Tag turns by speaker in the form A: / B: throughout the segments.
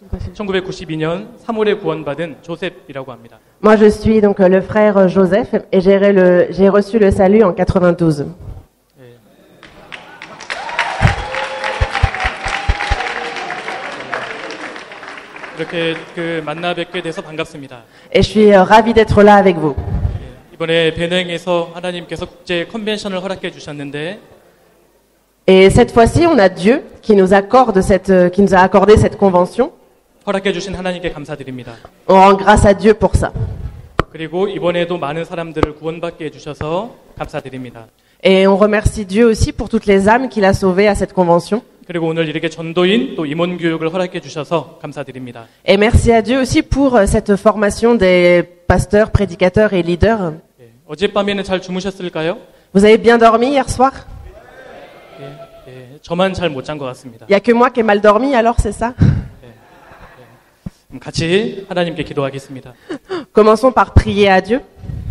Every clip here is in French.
A: 1992년 3월에 구원받은 조셉이라고 합니다.
B: Moi, je suis donc le frère Joseph et j'ai reçu le salut en 92.
A: 이렇게 만나 뵙게 돼서 반갑습니다.
B: Et je suis ravi d'être là avec vous.
A: 이번에 베냉에서 하나님께서 국제 컨벤션을 허락해 주셨는데
B: Et cette fois-ci, on a Dieu qui nous a accordé cette convention.
A: 허락해 주신 하나님께 감사드립니다.
B: On rend grâce à Dieu pour ça.
A: 그리고 이번에도 많은 사람들을 구원받게 해주셔서 감사드립니다.
B: Et on remercie Dieu aussi pour toutes les âmes qu'il a sauvées à cette convention.
A: 그리고 오늘 이렇게 전도인 또 임원 교육을 허락해 주셔서 감사드립니다.
B: Et merci à Dieu aussi pour cette formation des pasteurs, prédicateurs et leaders.
A: 어젯밤에는 잘 주무셨을까요?
B: Vous avez bien dormi hier soir?
A: 저만 잘 못 잔 것 같습니다.
B: Il y a que moi qui ai mal dormi, alors c'est ça?
A: 같이 하나님께 기도하겠습니다.
B: Commençons par prier à Dieu.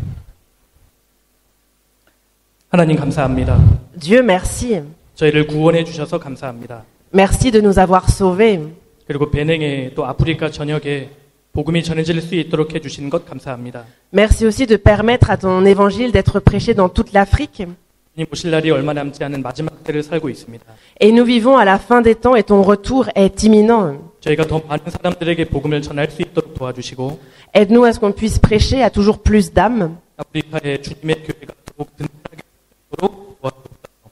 A: 하나님 감사합니다.
B: Dieu, merci.
A: 저희를 구원해 주셔서 감사합니다.
B: Merci de nous avoir sauvés.
A: 그리고 베냉에 또 아프리카 전역에 복음이 전해질 수 있도록 해주신 것 감사합니다.
B: Merci aussi de permettre à ton évangile d'être prêché dans toute l'Afrique.
A: 주님 오실 날이 얼마 남지 않은 마지막 때를 살고 있습니다.
B: Et nous vivons à la fin des temps et ton retour est imminent.
A: 저희가 더 많은 사람들에게 복음을 전할 수 있도록 도와주시고
B: Aide-nous à ce qu'on puisse prêcher à toujours plus d'âmes.
A: 아프리카의 주님의 교회가 더욱 든든하게 세워지도록 도와주옵소서.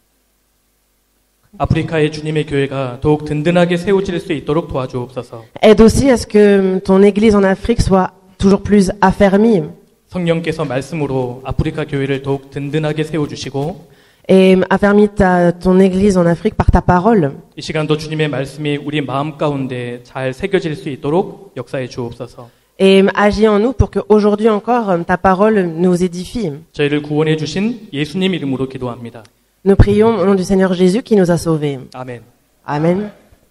A: 아프리카의 주님의 교회가 더욱 든든하게 세워질 수 있도록 도와주옵소서.
B: Aide aussi à ce que ton église en Afrique soit toujours plus affermie.
A: 성령께서 말씀으로 아프리카 교회를 더욱 든든하게 세워주시고
B: Et affermis ton église en Afrique par ta parole.
A: 이 시간도 주님의 말씀이 우리 마음 가운데 잘 새겨질 수 있도록 역사해 주옵소서.
B: Et agis en nous pour que aujourd'hui encore ta parole nous édifie.
A: 저희를 구원해 주신 예수님 이름으로 기도합니다.
B: Nous prions au nom du Seigneur Jésus qui nous a sauvés.
A: 아멘.
B: Amen.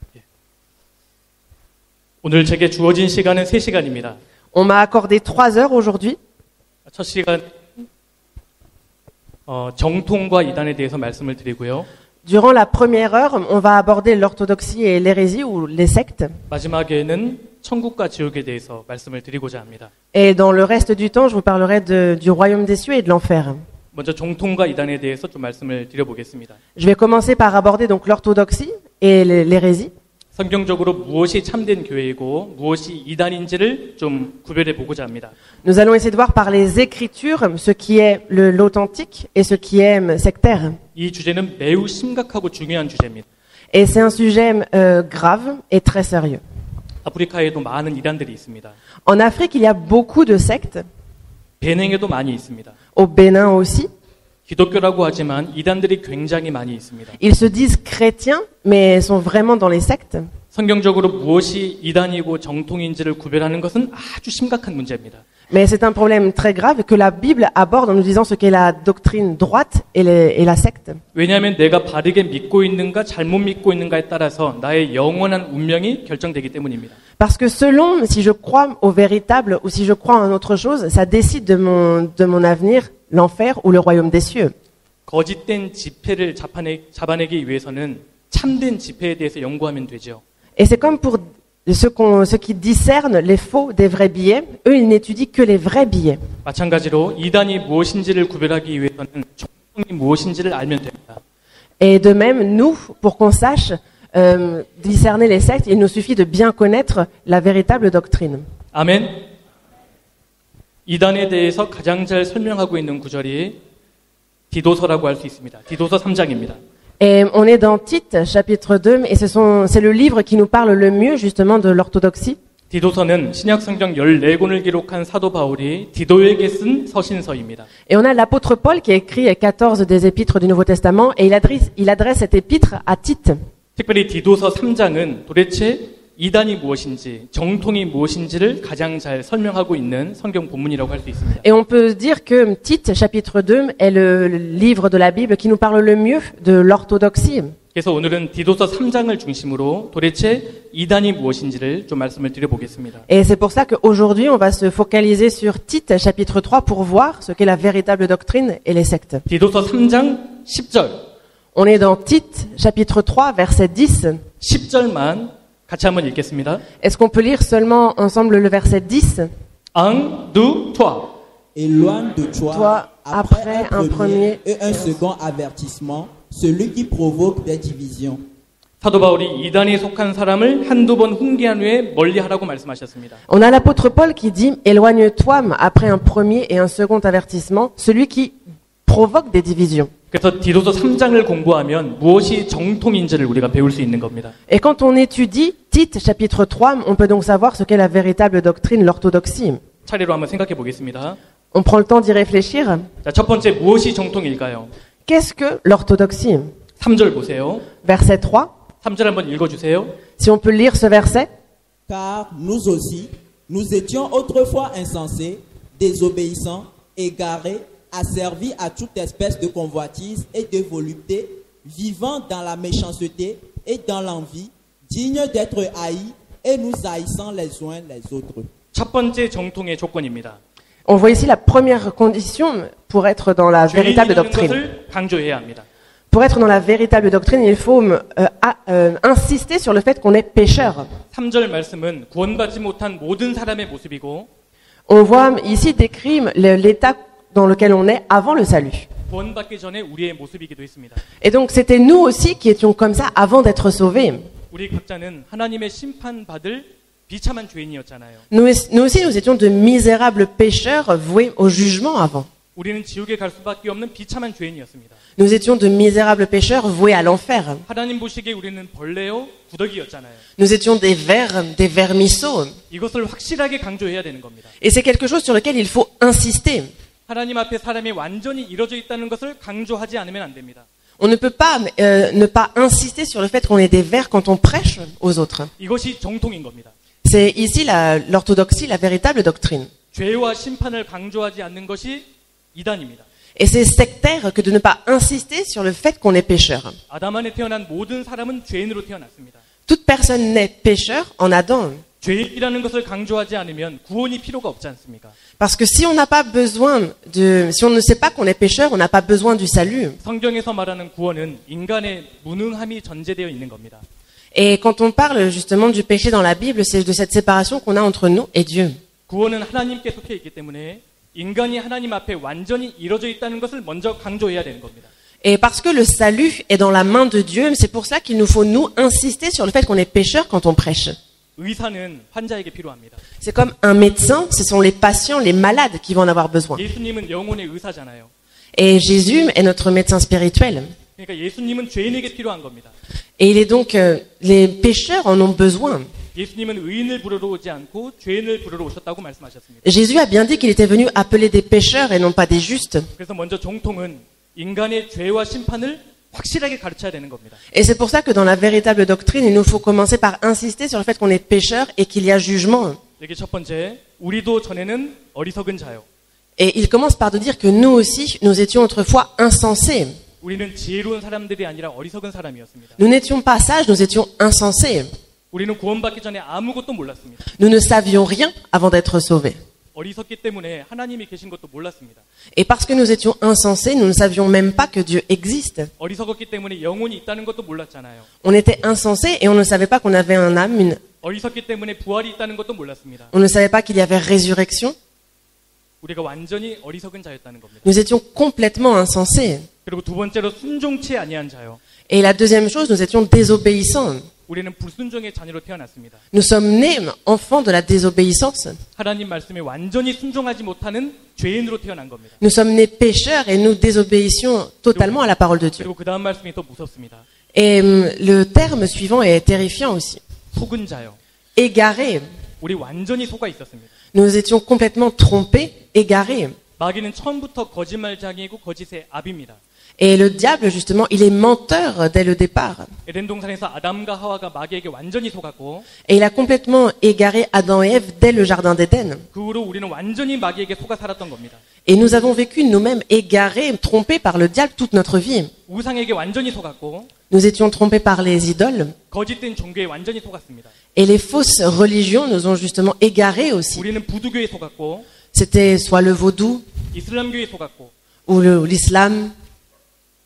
A: 오늘 제게 주어진 시간은 3시간입니다.
B: On m'a accordé 3 heures aujourd'hui.
A: 첫 시간 정통과 이단에 대해서 말씀을 드리고요.
B: Durant la première heure, on va aborder l'orthodoxie et l'hérésie ou les sectes.
A: 마지막에는 천국과 지옥에 대해서 말씀을 드리고자 합니다.
B: Et dans le reste du temps, je vous parlerai du royaume des cieux et de l'enfer.
A: 먼저 정통과 이단에 대해서 좀 말씀을 드려보겠습니다.
B: Je vais commencer par aborder donc l'orthodoxie et l'hérésie.
A: 성경적으로 무엇이 참된 교회이고 무엇이 이단인지를 좀 구별해 보고자 합니다.
B: Nous allons essayer de voir par les Écritures ce qui est l'authentique et ce qui est sectaire.
A: 이 주제는 매우 심각하고 중요한 주제입니다.
B: Et c'est un sujet grave et très sérieux.
A: 아프리카에도 많은 이단들이 있습니다.
B: En Afrique, il y a beaucoup de sectes.
A: 베냉에도 많이 있습니다.
B: Au Bénin aussi.
A: 기독교라고 하지만 이단들이 굉장히 많이 있습니다.
B: Ils se disent chrétiens, mais sont vraiment dans les sectes.
A: 성경적으로 무엇이 이단이고 정통인지를 구별하는 것은 아주 심각한 문제입니다.
B: Mais c'est un problème très grave que la Bible aborde en nous disant ce qu'est la doctrine droite et la secte.
A: 왜냐하면 내가 바르게 믿고 있는가 잘못 믿고 있는가에 따라서 나의 영원한 운명이 결정되기 때문입니다.
B: Parce que selon si je crois au véritable ou si je crois en autre chose, ça décide de mon avenir, l'enfer ou le royaume des cieux.
A: 거짓된 지폐를 잡아내기 위해서는 참된 지폐에 대해서 연구하면 되죠.
B: Et c'est comme pour ceux qui discernent les faux des vrais billets, eux ils n'étudient que les vrais billets.
A: 마찬가지로 이단이 무엇인지를 구별하기 위해서는 정통이 무엇인지를 알면 됩니다.
B: Et de même, nous, pour qu'on sache discerner les sectes, il nous suffit de bien connaître la véritable doctrine.
A: 아멘. 이단에 대해서 가장 잘 설명하고 있는 구절이 디도서라고 할 수 있습니다. 디도서 3장입니다.
B: Et on est dans Tite, chapitre 2, et c'est le livre qui nous parle le mieux justement de l'orthodoxie.
A: 디도서는 신약 성경 14권을 기록한 사도 바울이 디도에게 쓴 서신서입니다.
B: Et on a l'apôtre Paul qui a écrit 14 des épîtres du Nouveau Testament, et il adresse cette épître à Tite.
A: 특별히 디도서 3장은 도대체 이단이 무엇인지, 정통이 무엇인지를 가장 잘 설명하고 있는 성경 본문이라고 할 수 있습니다.
B: Et on peut dire que Tite, chapitre 2, est le livre de la Bible qui nous parle le mieux de l'orthodoxie.
A: 그래서 오늘은 디도서 3장을 중심으로 도대체 이단이 무엇인지를 좀 말씀을 드려보겠습니다.
B: Et c'est pour ça qu'aujourd'hui, on va se focaliser sur Tite, chapitre 3, pour voir ce qu'est la véritable doctrine et les sectes.
A: 디도서 3장 10절.
B: On est dans Tite, chapitre 3, verset 10.
A: 10절만 같이 한번 읽겠습니다.
B: Est-ce qu'on peut lire seulement ensemble le verset 10?
A: Un, deux, trois.
C: Éloigne de
B: Toi,
C: toi, après un premier et un
B: et
C: second avertissement, celui qui provoque des divisions.
A: 사도 바울이 이단에 속한 사람을 한두 번 훈계한 후에 멀리하라고 말씀하셨습니다.
B: On a l'apôtre Paul qui dit « Éloigne-toi après un premier et un second avertissement, celui qui provoque des divisions.
A: 그래서 디도서 3장을 공부하면 무엇이 정통인지를 우리가 배울 수 있는 겁니다. »
B: Et quand on étudie Tite chapitre 3, on peut donc savoir ce qu'est la véritable doctrine, l'orthodoxie.
A: 차례로 한번 생각해 보겠습니다.
B: On prend le temps d'y réfléchir.
A: 자, 첫 번째 무엇이 정통일까요?
B: Qu'est-ce que l'orthodoxie?
A: 3절 보세요.
B: Verset 3.
A: 3절 한번 읽어주세요.
B: Si on peut lire ce verset.
C: Car nous aussi, nous étions autrefois insensés, désobéissants, égarés, asservis à toute espèce de convoitise et de volupté, vivant dans la méchanceté et dans l'envie, dignes d'être haïs et nous haïssant les uns les autres.
A: 첫 번째 정통의 조건입니다.
B: On voit ici la première condition pour être dans la véritable
A: 죄인이라는
B: doctrine.
A: 것을 강조해야 합니다.
B: Pour être dans la véritable doctrine, il faut insister sur le fait qu'on est pécheur.
A: 3절 말씀은 구원받지 못한 모든 사람의 모습이고
B: On voit ici décrit l'état dans lequel on est avant le salut.
A: 구원받기 전에 우리의 모습이기도 했습니다.
B: Et donc c'était nous aussi qui étions comme ça avant d'être sauvés.
A: 우리 각자는 하나님의 심판받을 비참한 죄인이었잖아요.
B: Nous aussi, nous étions de misérables pécheurs voués au jugement avant.
A: 우리는 지옥에 갈 수밖에 없는 비참한 죄인이었습니다.
B: Nous étions de misérables pécheurs voués à l'enfer.
A: 하나님 보시기에 우리는 벌레요 구더기였잖아요.
B: Nous étions des vers, des vermisseaux.
A: 이것을 확실하게 강조해야 되는 겁니다.
B: Et c'est quelque chose sur lequel il faut insister.
A: 하나님 앞에 사람이 완전히 이루어져 있다는 것을 강조하지 않으면 안 됩니다.
B: On ne peut pas ne pas insister sur le fait qu'on est des vers quand on prêche aux autres.
A: 이것이 정통인 겁니다.
B: C'est ici l'orthodoxie, la véritable doctrine.
A: 죄와 심판을 강조하지 않는 것이 이단입니다.
B: Et c'est sectaire que de ne pas insister sur le fait qu'on est pécheur.
A: 아담 안에 태어난 모든 사람은 죄인으로 태어났습니다.
B: Toute personne naît pécheur en Adam.
A: 죄인이라는 것을 강조하지 않으면 구원이 필요가 없지 않습니까?
B: Parce que si on n'a pas besoin si on ne sait pas qu'on est pécheur, on n'a pas besoin du salut.
A: 성경에서 말하는 구원은 인간의 무능함이 전제되어 있는 겁니다.
B: Et quand on parle justement du péché dans la Bible, c'est de cette séparation qu'on a entre nous et Dieu.
A: 구원은 하나님께 속해 있기 때문에 인간이 하나님 앞에 완전히 이루어져 있다는 것을 먼저 강조해야 되는 겁니다.
B: Et parce que le salut est dans la main de Dieu, c'est pour ça qu'il nous faut nous insister sur le fait qu'on est pécheur quand on prêche.
A: 의사는 환자에게 필요합니다.
B: C'est comme un médecin, ce sont les patients, les malades qui vont en avoir besoin.
A: 예수님은 영혼의 의사잖아요.
B: Et Jésus est notre médecin spirituel.
A: 그러니까 예수님은 죄인에게 필요한 겁니다.
B: Et il est donc, les pécheurs en ont besoin.
A: 예수님은 의인을 부르러 오지 않고 죄인을 부르러 오셨다고 말씀하셨습니다.
B: Jésus a bien dit qu'il était venu appeler des pécheurs et non pas des justes.
A: 그래서 먼저 정통은 인간의 죄와 심판을 확실하게 가르쳐야 되는 겁니다.
B: Et c'est pour ça que dans la véritable doctrine, il nous faut commencer par insister sur le fait qu'on est pécheur et qu'il y a jugement.
A: 여기 첫 번째, 우리도 전에는 어리석은 자요.
B: Et il commence par de dire que nous aussi, nous étions autrefois insensés.
A: 우리는 지혜로운 사람들이 아니라 어리석은 사람이었습니다.
B: Nous n'étions pas sages, nous étions insensés.
A: 우리는 구원받기 전에 아무것도 몰랐습니다.
B: Nous ne savions rien avant d'être sauvés.
A: 어리석기 때문에 하나님이 계신 것도 몰랐습니다.
B: Et parce que nous étions insensés, nous ne savions même pas que Dieu existe.
A: 어리석었기 때문에 영혼이 있다는 것도 몰랐잖아요.
B: On était insensés et on ne savait pas qu'on avait un âme.
A: 어리석기 때문에 부활이 있다는 것도 몰랐습니다.
B: On ne savait pas qu'il y avait résurrection.
A: 우리가 완전히 어리석은 자였다는 겁니다.
B: Nous étions complètement insensés.
A: 그리고 두 번째로 순종치 아니한 자요.
B: Et la deuxième chose, nous étions désobéissants.
A: 우리는 불순종의 자녀로 태어났습니다.
B: Nous sommes nés enfants de la désobéissance.
A: 하나님 말씀에 완전히 순종하지 못하는 죄인으로 태어난 겁니다.
B: Nous sommes nés pécheurs et nous désobéissions totalement à la parole de Dieu.
A: 그리고 그 다음 말씀이 더 무섭습니다.
B: Et le terme suivant est terrifiant aussi.
A: 속은 자요.
B: Égarés.
A: 우리 완전히 속아 있었습니다.
B: Nous étions complètement trompés, égarés.
A: 마귀는 처음부터 거짓말장이고 거짓의 압입니다.
B: Et le diable, justement, il est menteur dès le départ.
A: 에덴 동산에서 아담과 하와가 마귀에게 완전히 속았고
B: Et il a complètement égaré Adam et Ève dès le jardin d'Éden.
A: 그 후로 우리는 완전히 마귀에게 속아 살았던 겁니다.
B: Et nous avons vécu nous-mêmes égarés, trompés par le diable toute notre vie.
A: 우상에게 완전히 속았고
B: Nous étions trompés par les idoles.
A: 거짓된 종교에 완전히 속았습니다.
B: Et les fausses religions nous ont justement égarés aussi.
A: 우리는 부두교에 속았고
B: C'était soit le vaudou
A: 이슬람교에 속았고
B: ou l'islam.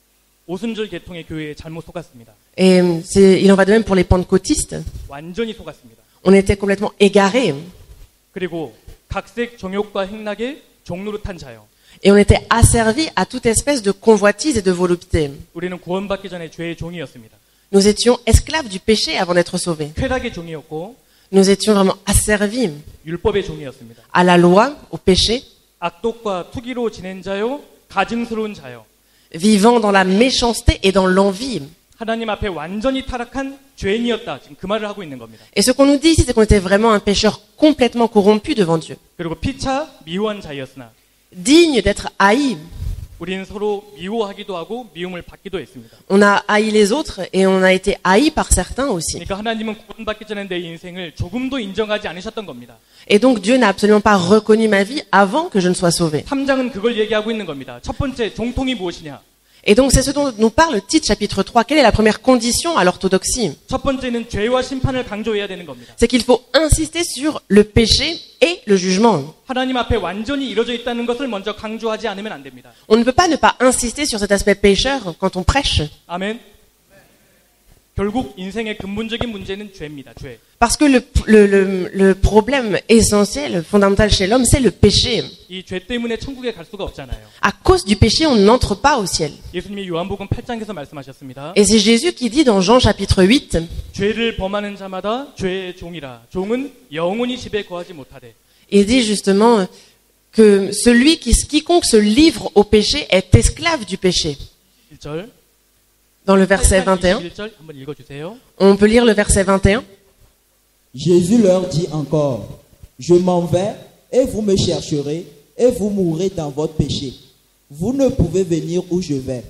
A: 오순절 계통의 교회에 잘못 속았습니다.
B: Et il en va de même pour les pentecôtistes.
A: 완전히 속았습니다.
B: On était complètement égarés.
A: 그리고 각색 정욕과 행락에 종노릇한 자요.
B: Et on était asservis à toute espèce de convoitise et de volupté.
A: 우리는 구원받기 전에 죄의 종이었습니다.
B: Nous étions esclaves du péché avant d'être sauvés.
A: 쾌락의 종이었고
B: Nous étions vraiment asservis
A: 율법의 종이었습니다.
B: à la loi, au péché,
A: 악독과 투기로 지낸 자요, 가증스러운 자요.
B: vivant dans la méchanceté et dans l'envie.
A: 하나님 앞에 완전히 타락한 죄인이었다. 지금 그 말을 하고 있는 겁니다.
B: Et ce qu'on nous dit ici, c'est qu'on était vraiment un pécheur complètement corrompu devant Dieu.
A: 그리고 피차 미워한 자였으나
B: Digne d'être haï.
A: 우리는 서로 미워하기도 하고 미움을 받기도 했습니다.
B: On a haï les autres et on a été haï par certains aussi.
A: 그러니까 하나님은 구원받기 전에 내 인생을 조금도 인정하지 않으셨던 겁니다.
B: Et donc Dieu n'a absolument pas reconnu ma vie avant que je ne sois sauvé.
A: 3장은 그걸 얘기하고 있는 겁니다. 첫 번째, 정통이 무엇이냐?
B: Et donc c'est ce dont nous parle Tite chapitre 3. Quelle est la première condition à l'orthodoxie?
A: 첫 번째는 죄와 심판을 강조해야 되는 겁니다.
B: C'est qu'il faut insister sur le péché et le jugement.
A: 하나님 앞에 완전히 이루어져 있다는 것을 먼저 강조하지 않으면 안 됩니다.
B: On ne peut pas ne pas insister sur cet aspect pécheur quand on prêche.
A: 아멘. 결국 인생의 근본적인 문제는 죄입니다. 죄.
B: Parce que le problème essentiel, fondamental chez l'homme, c'est le péché.
A: 이 죄 때문에 천국에 갈 수가 없잖아요.
B: À cause du péché, on n'entre pas au ciel.
A: 예수님이 요한복음 8장에서 말씀하셨습니다.
B: Et c'est Jésus qui dit dans Jean chapitre 8,
A: 죄를 범하는 자마다 죄의 종이라. 종은 영원히 집에 거하지 못하되.
B: il dit justement que quiconque se livre au péché est esclave du péché.
A: 1절.
B: Dans le verset 21,
A: 21절 한번 읽어주세요.
B: on peut lire le verset 21.
C: Jésus leur dit encore, je m'en vais et vous me chercherez et vous mourrez dans votre péché. Vous ne pouvez venir où je vais.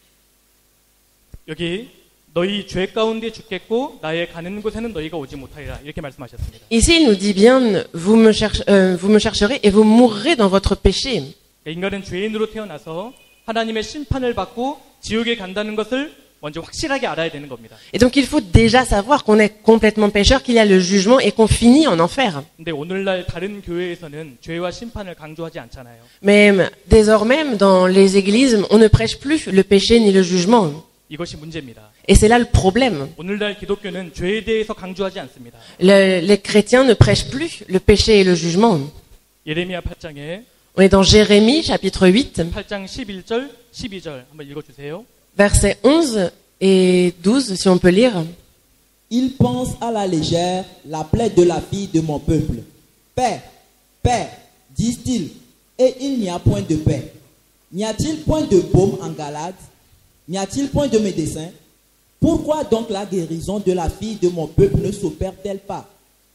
A: 여기 너희 죄 가운데 죽겠고 나의 가는 곳에는 너희가 오지 못하리라 이렇게 말씀하셨습니다.
B: Ici, il nous dit bien, vous me chercherez et vous mourrez dans votre péché.
A: 인간은 죄인으로 태어나서 하나님의 심판을 받고 지옥에 간다는 것을 먼저 확실하게 알아야 되는 겁니다.
B: Et donc il faut déjà savoir qu'on est complètement pécheur, qu'il y a le jugement et qu'on finit en enfer.
A: 근데 오늘날 다른 교회에서는 죄와 심판을 강조하지 않잖아요.
B: Mais désormais, dans les églises, on ne prêche plus le péché ni le jugement.
A: 이것이 문제입니다.
B: Et c'est là le problème.
A: 오늘날 기독교는 죄에 대해서 강조하지 않습니다.
B: Les chrétiens ne prêchent plus le péché et le jugement.
A: 예레미야 8장에
B: On est dans Jérémie, chapitre 8,
A: 8장 11절, 12절 한번 읽어주세요.
B: versets 11 et 12, si on peut lire.
C: Ils pensent à la légère la plaie de la fille de mon peuple. Paix, paix, disent-ils, et il n'y a point de paix. N'y a-t-il point de baume en Galade? N'y a-t-il point de médecin? Pourquoi donc la guérison de la fille de mon peuple ne s'opère-t-elle pas?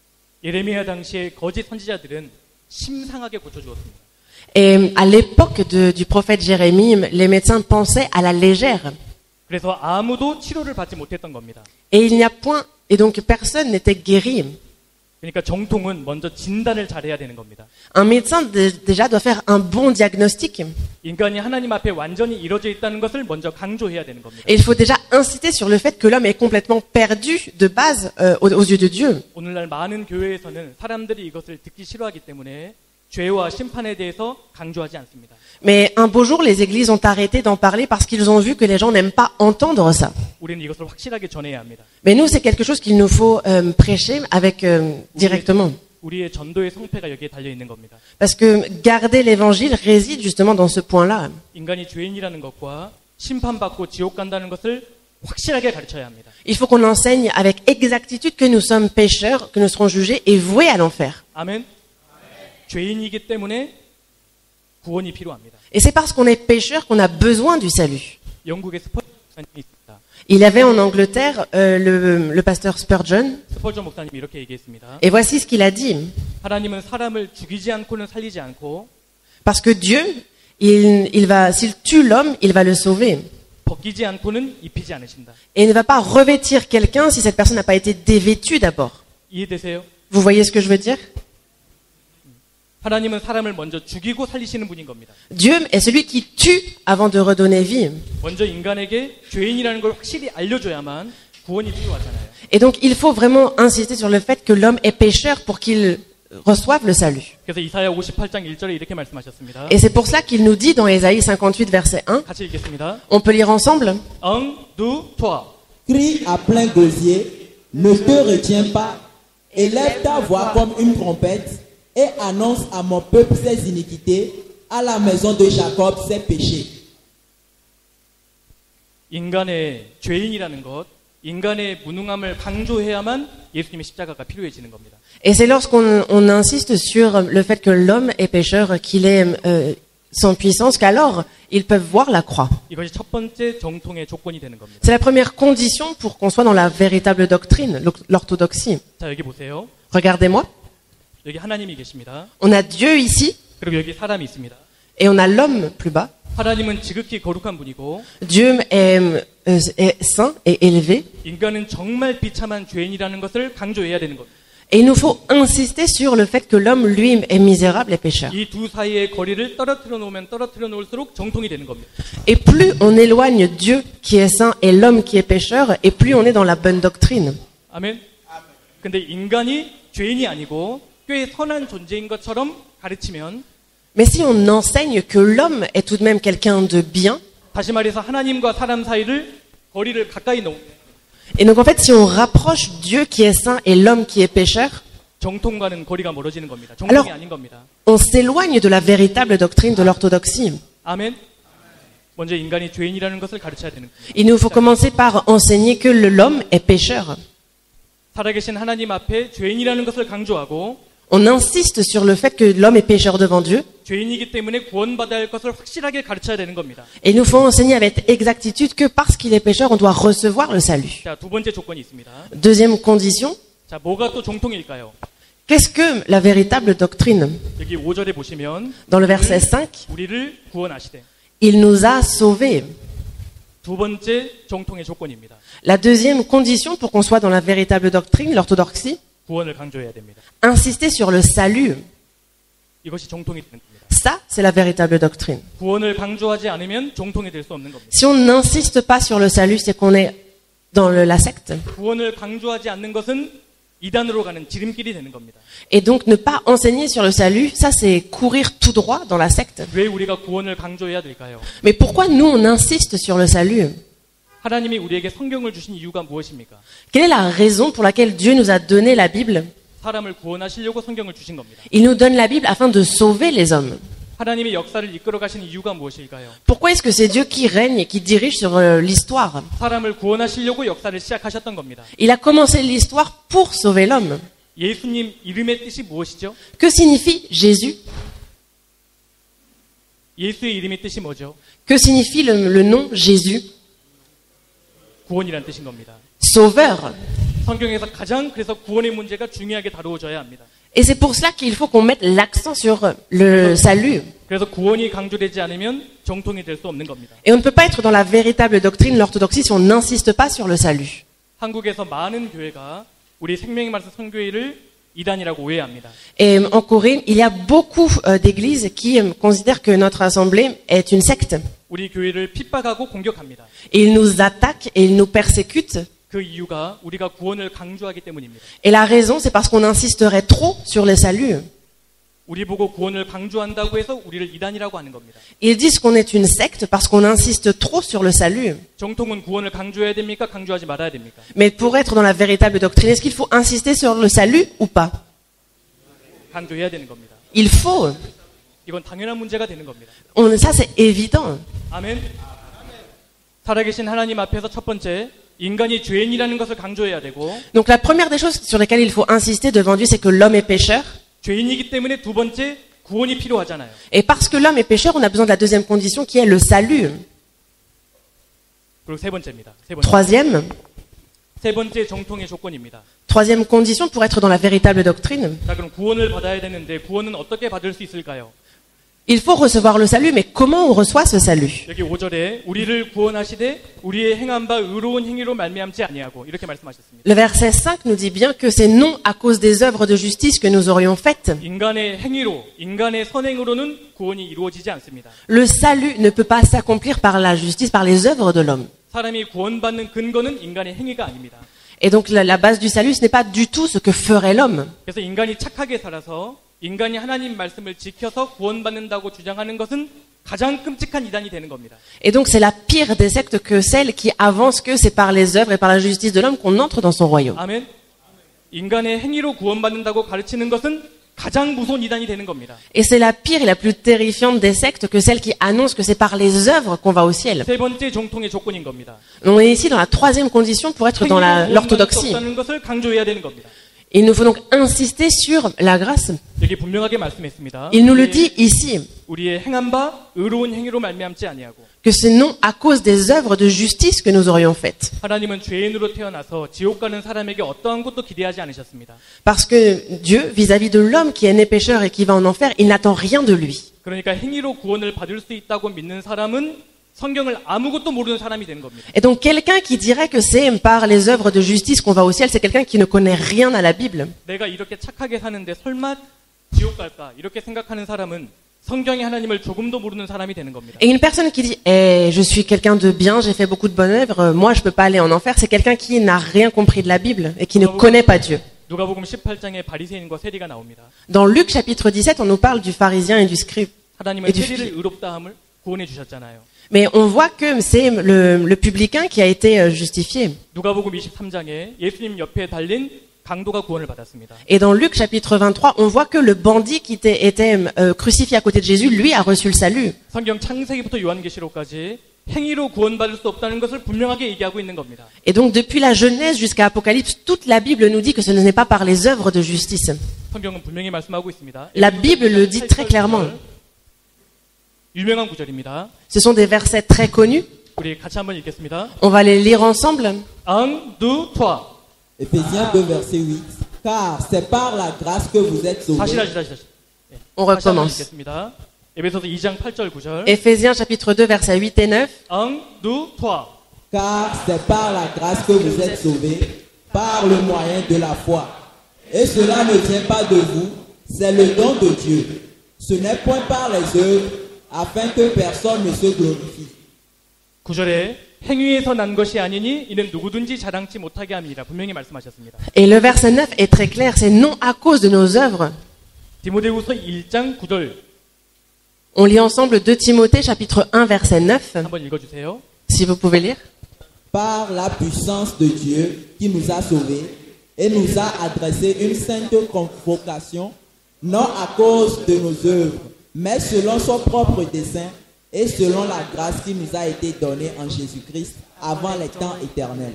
A: 예레미야 당시에 거짓 선지자들은 심상하게 고쳐주었습니다.
B: Et à l'époque du prophète Jérémie, les médecins pensaient à la légère.
A: 그래서 아무도 치료를 받지 못했던 겁니다.
B: Et il n'y a point, et donc personne n'était guéri.
A: 그러니까 정통은 먼저 진단을 잘해야 되는 겁니다.
B: Un médecin déjà doit faire un bon diagnostic.
A: 인간이 하나님 앞에 완전히 이루어져 있다는 것을 먼저 강조해야 되는 겁니다.
B: Et il faut déjà insister sur le fait que l'homme est complètement perdu de base aux yeux de Dieu.
A: 오늘날 많은 교회에서는 사람들이 이것을 듣기 싫어하기 때문에 죄와 심판에 대해서 강조하지 않습니다.
B: Mais un beau jour, les églises ont arrêté d'en parler parce qu'ils ont vu que les gens n'aiment pas entendre ça.
A: 우리는 이것을 확실하게 전해야 합니다.
B: Mais nous, c'est quelque chose qu'il nous faut prêcher avec directement.
A: 우리의 전도의 성패가 여기에 달려 있는 겁니다.
B: Parce que garder l'évangile réside justement dans ce point-là.
A: 인간이 죄인이라는 것과 심판받고 지옥 간다는 것을 확실하게 가르쳐야 합니다.
B: Il faut qu'on enseigne avec exactitude que nous sommes pécheurs, que nous serons jugés et voués à l'enfer.
A: 아멘. 죄인이기 때문에 구원이 필요합니다.
B: Et c'est parce qu'on est pécheur qu'on a besoin du salut.
A: 영국의 스퍼전 목사님이 있습니다.
B: Il y avait en Angleterre le pasteur Spurgeon,
A: 스퍼전 목사님이 이렇게 얘기했습니다.
B: et voici ce qu'il a dit.
A: 하나님은 사람을 죽이지 않고는 살리지 않고
B: Parce que Dieu, s'il tue l'homme, il va le sauver.
A: 벗기지 않고는 입히지 않으신다.
B: Et il ne va pas revêtir quelqu'un si cette personne n'a pas été dévêtue d'abord.
A: 이해되세요?
B: Vous voyez ce que je veux dire?
A: 하나님은 사람을 먼저 죽이고 살리시는 분인 겁니다.
B: Dieu est celui qui tue avant de redonner vie.
A: 먼저 인간에게 죄인이라는 걸 확실히 알려줘야만 구원이 필요하잖아요.
B: Et donc il faut vraiment insister sur le fait que l'homme est pécheur pour qu'il reçoivent le salut.
A: 그래서 이사야 58장 1절에 이렇게 말씀하셨습니다.
B: Et c'est pour cela qu'il nous dit dans Ésaïe 58 verset 1,
A: 같이 읽겠습니다.
B: on peut lire ensemble,
A: 엉, 두, toi.
C: Crie à plein gosier, ne te retiens pas, élève ta voix comme une trompette et annonce à mon peuple ses iniquités, à la maison de Jacob ses péchés.
A: 인간의 죄인이라는 것, 인간의 무능함을 강조해야만 예수님의 십자가가 필요해지는 겁니다.
B: et c'est lorsqu'on insiste sur le fait que l'homme est pécheur, qu'il est sans puissance, qu'alors ils peuvent voir la croix.
A: 이것이 첫 번째 정통의 조건이 되는 겁니다.
B: C'est la première condition pour qu'on soit dans la véritable doctrine, l'orthodoxie.
A: 자, 여기 보세요.
B: Regardez-moi,
A: 여기 하나님이 계십니다.
B: on a Dieu ici
A: 그리고 여기 사람이 있습니다.
B: et on a l'homme plus bas.
A: 하나님은 지극히 거룩한 분이고
B: Dieu est saint et élevé.
A: 인간은 정말 비참한 죄인이라는 것을 강조해야 되는 겁니다.
B: Et il nous faut insister sur le fait que l'homme, lui, est misérable et pécheur.
A: 이 두 사이의 거리를 떨어뜨려 놓을수록 정통이 되는 겁니다.
B: Et plus on éloigne Dieu qui est saint et l'homme qui est pécheur, et plus on est dans la bonne doctrine.
A: 아멘. 근데 인간이 죄인이 아니고 꽤 선한 존재인 것처럼 가르치면
B: Mais si on enseigne que l'homme est tout de même quelqu'un de bien,
A: 다시 말해서 하나님과 사람 사이를 거리를 가까이 놓은
B: et donc en fait si on rapproche Dieu qui est saint et l'homme qui est pécheur,
A: 정통과는 거리가 멀어지는 겁니다. 정통이 아닌 겁니다.
B: on s'éloigne de la véritable doctrine de l'orthodoxie.
A: 아멘. 먼저 인간이 죄인이라는 것을 가르쳐야 되는 겁니다.
B: Il nous faut commencer par enseigner que l'homme est pécheur.
A: 살아계신 하나님 앞에 죄인이라는 것을 강조하고
B: On insiste sur le fait que l'homme est pécheur devant Dieu.
A: 죄인이기 때문에 구원받아야 할 것을 확실하게 가르쳐야 되는 겁니다.
B: Et il nous faut enseigner avec exactitude que parce qu'il est pécheur, on doit recevoir le salut.
A: 자, 두 번째 조건이 있습니다.
B: Deuxième condition,
A: 자, 뭐가 또 정통일까요?
B: qu'est-ce que la véritable doctrine?
A: 여기 5절에 보시면
B: Dans le verset 5,
A: 우리를 구원하시되
B: il nous a sauvés.
A: 두 번째 정통의 조건입니다.
B: La deuxième condition pour qu'on soit dans la véritable doctrine, l'orthodoxie,
A: 구원을 강조해야 됩니다.
B: insister sur le salut.
A: 이것이 정통이 되는 겁니다.
B: Ça, c'est la véritable doctrine.
A: 구원을 강조하지 않으면 정통이 될 수 없는 겁니다.
B: Si on n'insiste pas sur le salut, c'est qu'on est dans la secte.
A: 구원을 강조하지 않는 것은 이단으로 가는 지름길이 되는 겁니다.
B: Et donc ne pas enseigner sur le salut, ça c'est courir tout droit dans la secte.
A: 왜 우리가 구원을 강조해야 될까요?
B: Mais pourquoi nous on insiste sur le salut?
A: 하나님이 우리에게 성경을 주신 이유가 무엇입니까?
B: Quelle est la raison pour laquelle Dieu nous a donné la Bible?
A: 사람을 구원하시려고 성경을 주신 겁니다.
B: Il nous donne la Bible afin de sauver les hommes.
A: 하나님이 역사를 이끌어 가신 이유가 무엇일까요?
B: Pourquoi est-ce que c'est Dieu qui règne et qui dirige sur l'histoire?
A: 사람을 구원하시려고 역사를 시작하셨던 겁니다.
B: Il a commencé l'histoire pour sauver l'homme.
A: 예수님 이름의 뜻이 무엇이죠?
B: Que signifie Jésus?
A: 예수의 이름의 뜻이 뭐죠?
B: Que signifie le nom Jésus?
A: 구원이란 뜻인 겁니다.
B: Sauveur.
A: 성경에서 가장 그래서 구원의 문제가 중요하게 다루어져야 합니다.
B: Et c'est pour cela qu'il faut qu'on mette l'accent sur le salut.
A: 그래서 구원이 강조되지 않으면 정통이 될 수 없는 겁니다.
B: Et on ne peut pas être dans la véritable doctrine, l'orthodoxie, si on n'insiste pas sur le salut.
A: 한국에서 많은 교회가 우리 생명의 말씀 선교회를 이단이라고 오해합니다.
B: Et en Corée, il y a beaucoup d'églises qui considèrent que notre assemblée est une secte.
A: 우리 교회를 핍박하고 공격합니다.
B: Et ils nous attaquent et ils nous persécutent.
A: 그 이유가 우리가 구원을 강조하기 때문입니다.
B: Et la raison, c'est parce qu'on insisterait trop sur le salut.
A: 우리 보고 구원을 강조한다고 해서 우리를 이단이라고 하는 겁니다.
B: Ils disent qu'on est une secte parce qu'on insiste trop sur le salut.
A: 정통은 구원을 강조해야 됩니까? 강조하지 말아야 됩니까?
B: Mais pour être dans la véritable doctrine, est-ce qu'il faut insister sur le salut ou pas?
A: 강조해야 되는 겁니다.
B: Il faut.
A: 이건 당연한 문제가 되는 겁니다.
B: Ça, c'est évident.
A: 아멘. 살아계신 하나님 앞에서 첫 번째, 인간이 죄인이라는 것을 강조해야 되고,
B: Donc la première des choses sur lesquelles il faut insister devant Dieu, c'est que l'homme est pécheur.
A: 죄인이기 때문에 두 번째, 구원이 필요하잖아요.
B: Et parce que l'homme est pécheur, on a besoin de la deuxième condition qui est le salut.
A: 그리고 세 번째입니다. 세 번째.
B: Troisième.
A: 세 번째 정통의 조건입니다.
B: Troisième condition pour être dans la véritable doctrine.
A: 자, 그럼 구원을 받아야 되는데 구원은 어떻게 받을 수 있을까요?
B: Il faut recevoir le salut, mais comment on reçoit ce salut?
A: 여기 5절에 우리를 구원하시되 우리의 행한 바 의로운 행위로 말미암지 아니하고 이렇게 말씀하셨습니다.
B: Le verset 5 nous dit bien que c'est non à cause des œuvres de justice que nous aurions faites.
A: 인간의 행위로, 인간의 선행으로는 구원이 이루어지지 않습니다.
B: Le salut ne peut pas s'accomplir par la justice, par les œuvres de l'homme.
A: 사람이 구원받는 근거는 인간의 행위가 아닙니다.
B: Et donc la base du salut, ce n'est pas du tout ce que ferait l'homme.
A: 그래서 인간이 착하게 살아서 인간이 하나님 말씀을 지켜서 구원받는다고 주장하는 것은 가장 끔찍한 이단이 되는 겁니다.
B: Et donc c'est la pire des sectes que celle qui avance que c'est par les œuvres et par la justice de l'homme qu'on entre dans son royaume.
A: 아멘. 인간의 행위로 구원받는다고 가르치는 것은 가장 무서운 이단이 되는 겁니다.
B: Et c'est la pire et la plus terrifiante des sectes que celle qui annonce que c'est par les œuvres qu'on va au ciel.
A: 세 번째 정통의 조건인 겁니다.
B: On est ici dans la troisième condition pour être dans
A: 행위로 구원받을 수
B: l'orthodoxie.
A: 없다는 것을 강조해야 되는 겁니다.
B: Il nous faut donc insister sur la grâce.
A: 여기 분명하게 말씀했습니다.
B: Il nous le dit ici,
A: 우리의 행한 바 의로운 행위로 말미암지 아니하고
B: que c'est non à cause des œuvres de justice que nous aurions faites.
A: 하나님은 죄인으로 태어나서 지옥 가는 사람에게 어떠한 것도 기대하지 않으셨습니다.
B: Parce que Dieu, vis-à-vis de l'homme qui est né pécheur et qui va en enfer, il n'attend rien de lui.
A: 그러니까 행위로 구원을 받을 수 있다고 믿는 사람은 성경을 아무것도 모르는 사람이 되는 겁니다.
B: Et donc quelqu'un qui dirait que c'est par les œuvres de justice qu'on va au ciel, c'est quelqu'un qui ne connaît rien à la Bible.
A: 내가 이렇게 착하게 사는데 설마 지옥 갈까? 이렇게 생각하는 사람은 성경의 하나님을 조금도 모르는 사람이 되는 겁니다.
B: Et une personne qui dit eh, je suis quelqu'un de bien, j'ai fait beaucoup de bonnes œuvres, moi je peux pas aller en enfer, c'est quelqu'un qui n'a rien compris de la Bible et qui ne connaît pas Dieu.
A: 누가복음 18장에 바리새인과 세리가 나옵니다.
B: Dans Luc chapitre 17, on nous parle du pharisien et du scribe.
A: 하나님은 세리를 의롭다함을 구원해 주셨잖아요.
B: Mais on voit que c'est le publicain qui a été justifié.
A: 누가복음 23장에 예수님 옆에 달린 강도가 구원을 받았습니다.
B: Et dans Luc chapitre 23, on voit que le bandit qui était crucifié à côté de Jésus, lui a reçu le salut.
A: 성경 창세기부터 요한계시록까지 행위로 구원받을 수 없다는 것을 분명하게 얘기하고 있는 겁니다.
B: Et donc depuis la Genèse jusqu'à Apocalypse, toute la Bible nous dit que ce n'est pas par les œuvres de justice.
A: 성경은 분명히 말씀하고 있습니다.
B: La Bible le dit très clairement.
A: 유명한 구절입니다.
B: Ce sont des versets très connus.
A: 우리 같이 한번 읽겠습니다.
B: On va les lire ensemble.
A: Un, deux, trois.
C: Éphésiens 2, verset 8. Car c'est par la grâce que vous êtes sauvés.
A: 다시.
B: On
A: 다시 한번
B: recommence.
A: 읽겠습니다. 에베소서 2장 8절 9절.
B: Éphésiens chapitre 2 versets 8 et 9.
A: Un, deux, trois.
C: Car c'est par la grâce que vous êtes sauvés, par le moyen de la foi. Et cela ne vient pas de vous, c'est le don de Dieu. Ce n'est point par les œuvres, afin que personne ne se glorifie.
A: 9절에 행위에서 난 것이 아니니 이는 누구든지 자랑치 못하게 합니다. 분명히 말씀하셨습니다.
B: Et le verset 9 est très clair, c'est non à cause de nos œuvres.
A: 디모데후서 1장 9절
B: On lit ensemble 2 Timothée chapitre 1 verset 9,
A: 한번 읽어주세요.
B: si vous pouvez lire.
C: Par la puissance de Dieu qui nous a sauvés et nous a adressé une sainte convocation, non à cause de nos œuvres, mais selon son propre dessein et selon la grâce qui nous a été donnée en Jésus-Christ avant les temps éternels.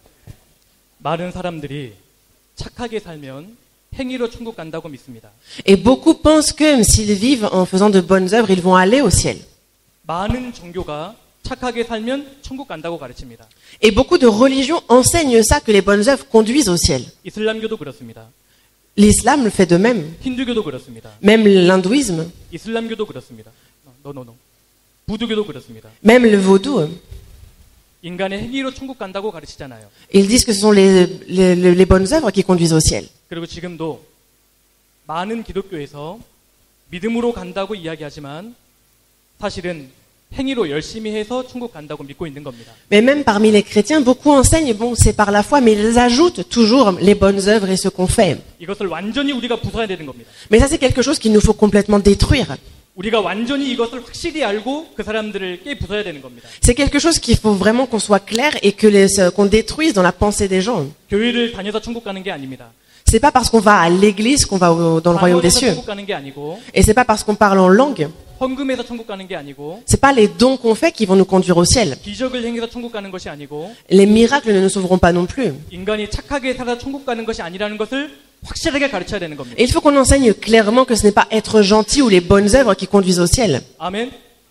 A: 많은 사람들이 착하게 살면 행위로 천국 간다고 믿습니다.
B: Et beaucoup pensent que s'ils vivent en faisant de bonnes œuvres, ils vont aller au ciel.
A: 많은 종교가 착하게 살면 천국 간다고 가르칩니다.
B: Et beaucoup de religions enseignent ça, que les bonnes œuvres conduisent au ciel.
A: 이슬람교도 그렇습니다.
B: L'islam le fait de même,
A: 힌두교도 그렇습니다.
B: même l'hindouisme,
A: 이슬람교도 그렇습니다. 부두교도 그렇습니다.
B: même le vaudou.
A: 인간의 행위로 천국 간다고 가르치잖아요.
B: Ils disent que ce sont les bonnes œuvres qui conduisent au ciel.
A: 그리고 지금도 많은 기독교에서 믿음으로 간다고 이야기하지만 사실은 행위로 열심히 해서 천국 간다고 믿고 있는 겁니다.
B: Mais même parmi les chrétiens, beaucoup enseignent, bon, c'est par la foi, mais ils ajoutent toujours les bonnes œuvres et ce qu'on fait.
A: 이것을 완전히 우리가 부숴야 되는 겁니다.
B: Mais ça, c'est quelque chose qu'il nous faut complètement détruire.
A: 우리가 완전히 이것을 확실히 알고 그 사람들을 깨 부숴야 되는 겁니다.
B: C'est quelque chose qu'il faut vraiment qu'on soit clair et que qu'on détruise dans la pensée des gens.
A: 교회를 다녀서 천국 가는 게 아닙니다.
B: C'est pas parce qu'on va à l'église qu'on va dans le royaume des
A: 방언에서
B: cieux.
A: 천국 가는 게 아니고
B: Et c'est pas parce qu'on parle en langue.
A: 헌금에서 천국 가는 게 아니고
B: C'est pas les dons qu'on fait qui vont nous conduire au ciel.
A: 기적을 행해서 천국 가는 것이 아니고
B: Les miracles ne nous sauveront pas non plus.
A: 인간이 착하게 살아 천국 가는 것이 아니라는 것을 확실하게 가르쳐야 되는 겁니다.
B: Et il faut qu'on enseigne clairement que ce n'est pas être gentil ou les bonnes œuvres qui conduisent au ciel.
A: 아멘.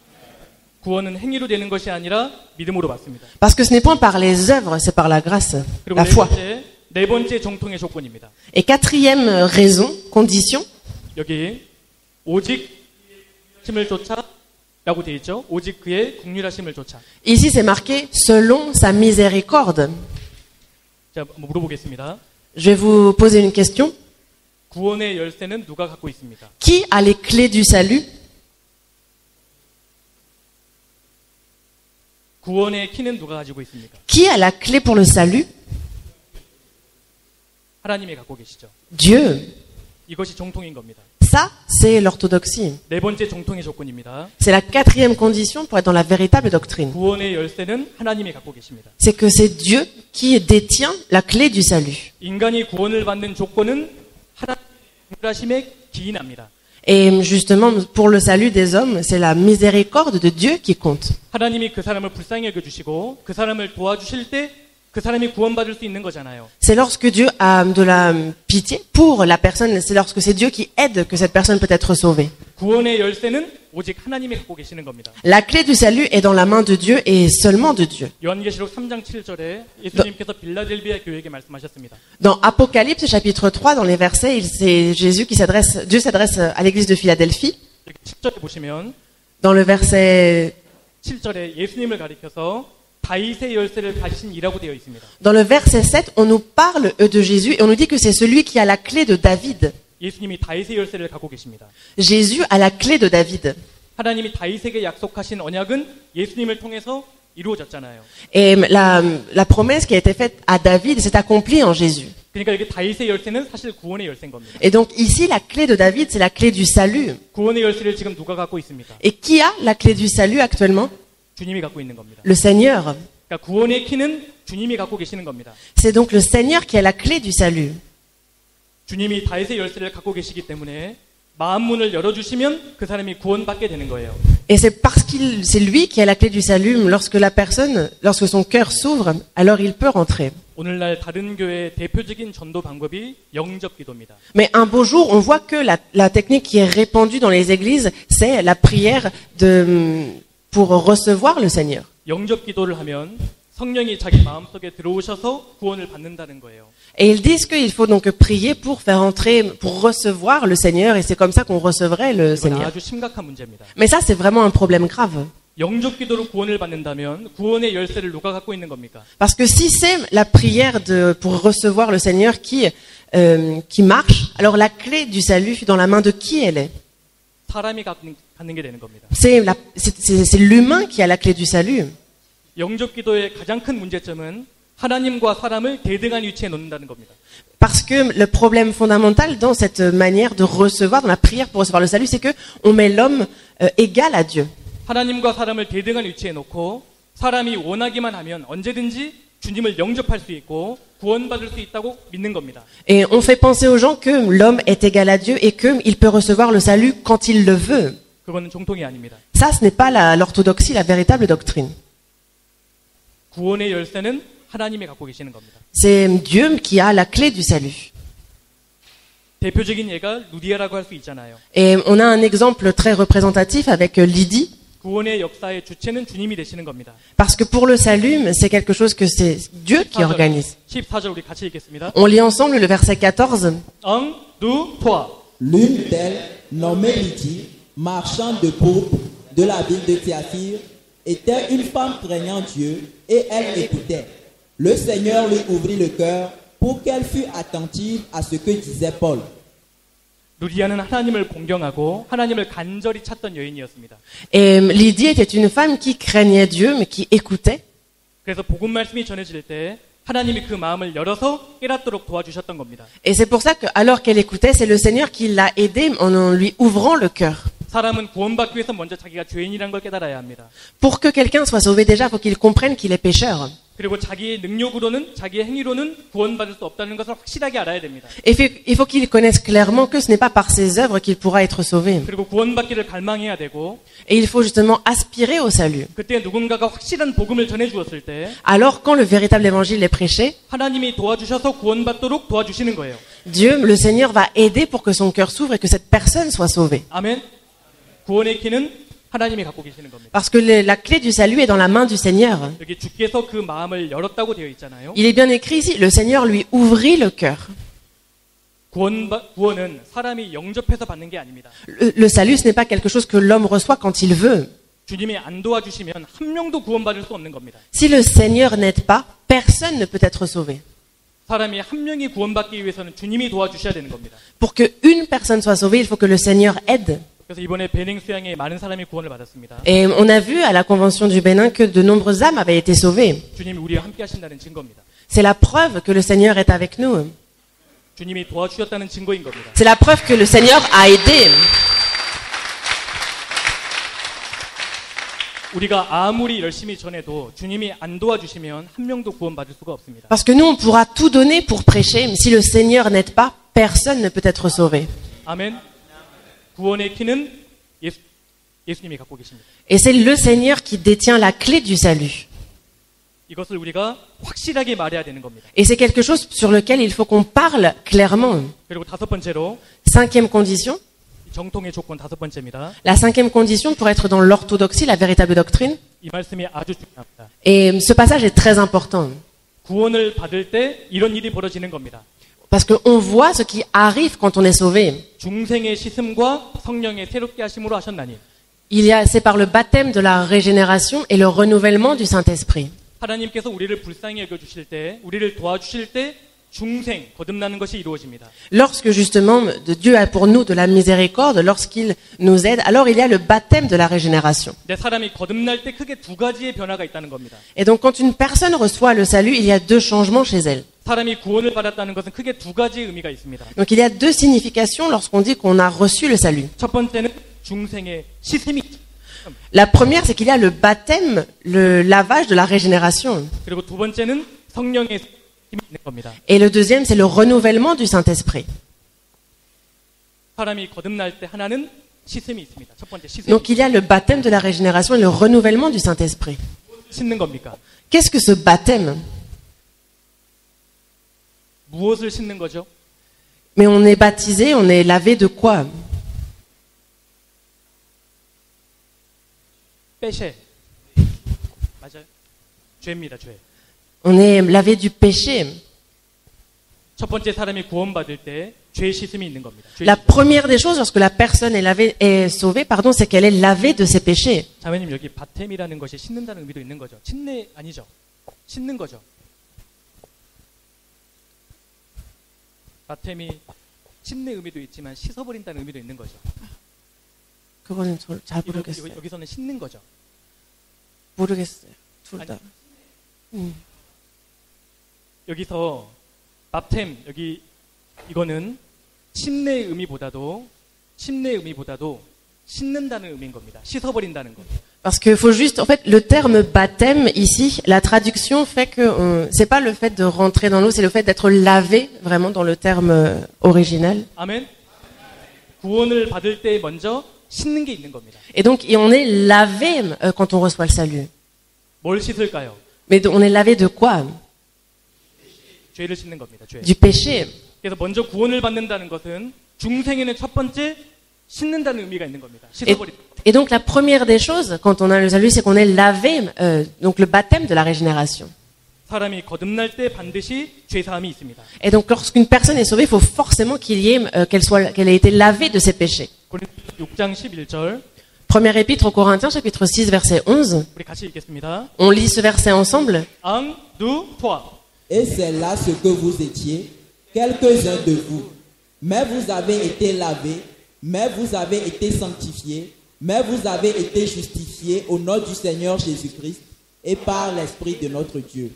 A: 구원은 행위로 되는 것이 아니라 믿음으로 받습니다.
B: Parce que ce n'est point par les œuvres, c'est par la grâce,
A: 그리고
B: la foi.
A: 네 번째 정통의 조건입니다.
B: Et quatrième raison, condition,
A: 여기 오직 힘을 쫓아라고 되어 있죠. 오직 그의 긍휼하심을 쫓아.
B: ici c'est marqué selon sa miséricorde.
A: 자, 물어보겠습니다.
B: Je vais vous poser une question.
A: 구원의 열쇠는 누가 갖고 있습니까?
B: Qui a les clés du salut?
A: 구원의 키는 누가 가지고 있습니까?
B: Qui a la clé pour le salut?
A: 하나님이 갖고 계시죠.
B: Dieu.
A: 이것이 정통인 겁니다.
B: Ça, c'est l'orthodoxie.
A: 네 번째 정통의 조건입니다.
B: C'est la quatrième condition pour être dans la véritable doctrine.
A: 구원의 열쇠는 하나님이 갖고 계십니다.
B: C'est que c'est Dieu qui détient la clé du salut.
A: 인간이 구원을 받는 조건은 하나님의 공라심에 기인합니다.
B: Et justement, pour le salut des hommes, c'est la miséricorde de Dieu qui compte.
A: 하나님이 그 사람을 불쌍히 여겨주시고 그 사람을 도와주실 때 그 사람이 구원받을 수 있는 거잖아요.
B: C'est lorsque Dieu a de la pitié pour la personne, c'est lorsque c'est Dieu qui aide que cette personne peut être sauvée.
A: 구원의 열쇠는 오직 하나님이 갖고 계시는 겁니다.
B: La clé du salut est dans la main de Dieu et seulement de Dieu.
A: 요한계시록 3장 7절에 예수님께서 빌라델비아 교회에게 말씀하셨습니다.
B: Dans Apocalypse chapitre 3, dans les versets, c'est Jésus qui s'adresse, Dieu s'adresse à l'église de Philadelphie.
A: 7절에 보시면
B: Dans le verset
A: 7절에 예수님을 가리켜서 다윗의 열쇠를 가지신 이라고 되어 있습니다.
B: Dans le verset 7, on nous parle de Jésus et on nous dit que c'est celui qui a la clé de David.
A: 예수님이 다윗의 열쇠를 갖고 계십니다.
B: Jésus a la clé de David.
A: 하나님이 다윗에게 약속하신 언약은 예수님을 통해서 이루어졌잖아요.
B: Et la promesse qui a été faite à David s'est accomplie en Jésus.
A: 그러니까 여기 다윗의 열쇠는 사실 구원의 열쇠인 겁니다.
B: Et donc ici, la clé de David, c'est la clé du salut.
A: 구원의 열쇠를 지금 누가 갖고 있습니까?
B: Et qui a la clé du salut actuellement?
A: 주님이 갖고 있는 겁니다.
B: Le Seigneur.
A: 그러니까 구원의 키는 주님이 갖고 계시는 겁니다.
B: C'est donc le Seigneur qui a la clé du salut.
A: 주님이 다윗의 열쇠를 갖고 계시기 때문에 마음 문을 열어주시면 그 사람이 구원받게 되는 거예요.
B: Et c'est parce c'est lui qui a la clé du salut. Lorsque son cœur s'ouvre, alors il peut rentrer.
A: 오늘날 다른 교회의 대표적인 전도 방법이 영접 기도입니다.
B: Mais un beau jour, on voit que la technique qui est répandue dans les églises, c'est la prière pour recevoir le Seigneur.
A: 영접 기도를 하면 성령이 자기 마음속에 들어오셔서 구원을 받는다는 거예요.
B: Et ils disent qu'il faut donc prier pour faire entrer, pour recevoir le Seigneur, et c'est comme ça qu'on recevrait le
A: 이건
B: Seigneur.
A: 아주 심각한 문제입니다.
B: Mais ça, c'est vraiment un problème grave.
A: 영접 기도로 구원을 받는다면 구원의 열쇠를 누가 갖고 있는 겁니까?
B: Parce que si c'est la prière pour recevoir le Seigneur qui marche, alors la clé du salut, dans la main de qui elle est?
A: 사람이 갖는 게 되는 겁니다.
B: C'est l'humain qui a la clé du salut.
A: 영접 기도의 가장 큰 문제점은 하나님과 사람을 대등한 위치에 놓는다는 겁니다.
B: Parce que le problème fondamental dans cette manière de recevoir, dans la prière pour recevoir le salut, c'est que on met l'homme égal à Dieu.
A: 하나님과 사람을 대등한 위치에 놓고 사람이 원하기만 하면 언제든지 주님을 영접할 수 있고 구원받을 수 있다고 믿는 겁니다.
B: Et on fait penser aux gens que l'homme est égal à Dieu et qu'il peut recevoir le salut quand il le veut.
A: 그거는 정통이 아닙니다.
B: Ça, ce n'est pas l'orthodoxie, la véritable doctrine.
A: 구원의 열쇠는 하나님이 갖고 계시는 겁니다.
B: C'est Dieu qui a la clé du salut.
A: 대표적인 예가 루디아라고 할 수 있잖아요.
B: Et on a un exemple très représentatif avec Lydie.
A: 구원의 역사의 주체는 주님이 되시는 겁니다.
B: Parce que pour le salut, c'est quelque chose que c'est Dieu qui organise.
A: 14절 우리 같이 읽겠습니다.
B: On lit ensemble le verset 14.
A: 엉, 두, 토아.
C: L'une d'elles, nommée Lydie, marchande de pourpre de la ville de Thyatire, était une femme craignant Dieu et elle écoutait. Le Seigneur lui ouvrit le cœur pour qu'elle fût attentive à ce que disait Paul.
A: 루디아는 하나님을 공경하고 하나님을 간절히 찾던 여인이었습니다.
B: Et Lydie était une femme qui craignait Dieu, mais qui écoutait.
A: 그래서 복음 말씀이 전해질 때 하나님이 그 마음을 열어서 깨닫도록 도와주셨던 겁니다.
B: Et c'est pour ça que, alors qu'elle écoutait, c'est le Seigneur qui l'a aidée en lui ouvrant le cœur.
A: 사람은 구원받기 위해서 먼저 자기가 죄인이라는 걸 깨달아야 합니다.
B: Pour que quelqu'un soit sauvé déjà, il faut qu'il comprenne qu'il est pécheur.
A: 그리고 자기의 능력으로는, 자기의 행위로는 구원받을 수 없다는 것을 확실하게 알아야 됩니다.
B: Et il faut qu'il connaisse clairement que ce n'est pas par ses œuvres qu'il pourra être sauvé.
A: 그리고 구원받기를 갈망해야 되고,
B: Et il faut justement aspirer au salut.
A: 그때 누군가가 확실한 복음을 전해주었을 때
B: Alors, quand le véritable évangile est prêché,
A: 하나님이 도와주셔서 구원받도록 도와주시는 거예요.
B: Dieu, le Seigneur, va aider pour que son cœur s'ouvre et que cette personne soit sauvée.
A: 아멘. 구원의 키는 하나님이 갖고 계시는 겁니다.
B: Parce que la clé du salut est dans la main du Seigneur.
A: 여기 주께서 그 마음을 열었다고 되어 있잖아요.
B: Il est bien écrit ici, le Seigneur lui ouvrit le cœur.
A: 구원은 사람이 영접해서 받는 게 아닙니다.
B: Le salut, ce n'est pas quelque chose que l'homme reçoit quand il veut.
A: 주님이 안 도와주시면 한 명도 구원받을 수 없는 겁니다.
B: Si le Seigneur n'aide pas, personne ne peut être sauvé.
A: 사람이 한 명이 구원받기 위해서는 주님이 도와주셔야 되는 겁니다.
B: Pour qu'une personne soit sauvée, il faut que le Seigneur aide.
A: 그래서 이번에 베닝 수양에 많은 사람이 구원을 받았습니다.
B: Et on a vu à la Convention du Bénin que de nombreuses âmes avaient été sauvées.
A: 주님이 우리와 함께 하신다는 증거입니다.
B: C'est la preuve que le Seigneur est avec nous.
A: 주님이 도와주셨다는 증거인 겁니다.
B: C'est la preuve que le Seigneur a aidé.
A: 우리가 아무리 열심히 전해도 주님이 안 도와주시면 한 명도 구원받을 수가 없습니다.
B: Parce que nous, on pourra tout donner pour prêcher, mais si le Seigneur n'aide pas, personne ne peut être sauvé.
A: 아멘. 구원의 키는 예수님이 갖고 계십니다.
B: Et c'est le Seigneur qui détient la clé du salut.
A: 이것을 우리가 확실하게 말해야 되는 겁니다.
B: Et c'est quelque chose sur lequel il faut qu'on parle clairement.
A: 그리고 다섯 번째로
B: Cinquième condition.
A: 정통의 조건 다섯 번째입니다.
B: La cinquième condition pour être dans l'orthodoxie, la véritable doctrine.
A: 이 말씀이 아주 중요합니다.
B: Et ce passage est très important.
A: 구원을 받을 때 이런 일이 벌어지는 겁니다.
B: Parce qu'on voit ce qui arrive quand on est sauvé.
A: 중생의 씻음과 성령의 새롭게 하심으로 하셨나니
B: C'est par le baptême de la régénération et le renouvellement du Saint-Esprit.
A: 하나님께서 우리를 불쌍히 여겨주실 때 우리를 도와주실 때 중생, 거듭나는 것이 이루어집니다.
B: Lorsque justement Dieu a pour nous de la miséricorde, lorsqu'il nous aide, alors il y a le baptême de la régénération.
A: 내 사람이 거듭날 때 크게 두 가지의 변화가 있다는 겁니다.
B: Et donc quand une personne reçoit le salut, il y a deux changements chez elle.
A: 사람이 구원을 받았다는 것은 크게 두 가지의 의미가 있습니다.
B: Donc il y a deux significations lorsqu'on dit qu'on a reçu le salut.
A: 첫 번째는 중생의 씻음이
B: La première, c'est qu'il y a le baptême, le lavage de la régénération.
A: 그리고 두 번째는 성령의 힘이 있는 겁니다.
B: Et le deuxième, c'est le renouvellement du Saint-Esprit.
A: 사람이 거듭날 때 하나는 씻음이 있습니다. 첫 번째 씻음.
B: Donc il y a le baptême de la régénération et le renouvellement du Saint-Esprit.
A: 씻는 겁니까?
B: Qu'est-ce que ce baptême?
A: 무엇을 씻는 거죠?
B: Mais on est baptisé, on est lavé de quoi?
A: 빼쉐. 맞아요? 죄입니다, 죄.
B: On est lavé du péché.
A: 첫 번째 사람이 구원받을 때 죄 씻음이 있는 겁니다. 죄
B: La
A: 씻음.
B: première des choses lorsque la personne est sauvée, c'est qu'elle est lavée de ses péchés.
A: 자매님 여기 바템이라는 것이 씻는다는 의미도 있는 거죠. 침례 아니죠. 씻는 거죠. 바템이 침례 의미도 있지만 씻어버린다는 의미도 있는 거죠.
B: 그거는 잘 모르겠어요.
A: 여기서는 씻는 거죠.
B: 모르겠어요. 둘 다.
A: 여기서 바템 여기 이거는 침례의 의미보다도 씻는다는 의미인 겁니다. 씻어버린다는 거.
B: Parce que faut juste, en fait, le terme baptême ici, la traduction fait que c'est pas le fait de rentrer dans l'eau, c'est le fait d'être lavé vraiment dans le terme original.
A: 아멘. 구원을 받을 때 먼저 씻는 게 있는 겁니다.
B: Et donc, on est lavé quand on reçoit le salut.
A: 뭘 씻을까요?
B: Mais on est lavé de quoi?
A: 죄를 씻는 겁니다. 죄.
B: Du péché.
A: 그래서 먼저 구원을 받는다는 것은 중생에는 첫 번째 씻는다는 의미가 있는 겁니다. 씻어버린다.
B: Et donc, la première des choses, quand on a le salut, c'est qu'on est lavé, donc le baptême de la régénération.
A: 사람이 거듭날 때 반드시 죄 사함이 있습니다.
B: Et donc, lorsqu'une personne est sauvée, il faut forcément qu'il y ait, qu'elle ait été lavée de ses péchés.
A: 고린도서 6장 11절
B: Première épître aux Corinthiens, chapitre 6, verset 11.
A: 우리 같이 읽겠습니다.
B: On lit ce verset ensemble.
A: Un, deux, trois.
C: Et c'est là ce que vous étiez, quelques-uns de vous. Mais vous avez été lavés, mais vous avez été sanctifiés, mais vous avez été justifiés au nom du Seigneur Jésus-Christ et par l'Esprit de notre Dieu.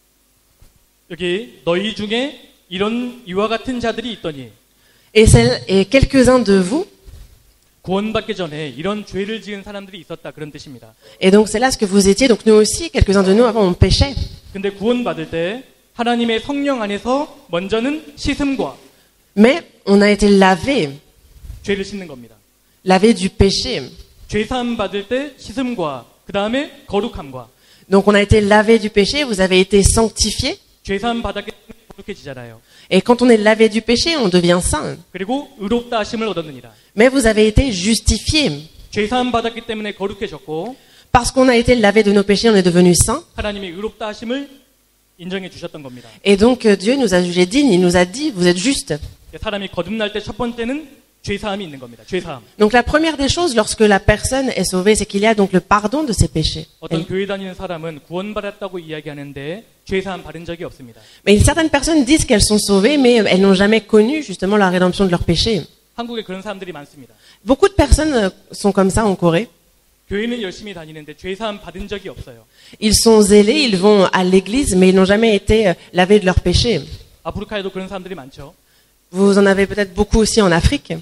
A: 여기 너희 중에 이와 같은 자들이 있더니
B: Et quelques-uns de vous.
A: 구원받기 전에 이런 죄를 지은 사람들이 있었다 그런 뜻입니다.
B: Et donc c'est là ce que vous étiez. Donc nous aussi, quelques-uns de nous avant on péchait.
A: 근데 구원받을 때 하나님의 성령 안에서 먼저는 씻음과
B: Mais on a été lavé,
A: 죄를 씻는 겁니다.
B: lavé du péché.
A: 죄 사함 받을 때 씻음과 그 다음에 거룩함과
B: Donc on a été lavé du péché, vous avez été sanctifié.
A: 죄 사함 받았기 때문에 거룩해지잖아요.
B: Et quand on est lavé du péché, on devient saint.
A: 그리고 의롭다 하심을 얻었느니라.
B: Mais vous avez été justifié.
A: 죄 사함 받았기 때문에 거룩해졌고
B: Parce qu'on a été lavé de nos péchés, on est devenu saint.
A: 하나님이 의롭다 하심을 인정해 주셨던 겁니다.
B: Et donc Dieu nous a jugés dignes, il nous a dit, vous êtes justes.
A: 사람이 거듭날 때 첫 번째는 죄 사함이 있는 겁니다. 죄 사함.
B: Donc la première des choses lorsque la personne est sauvée, c'est qu'il y a donc le pardon de ses péchés.
A: 어떤 교회 다니는 사람은 구원받았다고 이야기하는데 죄 사함 받은 적이 없습니다.
B: Mais certaines personnes disent qu'elles sont sauvées, mais elles n'ont jamais connu justement la rédemption de leurs péchés.
A: 한국에 그런 사람들이 많습니다.
B: Beaucoup de personnes sont comme ça en Corée.
A: 교회는 열심히 다니는데 죄 사함 받은 적이 없어요.
B: Ils sont zélés, ils vont à l'église, mais ils n'ont jamais été lavés de leurs péchés.
A: 아프리카에도 그런 사람들이 많죠.
B: Vous en avez peut-être beaucoup aussi en Afrique.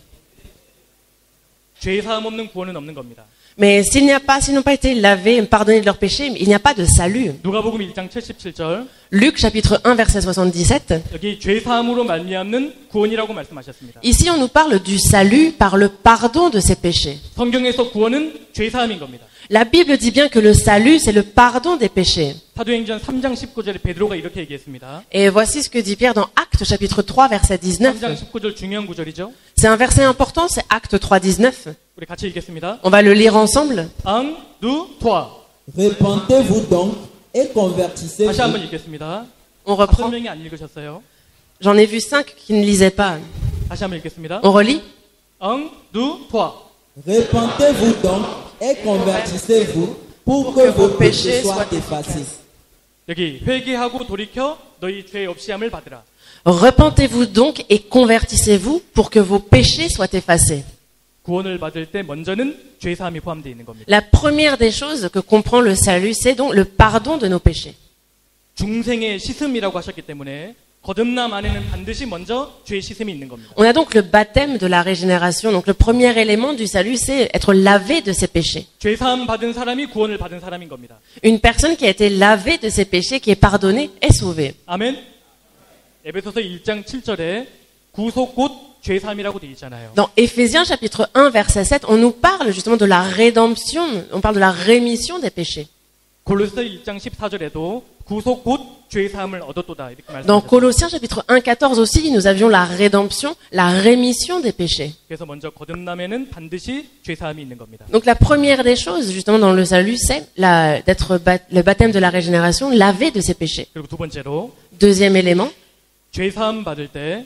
A: 죄 사함 없는 구원은 없는 겁니다.
B: Mais s'ils n'ont pas été lavés, pardonnés de leurs péchés, il n'y a pas de salut.
A: 누가복음 1장 77절
B: Luc chapitre 1 verset 77.
A: 여기 죄 사함으로 말미암는 구원이라고 말씀하셨습니다.
B: Ici on nous parle du salut par le pardon de ses péchés.
A: 성경에서 구원은 죄 사함인 겁니다.
B: La Bible dit bien que le salut c'est le pardon des péchés.
A: 사도행전 3장 19절에 베드로가 이렇게 얘기했습니다.
B: Et voici ce que dit Pierre dans Actes chapitre 3 verset 19.
A: 3장 19절 중요한 구절이죠.
B: C'est un verset important, c'est Actes 3 19.
A: 우리 같이 읽겠습니다.
B: On va le lire ensemble.
A: 앙, 누, 토아.
C: Repentez-vous donc et convertissez-vous.
A: 다시 한번 읽겠습니다.
B: On
A: 다섯
B: reprend.
A: 명이 안 읽으셨어요.
B: J'en ai vu 5 qui ne lisaient pas.
A: 다시 한번 읽겠습니다.
B: On relit.
A: 앙, 누, 토아.
C: Repentez-vous donc et convertissez-vous pour que vos péchés soient effacés.
A: 여기 회개하고 돌이켜 너희 죄 없이 함을 받으라.
B: Repentez-vous donc et convertissez-vous pour que vos péchés soient effacés.
A: 구원을 받을 때 먼저는 죄 사함이 포함되어 있는 겁니다.
B: La première des choses que comprend le salut, c'est donc le pardon de nos péchés.
A: 중생의 씻음이라고 하셨기 때문에 거듭남 안에는 반드시 먼저 죄 씻음이 있는 겁니다.
B: On a donc le baptême de la régénération. Donc le premier élément du salut, c'est être lavé de ses péchés.
A: 죄 사함 받은 사람이 구원을 받은 사람인 겁니다.
B: Une personne qui a été lavée de ses péchés, qui est pardonnée, est sauvée.
A: 아멘. 에베소서 1장 7절에 구속 곧 죄 사함이라고 되어 있잖아요.
B: Dans Éphésiens chapitre 1 verset 7, on nous parle justement de la rédemption, on parle de la rémission des péchés.
A: 골로새 1장 14절에도 구속 곧 죄 사함을 얻었도다 이렇게
B: Dans
A: 말씀하셨어요.
B: Colossiens chapitre 1 14 aussi, nous avions la rédemption, la rémission des péchés.
A: 그래서 먼저 거듭남에는 반드시 죄 사함이 있는 겁니다.
B: Donc la première des choses justement dans le salut, c'est le baptême de la régénération, lavé de ses péchés.
A: 그리고 두 번째로
B: Deuxième élément,
A: 죄 사함 받을 때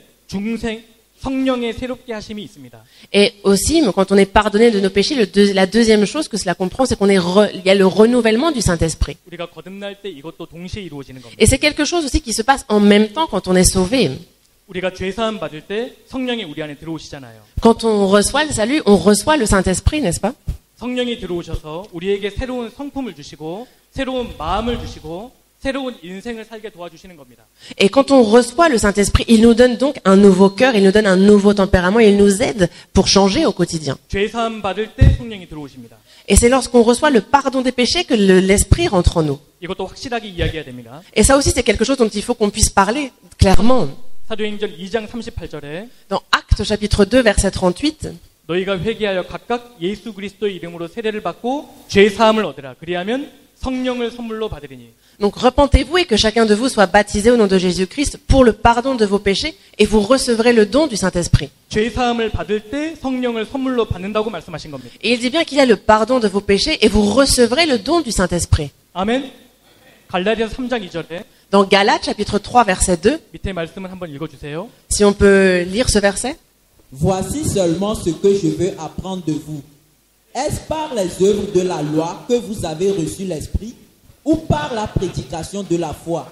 A: 성령의 새롭게 하심이 있습니다.
B: et aussi quand on est pardonné de nos péchés, la deuxième chose que cela comprend, c'est il y a le renouvellement du Saint-Esprit.
A: 우리가 거듭날 때 이것도 동시에 이루어지는 겁니다.
B: Et c'est quelque chose aussi qui se passe en même temps quand on est sauvé.
A: 우리가 죄 사함 받을 때 성령이 우리 안에 들어오시잖아요.
B: Quand on reçoit le salut, on reçoit le Saint-Esprit, n'est-ce pas?
A: 성령이 들어오셔서 우리에게 새로운 성품을 주시고 새로운 마음을 주시고 새로운 인생을 살게 도와주시는 겁니다.
B: Et quand on reçoit le Saint-Esprit, il nous donne donc un nouveau cœur, il nous donne un nouveau tempérament, il nous aide pour changer au quotidien.
A: 죄 사함 받을 때 성령이 들어오십니다.
B: Et c'est lorsqu'on reçoit le pardon des péchés que l'Esprit rentre en nous.
A: 이것도 확실하게 이야기해야 됩니다.
B: Et ça aussi, c'est quelque chose dont il faut qu'on puisse parler clairement.
A: 사도행전 2장 38절에
B: Dans Actes chapitre 2, verset 38,
A: 너희가 회개하여 각각 예수 그리스도의 이름으로 세례를 받고 죄 사함을 얻으라. 그리하면 성령을 선물로 받으리니.
B: donc repentez-vous et que chacun de vous soit baptisé au nom de Jésus-Christ pour le pardon de vos péchés et vous recevrez le don du Saint-Esprit.
A: 죄 사함을 받을 때 성령을 선물로 받는다고 말씀하신 겁니다.
B: Et il dit bien qu'il y a le pardon de vos péchés et vous recevrez le don du Saint-Esprit.
A: 아멘. 갈라디아서 3장 2절에
B: Dans Galates chapitre 3, verset 2,
A: 밑에 말씀을 한번 읽어주세요.
B: si on peut lire ce verset.
C: Voici seulement ce que je veux apprendre de vous. Est-ce par les œuvres de la loi que vous avez reçu l'Esprit ou par la prédication de la foi?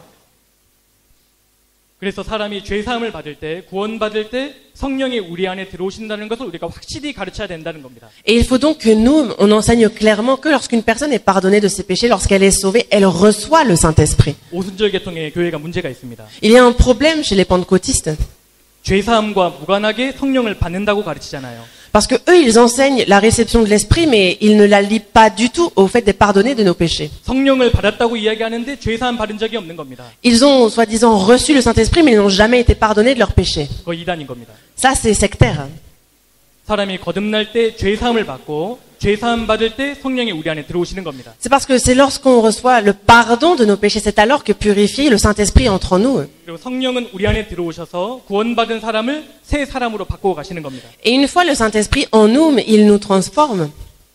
A: 그래서 사람이 죄 사함을 받을 때, 구원 받을 때 성령이 우리 안에 들어오신다는 것을 우리가 확실히 가르쳐야 된다는 겁니다.
B: Et il faut donc que nous, on enseigne clairement que lorsqu'une personne est pardonnée de ses péchés, lorsqu'elle est sauvée, elle reçoit le Saint-Esprit.
A: 오순절 계통의 교회가 문제가 있습니다.
B: Il y a un problème chez les pentecôtistes.
A: 죄 사함과 무관하게 성령을 받는다고 가르치잖아요.
B: Parce que eux, ils enseignent la réception de l'Esprit, mais ils ne la lient pas du tout au fait d'être pardonnés de nos péchés.
A: 성령을 받았다고 이야기하는데 죄 사함 받은 적이 없는 겁니다.
B: Ils ont, soi-disant, reçu le Saint-Esprit, mais ils n'ont jamais été pardonnés de leurs péchés.
A: 그거 이단인 겁니다.
B: Ça, c'est sectaire.
A: 사람이 거듭날 때 죄 사함을 받고 죄 사함 받을 때 성령이 우리 안에 들어오시는 겁니다.
B: C'est parce que c'est lorsqu'on reçoit le pardon de nos péchés, c'est alors que purifié, le Saint-Esprit entre en nous.
A: 그리고 성령은 우리 안에 들어오셔서 구원받은 사람을 새 사람으로 바꾸어 가시는 겁니다.
B: Et une fois le Saint-Esprit en nous, il nous transforme.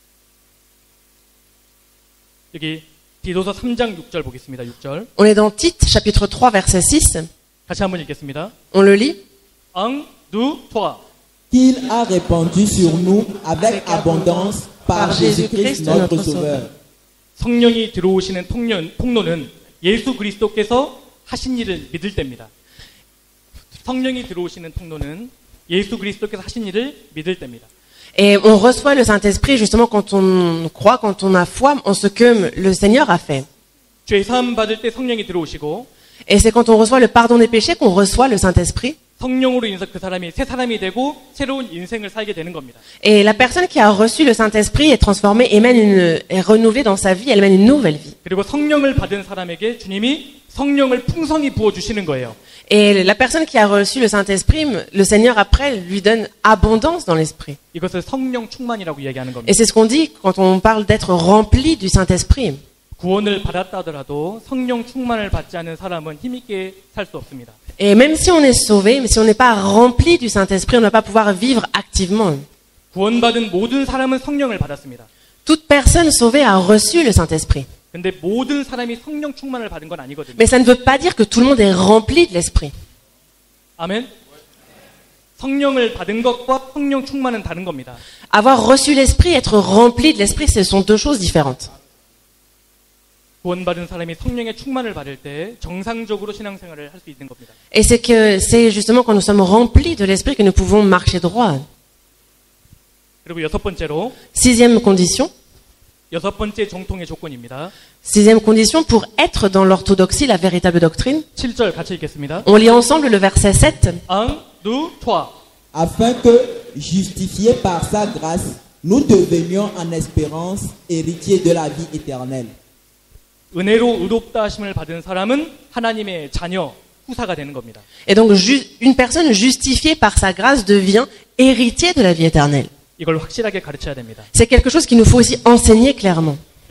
A: 여기 디도서 3장 6절 보겠습니다. 6절.
B: On est dans Tite, chapitre 3, verset 6.
A: 다시 한번 읽겠습니다.
B: On le lit.
A: 앙, 누, 토아.
C: Qu'il a répandu sur nous avec abondance par Jésus-Christ notre Sauveur.
A: 성령이 들어오시는 통로는 예수 그리스도께서 하신 일을 믿을 때입니다. 성령이 들어오시는 통로는 예수 그리스도께서 하신 일을 믿을 때입니다.
B: Et on reçoit le Saint-Esprit justement quand on croit, quand on a foi en ce que le Seigneur a fait.
A: 죄 사함 받을 때 성령이 들어오시고
B: Et c'est quand on reçoit le pardon des péchés qu'on reçoit le Saint-Esprit.
A: 성령으로 인해서 그 사람이 새 사람이 되고 새로운 인생을 살게 되는 겁니다.
B: Et la personne qui a reçu le Saint-Esprit est transformée et est renouvelée dans sa vie, elle mène une nouvelle vie.
A: 그리고 성령을 받은 사람에게 주님이 성령을 풍성히 부어 주시는 거예요.
B: Et la personne qui a reçu le Saint-Esprit, le Seigneur après lui donne abondance dans l'esprit.
A: 이것을 성령 충만이라고 이야기하는 겁니다.
B: Et c'est ce qu'on dit quand on parle d'être rempli du Saint-Esprit.
A: 구원을 받았다 하더라도 성령 충만을 받지 않은 사람은 힘있게 살 수 없습니다.
B: Et même si on est sauvé, mais si on n'est pas rempli du Saint-Esprit, on ne va pas pouvoir vivre activement.
A: 구원받은 모든 사람은 성령을 받았습니다.
B: Toute personne sauvée a reçu le Saint-Esprit.
A: 근데 모든 사람이 성령 충만을 받은 건 아니거든요.
B: Mais ça ne veut pas dire que tout le monde est rempli de l'Esprit.
A: 아멘. 성령을 받은 것과 성령 충만은 다른 겁니다.
B: Avoir reçu l'Esprit, être rempli de l'Esprit, ce sont deux choses différentes.
A: 구원받은 사람이 성령의 충만을 받을 때 정상적으로 신앙생활을 할 수 있는 겁니다.
B: Et c'est justement quand nous sommes remplis de l'Esprit que nous pouvons marcher droit.
A: 그리고 여섯 번째로,
B: Sixième condition.
A: 여섯 번째 정통의 조건입니다.
B: Sixième condition pour être dans l'orthodoxie, la véritable doctrine.
A: 7절 같이 읽겠습니다.
B: On lit ensemble le verset 7.
A: 1, 2, 3.
C: Afin que, justifiés par sa grâce, nous devenions en espérance héritiers de la vie éternelle.
A: 은혜로 의롭다 하심을 받은 사람은 하나님의 자녀, 후사가 되는 겁니다.
B: Et donc, une personne justifiée par sa grâce devient héritier de la vie éternelle.
A: 이걸 확실하게 가르쳐야 됩니다.
B: C'est quelque chose qu'il nous faut aussi enseigner clairement.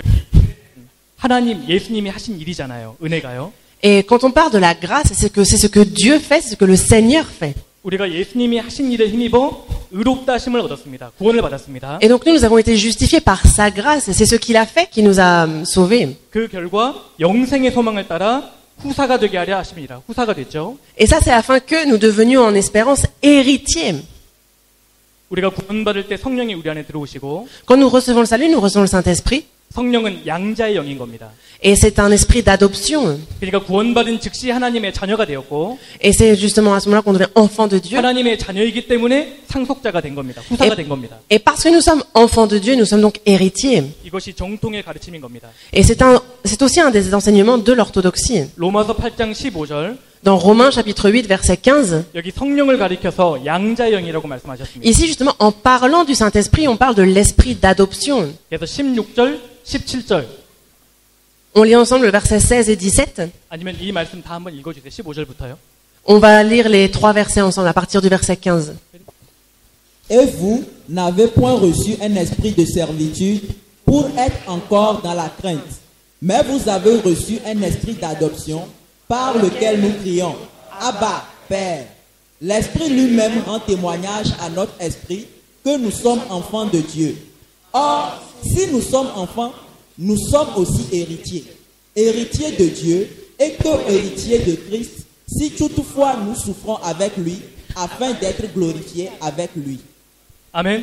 A: 하나님, 예수님이 하신 일이잖아요. 은혜가요.
B: Et quand on parle de la grâce, c'est ce que Dieu fait, c'est ce que le Seigneur fait.
A: 우리가 예수님이 하신 일에 힘입어 의롭다 하심을 얻었습니다. 구원을 받았습니다.
B: Et donc nous avons été justifiés par sa grâce. C'est ce qu'il a fait qui nous a sauvés.
A: 그 결과 영생의 소망을 따라 후사가 되게 하려 하십니다. 후사가 됐죠.
B: Et ça, c'est afin que nous devenions en espérance héritiers.
A: 우리가 구원받을 때 성령이 우리 안에 들어오시고
B: Quand nous recevons le salut, nous recevons le Saint-Esprit.
A: 성령은 양자의 영인 겁니다.
B: Et c'est un esprit d'adoption.
A: 그러니까 구원받은 즉시 하나님의 자녀가 되었고
B: Et c'est justement à ce moment-là qu'on devient enfant de Dieu.
A: 하나님의 자녀이기 때문에 상속자가 된 겁니다. 후사가 된 겁니다.
B: Et parce que nous sommes enfants de Dieu, nous sommes donc héritiers.
A: 이것이 정통의 가르침인 겁니다.
B: Et c'est aussi un des enseignements de l'orthodoxie.
A: 로마서 8장 15절
B: Dans Romains chapitre 8 verset 15,
A: 여기 성령을 가리켜서 양자의 영이라고 말씀하셨습니다.
B: ici justement en parlant du Saint-Esprit, on parle de l'esprit d'adoption.
A: 그래서 16절, 17절
B: On lit ensemble le verset 16 et 17.
A: 아니면 이 말씀 다 한번 읽어주세요. 15절부터요.
B: On va lire les trois versets ensemble à partir du verset 15.
C: Et vous n'avez point reçu un esprit de servitude pour être encore dans la crainte, mais vous avez reçu un esprit d'adoption par lequel nous crions « Abba, Père ». L'Esprit lui-même rend témoignage à notre esprit que nous sommes enfants de Dieu. Or, si nous sommes enfants, nous sommes aussi héritiers. Héritiers de Dieu et co-héritiers de Christ, si toutefois nous souffrons avec lui, afin d'être glorifiés avec lui.
A: 아멘.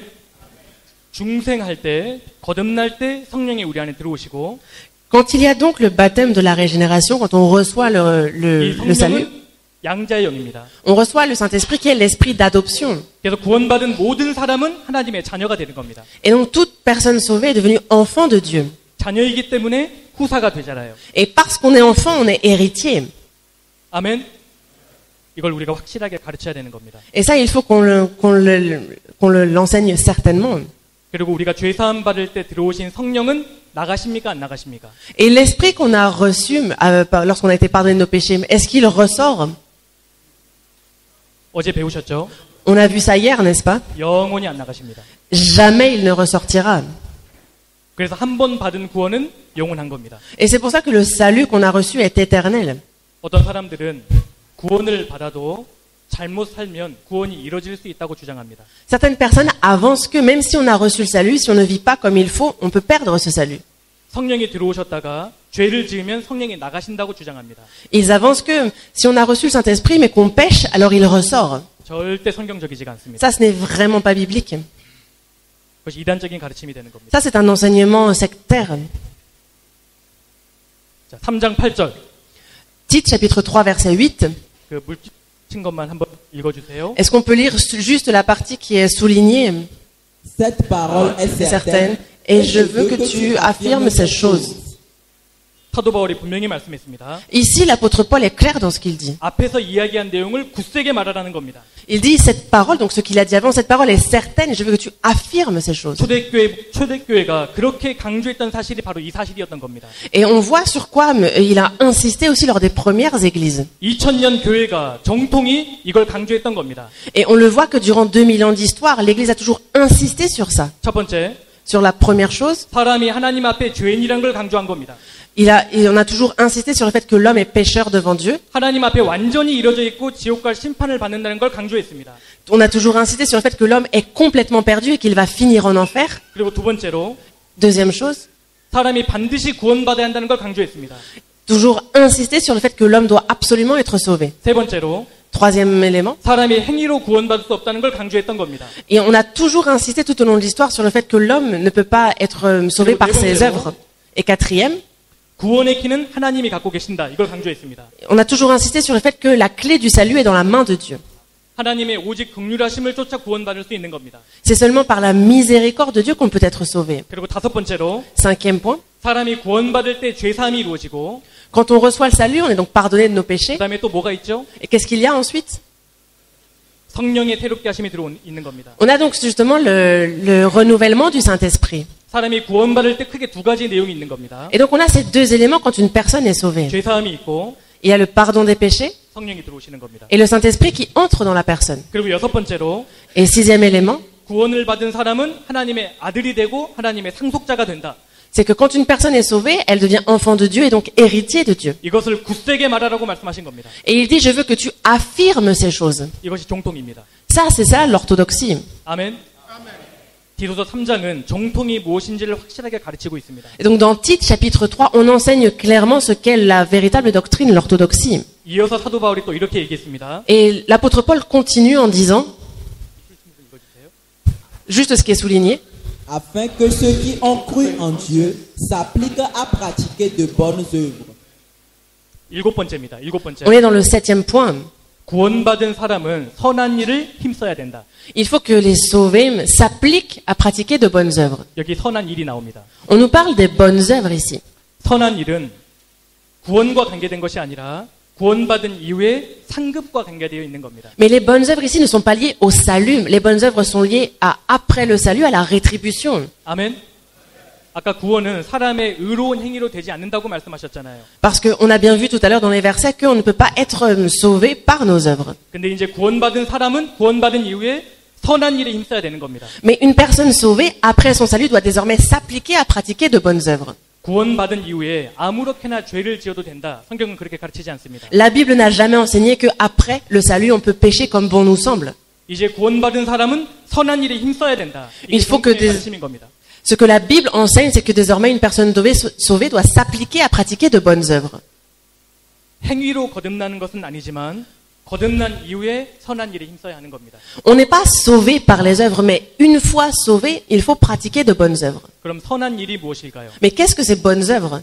A: 중생할 때, 거듭날 때 성령이 우리 안에 들어오시고
B: Quand il y a donc le baptême de la régénération, quand on reçoit le salut,
A: 성령은 양자의 영입니다.
B: on reçoit le Saint-Esprit qui est l'esprit d'adoption.
A: 그래서 구원받은 모든 사람은 하나님의 자녀가 되는 겁니다.
B: Et donc toute personne sauvée est devenue enfant de Dieu.
A: 자녀이기 때문에 후사가 되잖아요.
B: Et parce qu'on est enfant, on est héritier.
A: 아멘. 이걸 우리가 확실하게 가르쳐야 되는 겁니다.
B: Et ça, il faut qu'on l'enseigne certainement.
A: 그리고 우리가 죄 사함 받을 때 들어오신 성령은 나가십니까 안 나가십니까?
B: Et l'esprit qu'on a reçu lorsqu'on a été pardonné de nos péchés, est-ce qu'il ressort?
A: 어제 배우셨죠?
B: On a vu ça hier, n'est-ce pas?
A: 영원히 안 나가십니다.
B: Jamais il ne ressortira.
A: 그래서 한 번 받은 구원은 영원한 겁니다.
B: Et c'est pour ça que le salut qu'on a reçu est éternel.
A: 어떤 사람들은 구원을 받아도 잘못 살면 구원이 이루어질 수 있다고 주장합니다.
B: Certaines personnes avancent que même si on a reçu le salut, si on ne vit pas comme il faut, on peut perdre ce salut.
A: 성령이 들어오셨다가 죄를 지으면 성령이 나가신다고 주장합니다.
B: Ils avancent que si on a reçu le Saint-Esprit mais qu'on pêche, alors il ressort.
A: 절대 성경적이지가 않습니다.
B: Ça, ce n'est vraiment pas biblique.
A: 그것이 이단적인 가르침이 되는 겁니다.
B: Ça, c'est un enseignement sectaire.
A: 자, 3장 8절.
B: Tite, chapitre 3, verset 8.
A: 그 물친 것만 한번 읽어주세요.
B: Est-ce qu'on peut lire juste la partie qui est soulignée?
C: Cette parole est certaine
B: Et je veux que tu affirmes ces choses.
A: 사도 바울이 분명히 말씀했습니다.
B: Ici, l'apôtre Paul est clair dans ce qu'il dit.
A: 앞에서 이야기한 내용을 굳세게 말하라는 겁니다.
B: Il dit cette parole, donc ce qu'il a dit avant, cette parole est certaine, je veux que tu affirmes ces choses.
A: 초대교회가 그렇게 강조했던 사실이 바로 이 사실이었던 겁니다.
B: Et on voit sur quoi il a insisté aussi lors des premières églises.
A: 2000년 교회가 정통이 이걸 강조했던 겁니다.
B: Et on le voit que durant 2000 ans d'histoire, l'église a toujours insisté sur ça.
A: 첫 번째,
B: Sur la première chose,
A: 사람이 하나님 앞에 죄인이라는 걸 강조한 겁니다.
B: on a toujours insisté sur le fait que l'homme est pécheur devant Dieu.
A: 하나님 앞에 완전히 이루어져 있고 지옥 갈 심판을 받는다는 걸 강조했습니다.
B: On a toujours insisté sur le fait que l'homme est complètement perdu et qu'il va finir en enfer.
A: 그리고 두 번째로
B: Deuxième chose,
A: 사람이 반드시 구원받아야 한다는 걸 강조했습니다.
B: toujours insister sur le fait que l'homme doit absolument être sauvé.
A: 세 번째로
B: Troisième élément,
A: 사람이 행위로 구원받을 수 없다는 걸 강조했던 겁니다.
B: et on a toujours insisté tout au long de l'histoire sur le fait que l'homme ne peut pas être sauvé par ses œuvres. Et quatrième,
A: 구원의 키는 하나님이 갖고 계신다. 이걸 강조했습니다.
B: on a toujours insisté sur le fait que la clé du salut est dans la main de Dieu.
A: 하나님의 오직 긍휼하심을 쫓아 구원받을 수 있는 겁니다.
B: C'est seulement par la miséricorde de Dieu qu'on peut être sauvé.
A: 그리고 다섯 번째로
B: Cinquième point,
A: 사람이 구원받을 때 죄사함이 이루어지고
B: quand on reçoit le salut, on est donc pardonné de nos péchés.
A: 그다음에 또 뭐가 있죠?
B: Et qu'est-ce qu'il y a ensuite?
A: 성령의 새롭게 하심이 있는 겁니다.
B: On a donc justement le renouvellement du Saint-Esprit.
A: 사람이 구원받을 때 크게 두 가지 내용이 있는 겁니다.
B: Et donc on a ces deux éléments quand une personne est sauvée.
A: 죄사함이 있고
B: Il y a le pardon des péchés
A: 성령이 들어오시는 겁니다.
B: et le Saint-Esprit qui entre dans la personne.
A: 그리고 여섯 번째로
B: Et sixième élément,
A: 구원을 받은 사람은 하나님의 아들이 되고 하나님의 상속자가 된다.
B: c'est que quand une personne est sauvée, elle devient enfant de Dieu et donc héritier de Dieu.
A: 이것을 굳세게 말하라고 말씀하신 겁니다.
B: Et il dit, je veux que tu affirmes ces choses.
A: 이것이 정통입니다.
B: Ça, c'est ça l'orthodoxie.
A: 아멘. 디도서 3장은 정통이 무엇인지를 확실하게 가르치고 있습니다.
B: Et donc dans Tite, chapitre 3, on enseigne clairement ce qu'est la véritable doctrine, l'orthodoxie.
A: 이어서 사도 바울이 또 이렇게 얘기했습니다.
B: Et l'apôtre Paul continue en disant, juste ce qui est souligné,
C: afin que ceux qui ont cru en Dieu s'appliquent à pratiquer de bonnes œuvres.
A: 일곱 번째입니다. 일곱 번째.
B: on est dans le septième point.
A: 구원받은 사람은 선한 일을 힘써야 된다.
B: Il faut que les sauvés s'appliquent à pratiquer de bonnes œuvres.
A: 여기 선한 일이 나옵니다.
B: On nous parle des bonnes œuvres ici.
A: 선한 일은 구원과 관계된 것이 아니라 구원받은 이후에 상급과 관계되어 있는 겁니다.
B: Mais les bonnes œuvres ici ne sont pas liées au salut. Les bonnes œuvres sont liées à après le salut, à la rétribution.
A: 아멘. 아까 구원은 사람의 의로운 행위로 되지 않는다고 말씀하셨잖아요.
B: Parce qu'on a bien vu tout à l'heure dans les versets qu'on ne peut pas être sauvé par nos œuvres.
A: 근데 이제 구원받은 사람은 구원받은 이후에 선한 일에 힘써야 되는 겁니다.
B: Mais une personne sauvée, après son salut, doit désormais s'appliquer à pratiquer de bonnes œuvres.
A: 구원받은 이후에 아무렇게나 죄를 지어도 된다. 성경은 그렇게 가르치지 않습니다.
B: La Bible n'a jamais enseigné qu'après le salut, on peut pécher comme bon nous semble.
A: 이제 구원받은 사람은 선한 일에 힘써야 된다. 이게
B: Il faut que
A: 성경의
B: des-
A: 가르침인 겁니다.
B: Ce que la Bible enseigne, c'est que désormais une personne sauvée doit s'appliquer à pratiquer de bonnes œuvres.
A: 행위로 거듭나는 것은 아니지만 거듭난 이후에 선한 일에 힘써야 하는 겁니다.
B: On n'est pas sauvé par les œuvres, mais une fois sauvé, il faut pratiquer de bonnes œuvres.
A: 그럼 선한 일이 무엇일까요?
B: Mais qu'est-ce que ces bonnes œuvres?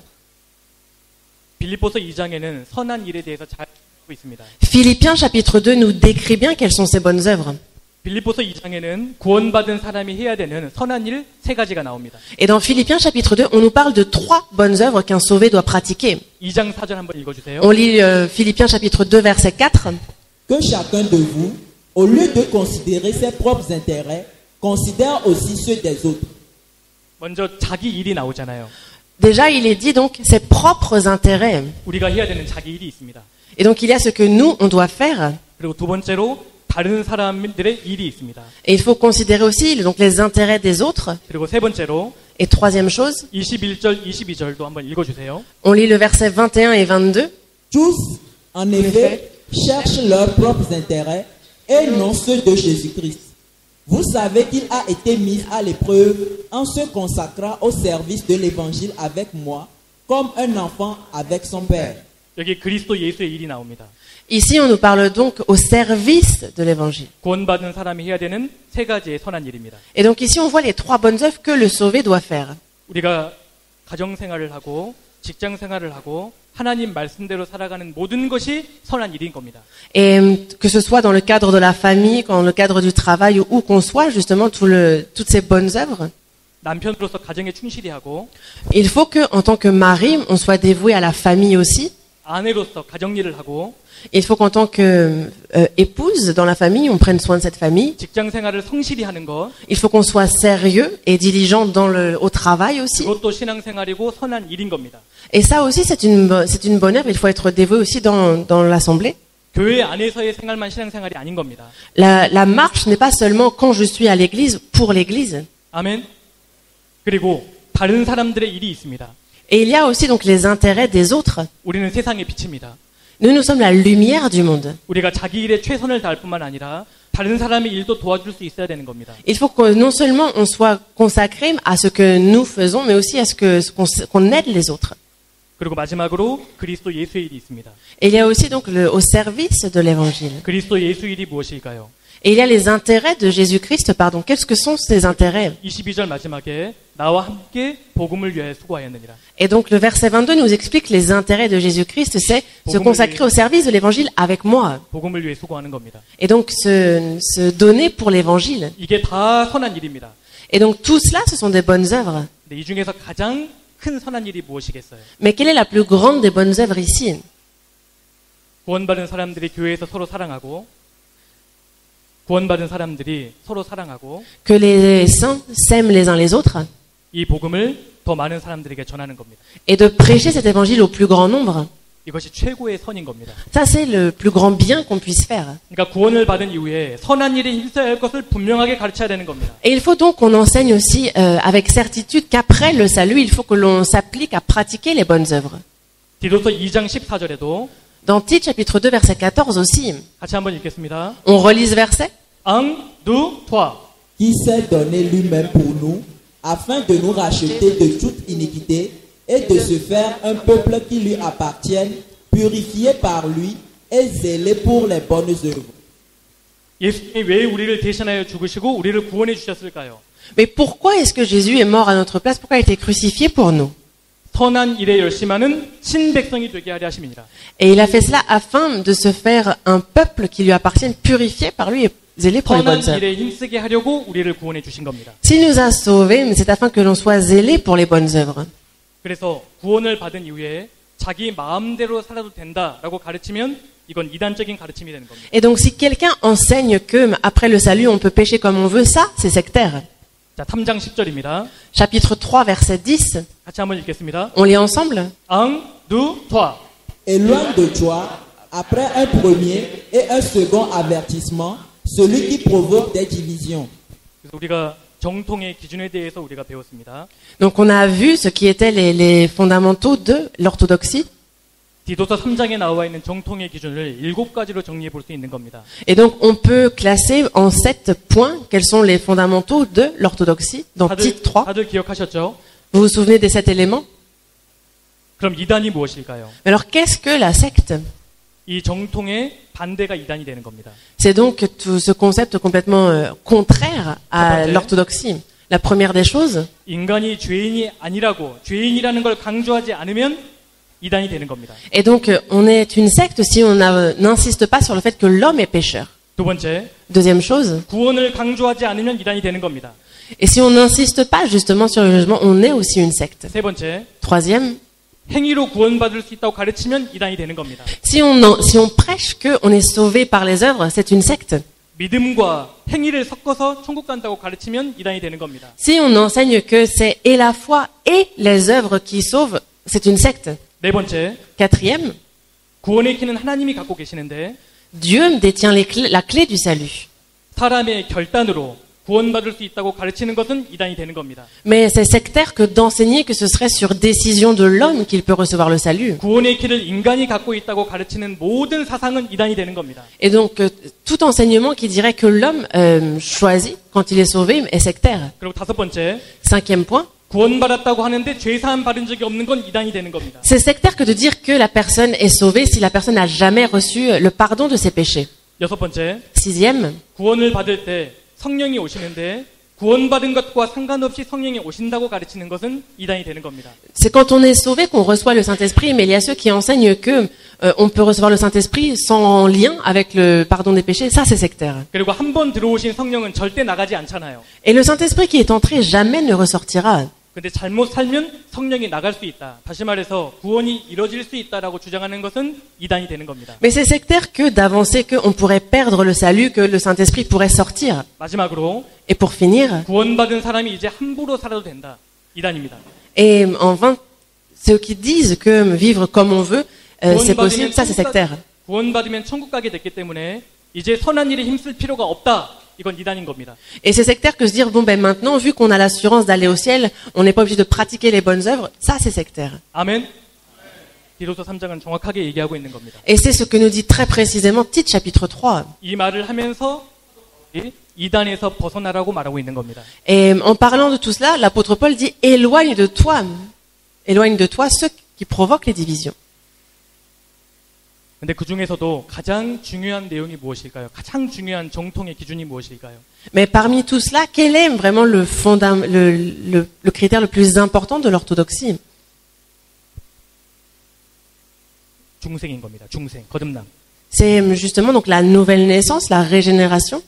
A: 빌립보서 2장에는 선한 일에 대해서 잘 알고 있습니다.
B: Philippiens chapitre 2 nous décrit bien quelles sont ces bonnes œuvres.
A: 빌립보서 2장에는 구원받은 사람이 해야 되는 선한 일 세 가지가 나옵니다.
B: Et dans Philippiens chapitre 2, on nous parle de 3 bonnes œuvres qu'un sauvé doit pratiquer.
A: 2장 4절 한번 읽어주세요.
B: On lit Philippiens chapitre 2 verset 4.
C: Que chacun de vous, au lieu de considérer ses propres intérêts, considère aussi ceux des autres.
A: 먼저 자기 일이 나오잖아요.
B: Déjà, il est dit donc ses propres intérêts.
A: 우리가 해야 되는 자기 일이 있습니다.
B: Et donc, il y a ce que nous, on doit faire.
A: 그리고 두 번째로 다른 사람들의 일이 있습니다.
B: Et il faut considérer aussi donc, les intérêts des autres.
A: 그리고 세 번째로
B: Et troisième chose,
A: 21절, 22절도 한번 읽어주세요.
B: on lit le verset 21 et 22.
C: Tous, en effet, cherchent leurs propres intérêts et non ceux de Jésus-Christ. Vous savez qu'il a été mis à l'épreuve en se consacrant au service de l'évangile avec moi, comme un enfant avec son père.
A: 여기 그리스도 예수의 일이 나옵니다.
B: Ici, on nous parle donc au service de l'évangile.
A: 구원받은 사람이 해야 되는 세 가지의 선한 일입니다.
B: Et donc ici, on voit les 3 bonnes œuvres que le sauvé doit faire.
A: 우리가 가정생활을 하고 직장생활을 하고 하나님 말씀대로 살아가는 모든 것이 선한 일인 겁니다.
B: Et que ce soit dans le cadre de la famille, dans le cadre du travail, ou où qu'on soit, justement, toutes ces bonnes œuvres.
A: 남편으로서 가정에 충실히 하고
B: Il faut que, en tant que mari, on soit dévoué à la famille aussi.
A: 아내로서 가정 일을 하고
B: Il faut qu'en tant que épouse dans la famille, on prenne soin de cette famille.
A: 직장 생활을 성실히 하는 것
B: Il faut qu'on soit sérieux et diligent au travail aussi.
A: 그것도 신앙생활이고 선한 일인 겁니다.
B: Et ça aussi, c'est une bonne œuvre. Il faut être dévoué aussi dans l'assemblée.
A: 교회 안에서의 생활만 신앙생활이 아닌 겁니다.
B: La marche n'est pas seulement quand je suis à l'église, pour l'église.
A: 아멘. 그리고 다른 사람들의 일이 있습니다.
B: Et il y a aussi donc les intérêts des autres.
A: 우리는 세상의 빛입니다.
B: Nous sommes la lumière du monde.
A: 우리가 자기 일에 최선을 다할 뿐만 아니라 다른 사람의 일도 도와줄 수 있어야 되는 겁니다.
B: Il faut que non seulement on soit consacré à ce que nous faisons, mais aussi à qu'on aide les autres.
A: 그리고 마지막으로 그리스도 예수의 일이 있습니다.
B: Et il y a aussi donc au service de l'évangile.
A: 그리스도 예수 일이 무엇일까요?
B: Et il y a les intérêts de Jésus-Christ, pardon. Qu'est-ce que sont ces intérêts?
A: 22절 마지막에 나와 함께 복음을 위하여 수고하였느니라.
B: Et donc le verset 22 nous explique les intérêts de Jésus-Christ, c'est se consacrer au service de l'évangile avec moi.
A: 복음을 위해 수고하는 겁니다.
B: Et donc se donner pour l'évangile.
A: 이게 다 선한 일입니다.
B: Et donc tout cela, ce sont des bonnes œuvres.
A: 근데 이 중에서 가장 큰 선한 일이 무엇이겠어요?
B: Mais quelle est la plus grande des bonnes œuvres ici?
A: 구원받은 사람들이 교회에서 서로 사랑하고 구원받은 사람들이 서로 사랑하고
B: Que les saints s'aiment les uns les autres
A: 이 복음을 더 많은 사람들에게 전하는 겁니다.
B: et de prêcher cet évangile au plus grand nombre.
A: 이것이 최고의 선인 겁니다.
B: Ça, c'est le plus grand bien qu'on puisse faire.
A: 그러니까 구원을 받은 이후에 선한 일에 힘써야 할 것을 분명하게 가르쳐야 되는 겁니다.
B: Et il faut donc qu'on enseigne aussi avec certitude qu'après le salut, il faut que l'on s'applique à pratiquer les bonnes œuvres.
A: 디도서 2장 14절에도
B: Dans Tite, chapitre 2, verset 14 aussi,
A: 같이 한번 읽겠습니다.
B: on relit ce verset.
A: 앙, 두, toi.
C: Qui s'est donné lui-même pour nous, afin de nous racheter de toute iniquité et de se faire un peuple qui lui appartienne, purifié par lui et zélé pour les bonnes œuvres.
A: 예수님이 왜 우리를 대신하여 죽으시고 우리를 구원해 주셨을까요?
B: Mais pourquoi est-ce que Jésus est mort à notre place? Pourquoi il a été crucifié pour nous?
A: 선한 일에 열심하는 신백성이 되게 하려 하심이니라.
B: Et il a fait cela afin de se faire un peuple qui lui appartienne, purifié par lui et zélé pour les bonnes
A: 선한
B: œuvres.
A: 일에 힘쓰게 하려고 우리를 구원해 주신 겁니다.
B: S'il nous a sauvés, mais c'est afin que l'on soit zélé pour les bonnes œuvres.
A: 그래서 구원을 받은 이후에 자기 마음대로 살아도 된다라고 가르치면 이건 이단적인 가르침이 되는 겁니다.
B: Et donc si quelqu'un enseigne que après le salut on peut pécher comme on veut, ça c'est sectaire.
A: 자, 3장 10절입니다.
B: Chapitre 3, verset 10.
A: 같이 한번 읽겠습니다.
B: On lit ensemble?
A: 앙, 두, toi.
C: Éloigne de toi, après un premier et un second avertissement, celui qui provoque des divisions.
A: 그래서 우리가 정통의 기준에 대해서 우리가 배웠습니다.
B: Donc on a vu ce qui étaient les fondamentaux de l'orthodoxie.
A: 디도서 3장에 나와 있는 정통의 기준을 7가지로 정리해 볼 수 있는 겁니다.
B: Et donc on peut classer en 7 points quels sont les fondamentaux de l'orthodoxie dans Tite 3.
A: 다들 기억하셨죠?
B: Vous vous souvenez des 7 éléments?
A: 그럼 이단이 무엇일까요?
B: Alors qu'est-ce que la secte?
A: 이 정통의 반대가 이단이 되는 겁니다.
B: C'est donc tout ce concept complètement contraire à l'orthodoxie. La première des choses,
A: 인간이 죄인이 아니라고 죄인이라는 걸 강조하지 않으면 이단이 되는 겁니다.
B: et donc on est une secte si on n'insiste pas sur le fait que l'homme est pécheur.
A: 두 번째,
B: Deuxième chose,
A: 구원을 강조하지 않으면 이단이 되는 겁니다.
B: et si on n'insiste pas justement sur le jugement, on est aussi une secte.
A: 세 번째,
B: Troisième,
A: 행위로 구원받을 수 있다고 가르치면 이단이 되는 겁니다.
B: si on prêche qu'on est sauvé par les œuvres, c'est une secte.
A: 믿음과 행위를 섞어서 천국 간다고 가르치면 이단이 되는 겁니다.
B: Si on enseigne que c'est et la foi et les œuvres qui sauvent, c'est une secte.
A: 네 번째,
B: Quatrième,
A: 구원의 키는 하나님이 갖고 계시는데
B: Dieu détient la clé du salut.
A: 사람의 결단으로 구원받을 수 있다고 가르치는 것은 이단이 되는 겁니다.
B: Mais c'est sectaire que d'enseigner que ce serait sur décision de l'homme qu'il peut recevoir le salut.
A: 구원의 키를 인간이 갖고 있다고 가르치는 모든 사상은 이단이 되는 겁니다.
B: Et donc, tout enseignement qui dirait que l'homme choisit quand il est sauvé est sectaire.
A: 그리고 다섯 번째,
B: Cinquième point,
A: 구원받았다고 하는데 죄사함 받은 적이 없는 건 이단이 되는 겁니다.
B: c'est sectaire que de dire que la personne est sauvée si la personne n'a jamais reçu le pardon de ses péchés.
A: 여섯 번째,
B: Sixième,
A: 구원을 받을 때 성령이 오시는데 구원받은 것과 상관없이 성령이 오신다고 가르치는 것은 이단이 되는 겁니다.
B: C'est quand on est sauvé qu'on reçoit le Saint-Esprit, mais il y a ceux qui enseignent que on peut recevoir le Saint-Esprit sans lien avec le pardon des péchés. Ça, c'est sectaire.
A: 그리고 한 번 들어오신 성령은 절대 나가지 않잖아요.
B: Et le Saint-Esprit qui est entré jamais ne ressortira.
A: 근데 잘못 살면 성령이 나갈 수 있다. 다시 말해서 구원이 이뤄질 수 있다라고 주장하는 것은 이단이 되는 겁니다.
B: Mais c'est sectaire que d'avancer qu'on pourrait perdre le salut, que le Saint-Esprit pourrait sortir.
A: 마지막으로
B: Et pour finir,
A: 구원받은 사람이 이제 함부로 살아도 된다. 이단입니다.
B: et enfin, ceux qui disent que vivre comme on veut, c'est possible, ça c'est sectaire.
A: 구원받으면 천국 가게 됐기 때문에 이제 선한 일에 힘쓸 필요가 없다. 이건 이단인 겁니다.
B: Et c'est sectaire que se dire, bon ben maintenant, vu qu'on a l'assurance d'aller au ciel, on n'est pas obligé de pratiquer les bonnes œuvres, ça c'est sectaire.
A: 아멘. 디도서 3장은 정확하게 얘기하고 있는 겁니다.
B: Et c'est ce que nous dit très précisément Tite chapitre 3.
A: 이 말을 하면서 이단에서 벗어나라고 말하고 있는 겁니다.
B: Et en parlant de tout cela, l'apôtre Paul dit, éloigne de toi ceux qui provoquent les divisions.
A: 근데 그 중에서도 가장 중요한 내용이 무엇일까요? 가장 중요한 정통의 기준이 무엇일까요?
B: Mais parmi tout cela, quel est vraiment le critère le plus important de l'orthodoxie?
A: 중생인 겁니다. 중생, 거듭남.
B: C'est justement donc la nouvelle naissance, la régénération.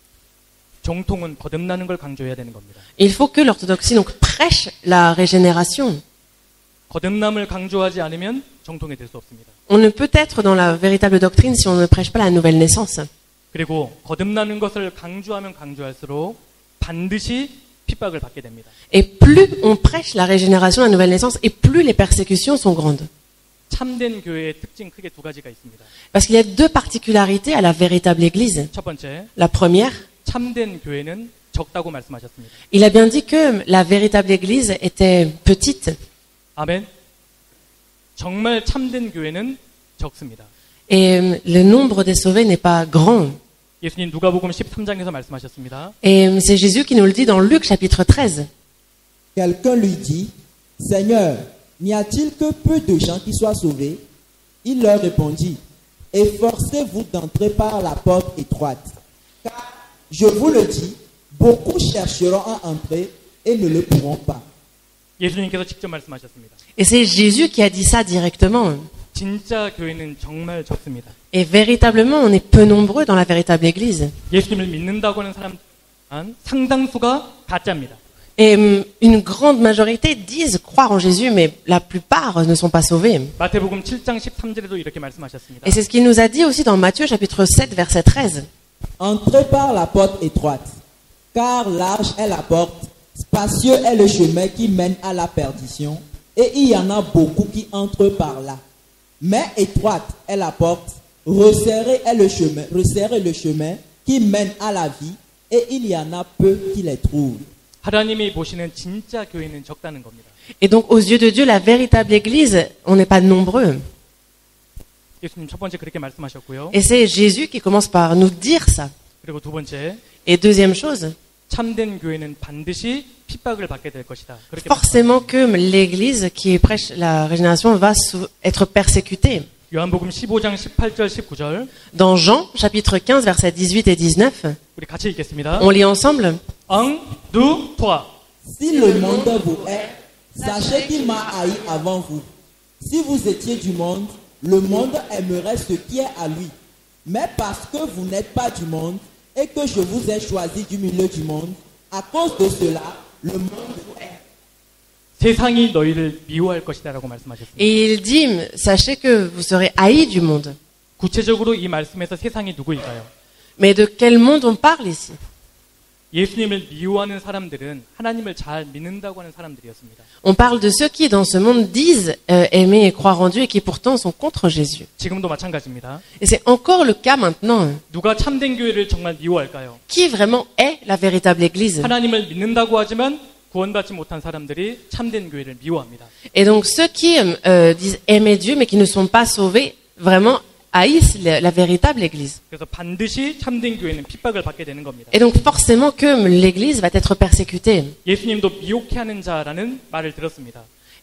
A: 정통은 거듭나는 걸 강조해야 되는 겁니다.
B: Il faut que l'orthodoxie donc prêche la régénération.
A: 거듭남을 강조하지 않으면 정통이 될 수 없습니다.
B: On ne peut être dans la véritable doctrine si on ne prêche pas la nouvelle naissance.
A: 그리고 거듭나는 것을 강조하면 강조할수록 반드시 핍박을 받게 됩니다.
B: Et plus on prêche la régénération, la nouvelle naissance, et plus les persécutions sont grandes.
A: 참된 교회의 특징 크게 두 가지가 있습니다.
B: Parce qu'il y a deux particularités à la véritable église.
A: 첫 번째,
B: La première,
A: 참된 교회는 적다고 말씀하셨습니다.
B: il a bien dit que la véritable église était petite.
A: 아멘. 정말 참된 교회는 적습니다.
B: Et le nombre des sauvés n'est pas grand.
A: 예수님 누가복음 13장에서 말씀하셨습니다.
B: Et c'est Jésus qui nous le dit dans Luc chapitre 13.
C: Quelqu'un lui dit, Seigneur, n'y a-t-il que peu de gens qui soient sauvés? Il leur répondit, efforcez-vous d'entrer par la porte étroite. Car, je vous le dis, beaucoup chercheront à entrer et ne le pourront pas.
A: 예수님께서 직접 말씀하셨습니다.
B: Et c'est Jésus qui a dit ça directement.
A: 진짜 교회는 정말 적습니다.
B: Et véritablement, on est peu nombreux dans la véritable église.
A: 예수님을 믿는다고 하는 사람 상당수가 가짜입니다.
B: Et une grande majorité disent croire en Jésus, mais la plupart ne sont pas sauvés.
A: 마태복음 7장 13절에도 이렇게 말씀하셨습니다.
B: Et c'est ce qu'il nous a dit aussi dans Matthieu chapitre 7 verset 13.
C: Entrez par la porte étroite, car large est la porte, spacieux est le chemin qui mène à la perdition, et il y en a beaucoup qui entrent par là. Mais étroite est la porte, resserré le chemin qui mène à la vie, et il y en a peu qui les trouvent.
A: 하나님이 보시는 진짜 교회는 적다는 겁니다.
B: Et donc aux yeux de Dieu, la véritable église, on n'est pas nombreux.
A: 예수님 첫 번째 그렇게 말씀하셨고요.
B: Et c'est Jésus qui commence par nous dire ça.
A: 그리고 두 번째,
B: Et deuxième chose,
A: 참된 교회는 반드시 핍박을 받게 될 것이다. 그렇게
B: forcément que l'église qui prêche la régénération va être persécutée.
A: 요한복음 15장 18절 19절
B: Dans Jean chapitre 15 versets 18 et 19,
A: 우리 같이 읽겠습니다.
B: on lit ensemble.
A: 1, 2, 3.
C: Si le monde vous hait, sachez qu'il m'a haï avant vous. Si vous étiez du monde, le monde aimerait ce qui est à lui. Mais parce que vous n'êtes pas du monde et que je vous ai choisi du milieu du monde, à cause de cela, le monde vous hait.
A: 세상이 너희를 미워할 것이다라고 말씀하셨습니다.
B: Et il dit, sachez que vous serez haïs du monde.
A: 구체적으로 이 말씀에서 세상이 누구일까요?
B: Mais de quel monde on parle ici?
A: 예수님을 미워하는 사람들은 하나님을 잘 믿는다고 하는 사람들이었습니다.
B: On parle de ceux qui, dans ce monde, disent aimer et croire en Dieu et qui pourtant sont contre Jésus.
A: 지금도 마찬가지입니다.
B: Et c'est encore le cas maintenant.
A: 누가 참된 교회를 정말 미워할까요?
B: Qui vraiment est la véritable église?
A: 하나님을 믿는다고 하지만 구원받지 못한 사람들이 참된 교회를 미워합니다.
B: Et donc ceux qui disent aimer Dieu mais qui ne sont pas sauvés, vraiment haïssent la véritable église.
A: 그래서 반드시 참된 교회는 핍박을 받게 되는 겁니다.
B: Et donc forcément que l'église va être persécutée.
A: 예수님도 미혹해하는 자라는 말을 들었습니다.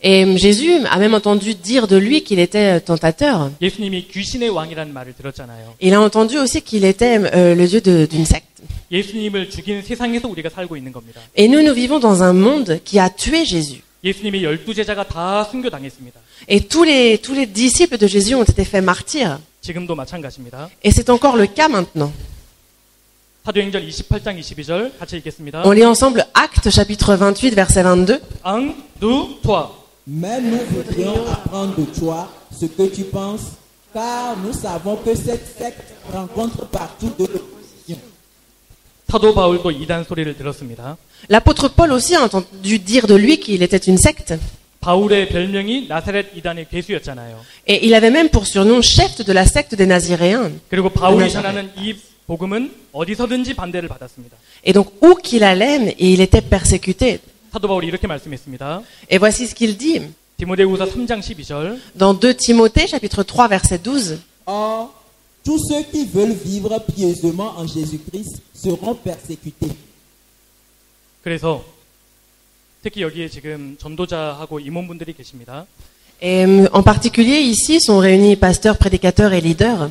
B: Et Jésus a même entendu dire de lui qu'il était tentateur.
A: 예수님이 귀신의 왕이라는 말을 들었잖아요.
B: Il a entendu aussi qu'il était le dieu d'une secte.
A: 예수님을 죽인 세상에서 우리가 살고 있는 겁니다.
B: Et nous vivons dans un monde qui a tué Jésus.
A: 예수님의 12제자가 다 순교당했습니다.
B: Et tous les disciples de Jésus ont été faits martyrs.
A: 지금도 마찬가지입니다.
B: Et c'est encore le cas maintenant.
A: 사도행전 28장 22절 같이 읽겠습니다.
B: On lit ensemble Actes chapitre 28 verset 22.
A: Un, deux, trois.
C: Mais nous voudrions apprendre de toi ce que tu penses, car nous savons que cette secte rencontre partout de l'opposition.
A: 사도 바울도 이단 소리를 들었습니다.
B: L'apôtre Paul aussi a entendu dire de lui qu'il était une secte.
A: 바울의 별명이 나사렛 이단의 괴수였잖아요.
B: Et il avait même pour surnom chef de la secte des Naziréens.
A: 그리고 바울이 전하는 이 복음은 어디서든지 반대를 받았습니다.
B: Et donc où qu'il allait, il était persécuté.
A: 사도 바울이 이렇게 말씀했습니다.
B: Et voici ce qu'il dit
A: 디모데후서 3장 12절.
B: dans 2 Timothée chapitre 3 verset 12.
C: Or, tous ceux qui veulent vivre pieusement en Jésus-Christ seront persécutés.
A: 그래서 특히 여기에 지금 전도자하고 임원분들이 계십니다.
B: Et en particulier ici sont réunis pasteurs, prédicateurs et leaders.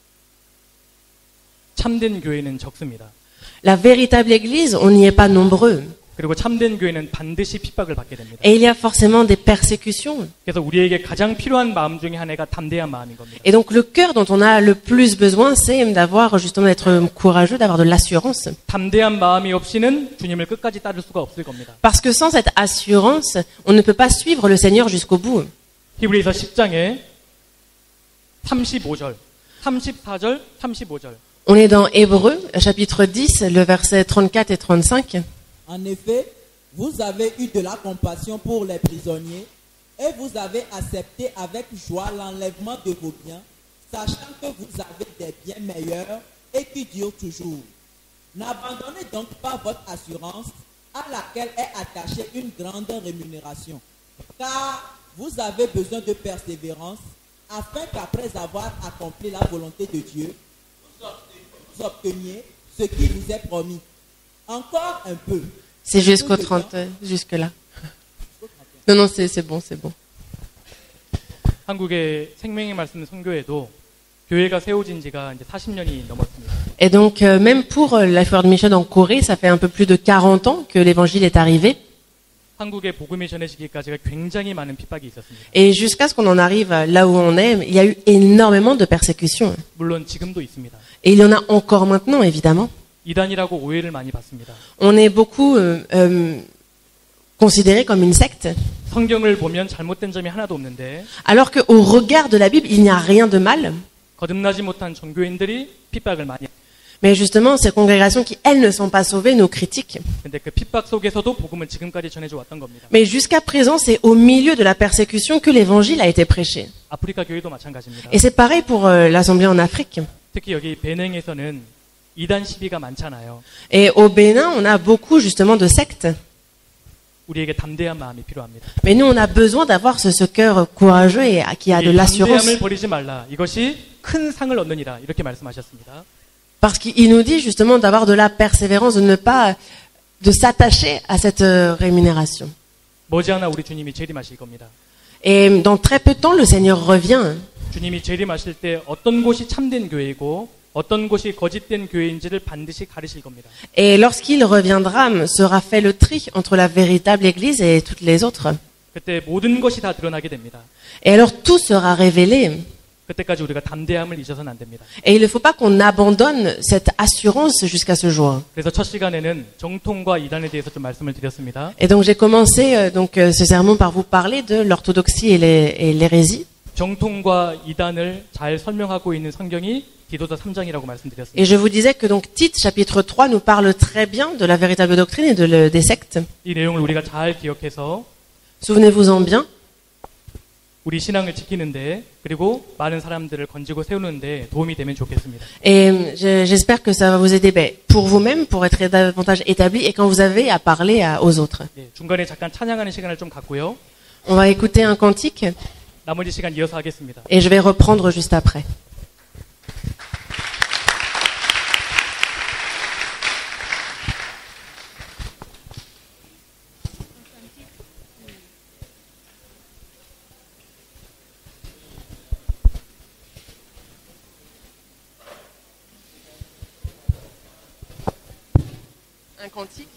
A: 참된 교회는 적습니다.
B: La véritable église, on n'y est pas nombreux.
A: 그리고 참된 교회는 반드시 핍박을 받게 됩니다.
B: Et il y a forcément des persécutions.
A: 그래서 우리에게 가장 필요한 마음 중에 하나가 담대한 마음인 겁니다.
B: Et donc le cœur dont on a le plus besoin, c'est d'avoir justement d'être courageux, d'avoir de l'assurance.
A: 담대한 마음이 없이는 주님을 끝까지 따를 수가 없을 겁니다.
B: Parce que sans cette assurance, on ne peut pas suivre le Seigneur jusqu'au bout.
A: 히브리서 10장에 35절, 34절, 35절.
B: On est dans Hébreux, chapitre 10, le verset 34 et 35.
C: En effet, vous avez eu de la compassion pour les prisonniers et vous avez accepté avec joie l'enlèvement de vos biens, sachant que vous avez des biens meilleurs et qui durent toujours. N'abandonnez donc pas votre assurance à laquelle est attachée une grande rémunération, car vous avez besoin de persévérance afin qu'après avoir accompli la volonté de Dieu, vous obteniez ce qui vous est promis. Encore un peu.
B: C'est jusqu'au 30, jusque-là. Non, non, c'est bon, c'est bon.
A: 한국의 생명의 말씀 선교회도 교회가 세워진 지가 이제 40년이 넘었습니다.
B: Et donc, même pour Life World Mission en Corée, ça fait un peu plus de 40 ans que l'évangile est arrivé.
A: 한국의 복음이 전해지기까지가 굉장히 많은 핍박이 있었습니다.
B: Et jusqu'à ce qu'on en arrive là où on est, il y a eu énormément de persécutions.
A: 물론 지금도 있습니다.
B: Et il y en a encore maintenant, évidemment.
A: 이단이라고 오해를 많이 받습니다.
B: On est beaucoup considéré comme une secte.
A: 성경을 보면 잘못된 점이 하나도 없는데
B: Alors qu'au regard de la Bible, il n'y a rien de mal.
A: 거듭나지 못한 종교인들이 핍박을 많이 합니다.
B: Mais justement, ces congrégations qui, elles, ne sont pas sauvées, nous critiquent.
A: 근데 그 핍박 속에서도 복음을 지금까지 전해져 왔던 겁니다.
B: Mais jusqu'à présent, c'est au milieu de la persécution que l'évangile a été prêché.
A: 아프리카 교회도 마찬가지입니다.
B: Et c'est pareil pour l'Assemblée en Afrique.
A: 특히 여기 베냉에서는 이단 시비가 많잖아요.
B: Et au Bénin, on a beaucoup justement de sectes.
A: 우리에게 담대한 마음이 필요합니다.
B: Mais nous, on a besoin d'avoir ce cœur courageux et qui a de
A: 이
B: l'assurance.
A: 담대함을 버리지 말라. 이것이 큰 상을 얻느니라. 이렇게 말씀하셨습니다.
B: Parce qu'il nous dit justement d'avoir de la persévérance, de ne pas de s'attacher à cette rémunération.
A: 머지않아 우리 주님이 재림하실 겁니다.
B: Et dans très peu de temps, le Seigneur revient.
A: 주님이 재림하실 때 어떤 곳이 참된 교회이고 어떤 곳이 거짓된 교회인지를 반드시 가르실 겁니다.
B: Et lorsqu'il reviendra, sera fait le tri entre la véritable Église et toutes les autres.
A: 그때 모든 것이 다 드러나게 됩니다.
B: Et alors tout sera révélé.
A: 그때까지 우리가 담대함을 잊어서는 안 됩니다.
B: Et il ne faut pas qu'on abandonne cette assurance jusqu'à ce jour.
A: 그래서 첫 시간에는 정통과 이단에 대해서 좀 말씀을 드렸습니다.
B: Et donc j'ai commencé ce sermon par vous parler de l'orthodoxie et l'hérésie.
A: 정통과 이단을 잘 설명하고 있는 성경이 디도서 3장이라고 말씀드렸습니다.
B: Et je vous disais que donc Tite chapitre 3 nous parle très bien de la véritable doctrine et des sectes.
A: 이 내용을 우리가 잘 기억해서
B: Souvenez-vous-en bien.
A: 우리 신앙을 지키는데 그리고 많은 사람들을 건지고 세우는데 도움이 되면 좋겠습니다.
B: Et j'espère que ça va vous aider pour vous-même, pour être davantage établi et quand vous avez à parler aux autres.
A: 예, 중간에 잠깐 찬양하는 시간을 좀 갖고요.
B: On va écouter un cantique
A: 나머지 시간 이어서 하겠습니다.
B: et je vais reprendre juste après. un cantique.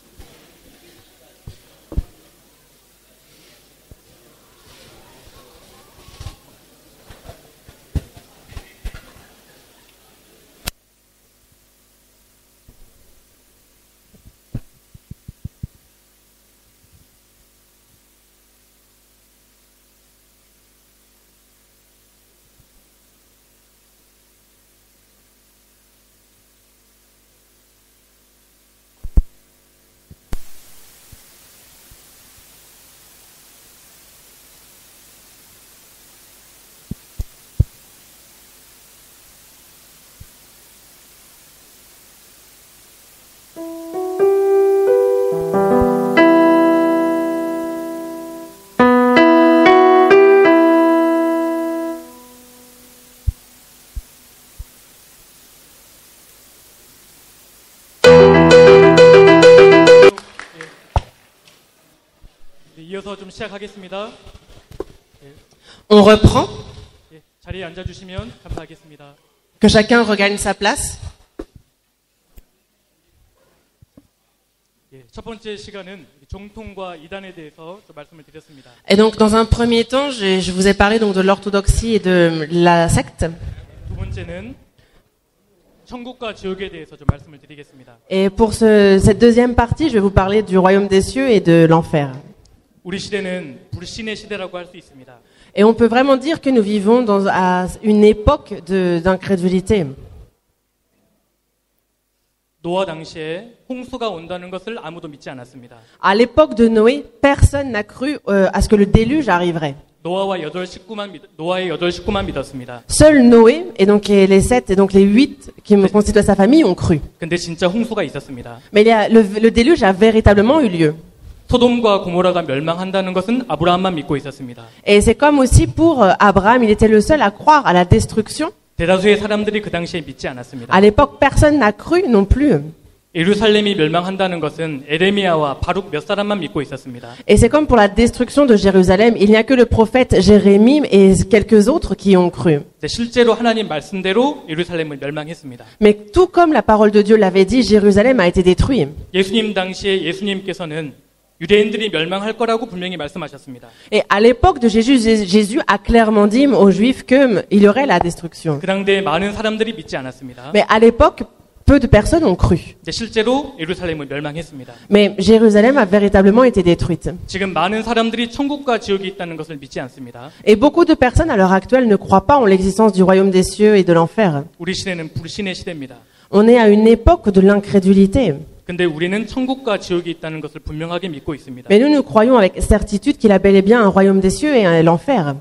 A: 이어서 좀 시작하겠습니다.
B: On reprend,
A: 예, 자리에 앉아주시면 감사하겠습니다.
B: que chacun regagne sa place.
A: 예, 첫 번째 시간은 정통과 이단에 대해서 좀 말씀을 드렸습니다.
B: Et donc, dans un premier temps, je vous ai parlé donc de l'orthodoxie et de la secte.
A: 두 번째는 천국과 지옥에 대해서 좀 말씀을 드리겠습니다.
B: Et pour cette deuxième partie, je vais vous parler du royaume des cieux et de l'enfer.
A: 우리 시대는 불신의 시대라고 할 수 있습니다.
B: Et on peut vraiment dire que nous vivons à une époque d'incrédulité.
A: 노아 당시에 홍수가 온다는 것을 아무도 믿지 않았습니다.
B: À l'époque de Noé, personne n'a cru à ce que le déluge arriverait.
A: 노아의 8 식구만 믿었습니다.
B: Seul Noé et donc les 7 et donc les 8 qui constituent sa famille ont cru.
A: 근데 진짜 홍수가 있었습니다.
B: Mais le déluge a véritablement eu lieu.
A: 소돔과 고모라가 멸망한다는 것은 아브라함만 믿고 있었습니다.
B: Et c'est comme aussi pour Abraham, il était le seul à croire à la destruction.
A: 대다수의 사람들이 그 당시에 믿지 않았습니다.
B: À l'époque, personne n'a cru non plus.
A: 예루살렘이 멸망한다는 것은 에레미야와 바룩 몇 사람만 믿고 있었습니다.
B: Et c'est comme pour la destruction de Jérusalem, il n'y a que le prophète Jérémie et quelques autres qui ont cru.
A: 실제로 하나님 말씀대로 예루살렘은 멸망했습니다.
B: Mais tout comme la parole de Dieu l'avait dit, Jérusalem a été détruit.
A: 예수님 당시에 예수님께서는 유대인들이 멸망할 거라고 분명히 말씀하셨습니다.
B: Et à l'époque de Jésus a clairement dit aux Juifs qu'il y aurait la destruction.
A: 그 당대에 많은 사람들이 믿지 않았습니다.
B: Mais à l'époque, peu de personnes ont cru.
A: 실제로 예루살렘은 멸망했습니다.
B: Mais Jérusalem a véritablement été détruite.
A: 지금 많은 사람들이 천국과 지옥이 있다는 것을 믿지 않습니다.
B: Et beaucoup de personnes à l'heure actuelle ne croient pas en l'existence du royaume des cieux et de l'enfer.
A: 우리 시대는 불신의 시대입니다.
B: On est à une époque de l'incrédulité.
A: 근데 우리는 천국과 지옥이 있다는 것을 분명하게 믿고 있습니다.
B: Mais nous croyons avec certitude qu'il y a bel et bien un royaume des cieux et l'enfer.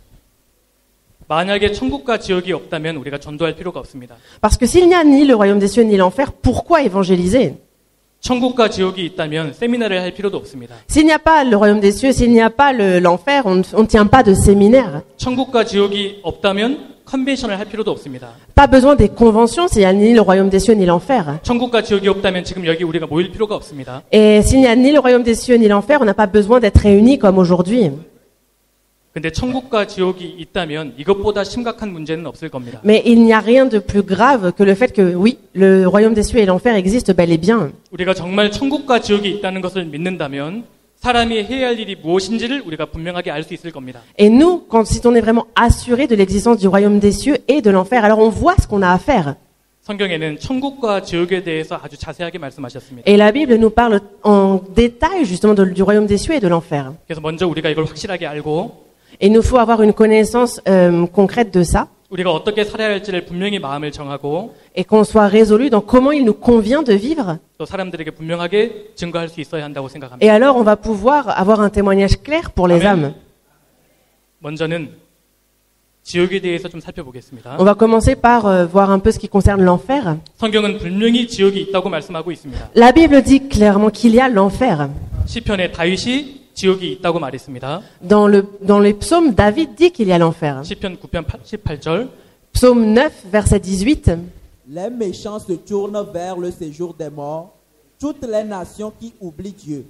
A: 만약에 천국과 지옥이 없다면 우리가 전도할 필요가 없습니다.
B: Parce que s'il n'y a ni le royaume des cieux ni l'enfer, pourquoi évangéliser?
A: 천국과 지옥이 있다면 세미나를 할 필요도 없습니다.
B: S'il n'y a pas le royaume des cieux, s'il n'y a pas l'enfer, on ne tient pas de séminaire.
A: 천국과 지옥이 없다면 컨벤션을 할 필요도 없습니다.
B: Pas besoin des conventions s'il n'y a ni le royaume des cieux ni l'enfer.
A: 천국과 지옥이 없다면 지금 여기 우리가 모일 필요가 없습니다.
B: Et s'il n'y a ni le royaume des cieux ni l'enfer, on n'a pas besoin d'être réunis comme aujourd'hui.
A: 근데 천국과 지옥이 있다면 이것보다 심각한 문제는 없을 겁니다.
B: Mais il n'y a rien de plus grave que le fait que, oui, le royaume des cieux et l'enfer existent bel et bien.
A: 우리가 정말 천국과 지옥이 있다는 것을 믿는다면 사람이 해야 할 일이 무엇인지를 우리가 분명하게 알 수 있을 겁니다.
B: Et nous, si on est vraiment assuré de l'existence du royaume des cieux et de l'enfer, alors on voit ce qu'on a à faire.
A: 성경에는 천국과 지옥에 대해서 아주 자세하게 말씀하셨습니다.
B: Et la Bible nous parle en détail justement du royaume des cieux et de l'enfer.
A: 그래서 먼저 우리가 이걸 확실하게 알고
B: Et il nous faut avoir une connaissance concrète de ça
A: 우리가 어떻게 살아야 할지를 분명히 마음을 정하고
B: et qu'on soit résolu dans comment il nous convient de vivre.
A: 또 사람들에게 분명하게 증거할 수 있어야 한다고 생각합니다.
B: Et alors on va pouvoir avoir un témoignage clair pour les
A: Amen.
B: âmes.
A: 먼저는 지옥에 대해서 좀 살펴보겠습니다.
B: On va commencer par voir un peu ce qui concerne l'enfer.
A: 성경은 분명히 지옥이 있다고 말씀하고 있습니다.
B: La Bible dit clairement qu'il y a l'enfer.
A: 시편에 다윗이 지옥이 있다고 말했습니다.
B: Dans les psaumes, David dit qu'il y a l'enfer.
A: 시편 9편 18절
B: Psaume 9, verset 18.
C: Les méchants se tournent vers le séjour des morts, toutes les nations qui oublient Dieu.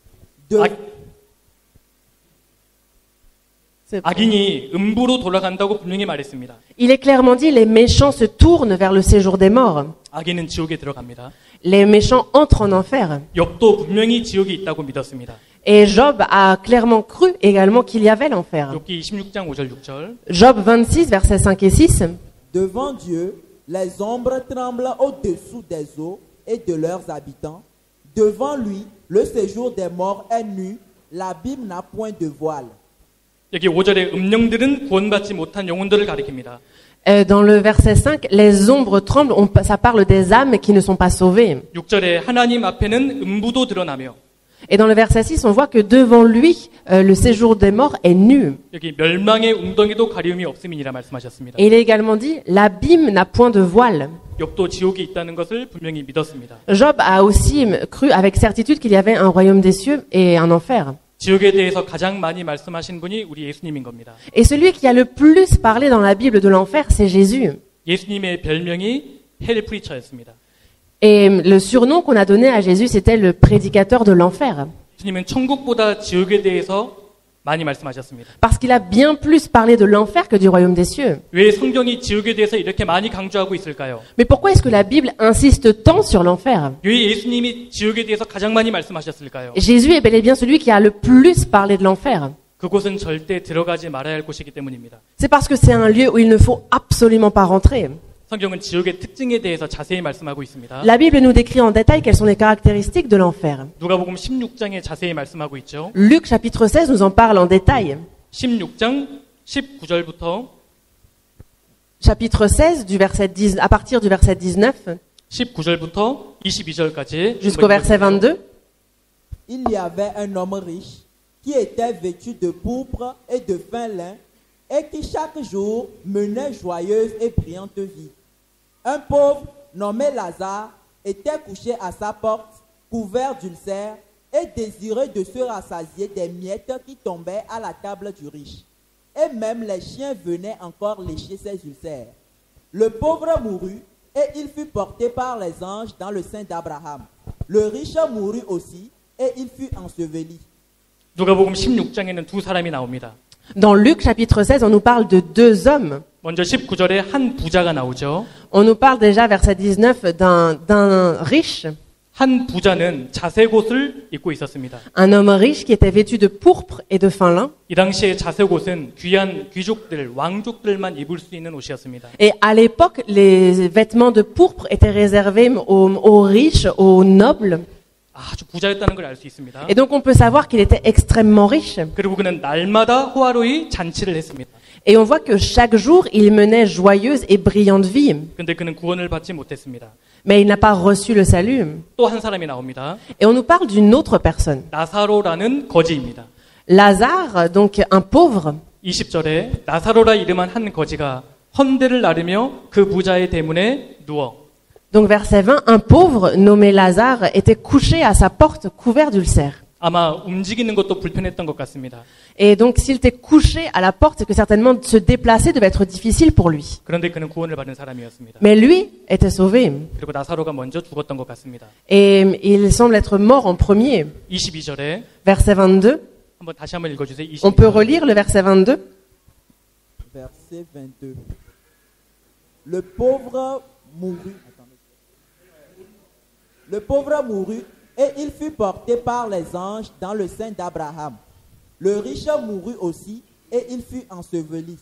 A: 악인이 음부로 돌아간다고 분명히 말했습니다.
B: Il est clairement dit, les méchants se tournent vers le séjour des morts.
A: 악인은 지옥에 들어갑니다.
B: Les méchants entrent en enfer.
A: 욥도 분명히 지옥이 있다고 믿었습니다.
B: Et Job a clairement cru également qu'il y avait l'enfer.
A: 욥기 26장 5절 6절.
B: Job 26, versets 5 et 6.
C: Devant Dieu, les ombres tremblent au-dessous des eaux et de leurs habitants. Devant lui, le séjour des morts est nu, l'abîme n'a point de voile.
A: 여기 5절에 음령들은 구원받지 못한 영혼들을 가리킵니다.
B: Dans le verset 5, les ombres tremblent, ça parle des âmes qui ne sont pas sauvées.
A: 6절에 하나님 앞에는 음부도 드러나며
B: Et dans le verset 6, on voit que devant lui, le séjour des morts est nu.
A: 여기 멸망의 웅덩이도 가리움이 없음이니라 말씀하셨습니다.
B: Et il est également dit, l'abîme n'a point de voile.
A: 욥도 지옥이 있다는 것을 분명히 믿었습니다.
B: Job a aussi cru avec certitude qu'il y avait un royaume des cieux et un enfer.
A: 지옥에 대해서 가장 많이 말씀하신 분이 우리 예수님인 겁니다.
B: Et celui qui a le plus parlé dans la Bible de l'enfer, c'est Jésus.
A: 예수님의 별명이 헬프리처였습니다.
B: Et le surnom qu'on a donné à Jésus, c'était le prédicateur de l'enfer.
A: 예수님은 천국보다 지옥에 대해서 많이 말씀하셨습니다.
B: Parce qu'il a bien plus parlé de l'enfer que du royaume des cieux.
A: 왜 성경이 지옥에 대해서 이렇게 많이 강조하고 있을까요?
B: Mais pourquoi est-ce que la Bible insiste tant sur l'enfer?
A: 왜 예수님이 지옥에 대해서 가장 많이 말씀하셨을까요?
B: Jésus est bel et bien celui qui a le plus parlé de l'enfer.
A: 그곳은 절대 들어가지 말아야 할 곳이기 때문입니다.
B: C'est parce que c'est un lieu où il ne faut absolument pas rentrer.
A: 성경은 지옥의 특징에 대해서 자세히 말씀하고 있습니다.
B: La Bible nous décrit en détail quelles sont les caractéristiques de l'enfer.
A: 누가복음 16장에 자세히 말씀하고 있죠.
B: Luc chapitre 16 nous en parle en détail.
A: 16장 19절부터
B: Chapitre 16 du verset 10, à partir du verset 19
A: 19절부터 22절까지
B: jusqu'au verset 22.
C: Il y avait un homme riche qui était vêtu de pourpre et de fin lin et qui chaque jour menait joyeuse et brillante vie. Un pauvre nommé Lazare était couché à sa porte, couvert d'ulcères et désireux de se rassasier des miettes qui tombaient à la table du riche. Et même les chiens venaient encore lécher ses ulcères. Le pauvre mourut et il fut porté par les anges dans le sein d'Abraham. Le riche mourut aussi et il fut enseveli.
A: 누가복음 16장에는 두 사람이 나옵니다.
B: Dans Luc chapitre 16, on nous parle de deux hommes.
A: 먼저 19절에 한 부자가 나오죠.
B: On nous parle déjà, verset 19, d'un riche,
A: 한 부자는 자색옷을 입고 있었습니다.
B: un homme riche qui était vêtu de pourpre et de fin lin.
A: 이 당시에 자색옷은 귀한 귀족들, 왕족들만 입을 수 있는 옷이었습니다.
B: Et à l'époque, les vêtements de pourpre étaient réservés aux riches, aux nobles.
A: 아주 부자였다는 걸 알 수 있습니다.
B: Et donc on peut savoir qu'il était extrêmement riche.
A: 그리고 그는 날마다 호화로이 잔치를 했습니다.
B: Et on voit que chaque jour, il menait joyeuse et brillante vie.
A: 근데 그는 구원을 받지 못했습니다.
B: Mais il n'a pas reçu le salut.
A: 또 한 사람이 나옵니다.
B: Et on nous parle d'une autre personne.
A: 나사로라는 거지입니다.
B: Lazare, donc un pauvre.
A: 20절에 나사로라 이름한 한 거지가 헌대를 나르며 그 부자의 대문에 누워
B: Donc verset 20, un pauvre nommé Lazare était couché à sa porte couvert d'ulcères.
A: 아마 움직이는 것도 불편했던 것 같습니다.
B: Et donc s'il était couché à la porte, c'est que certainement se déplacer devait être difficile pour lui.
A: 그런데 그는 구원을 받은 사람이었습니다.
B: Mais lui était sauvé.
A: 그리고 나사로가 먼저 죽었던 것 같습니다.
B: Et il semble être mort en premier.
A: 22절에
B: Verset 22,
A: 한번 다시 한번 읽어주세요.
B: on peut relire le verset 22.
C: Verset 22. Le pauvre mourut. Le pauvre mourut et il fut porté par les anges dans le sein d'Abraham. Le riche mourut aussi et il fut enseveli.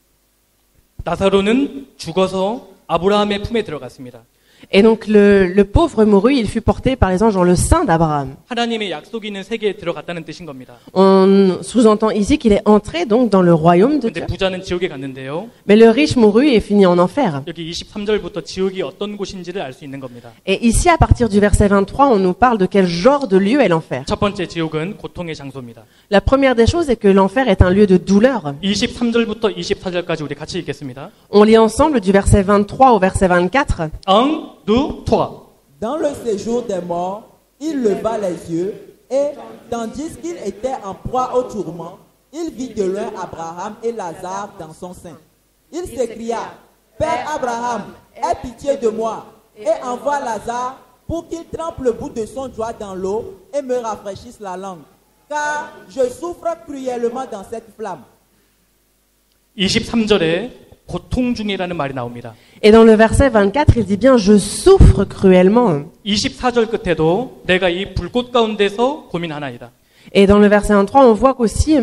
A: 나사로는 죽어서 아브라함의 품에 들어갔습니다.
B: Et donc le pauvre mourut, il fut porté par les anges dans le sein d'Abraham.
A: 하나님의 약속이 있는 세계에 들어갔다는 뜻인 겁니다.
B: On sous-entend ici qu'il est entré donc dans le royaume de
A: 근데
B: Dieu.
A: 부자는 지옥에 갔는데요.
B: Mais le riche mourut et finit en enfer.
A: 여기 23절부터 지옥이 어떤 곳인지를 알 수 있는 겁니다.
B: Et ici, à partir du verset 23, on nous parle de quel genre de lieu est l'enfer.
A: 첫 번째 지옥은 고통의 장소입니다.
B: La première des choses est que l'enfer est un lieu de douleur.
A: 23절부터 24절까지 우리 같이 읽겠습니다.
B: On lit ensemble du verset 23 au verset 24.
A: 1, 2, 3.
C: Dans le séjour des morts, il leva les yeux et, tandis qu'il était en proie au tourment, il vit de loin Abraham et Lazare dans son sein. Il s'écria, « Père Abraham, aie pitié de moi et envoie Lazare pour qu'il trempe le bout de son doigt dans l'eau et me rafraîchisse la langue, car je souffre cruellement dans cette flamme. »
A: 23절에 고통 중이라는 말이 나옵니다.
B: Et dans le verset 24, il dit bien, je souffre cruellement.
A: 24절 끝에도 내가 이 불꽃 가운데서 고민하나이다.
B: Et dans le verset 23, on voit qu'aussi,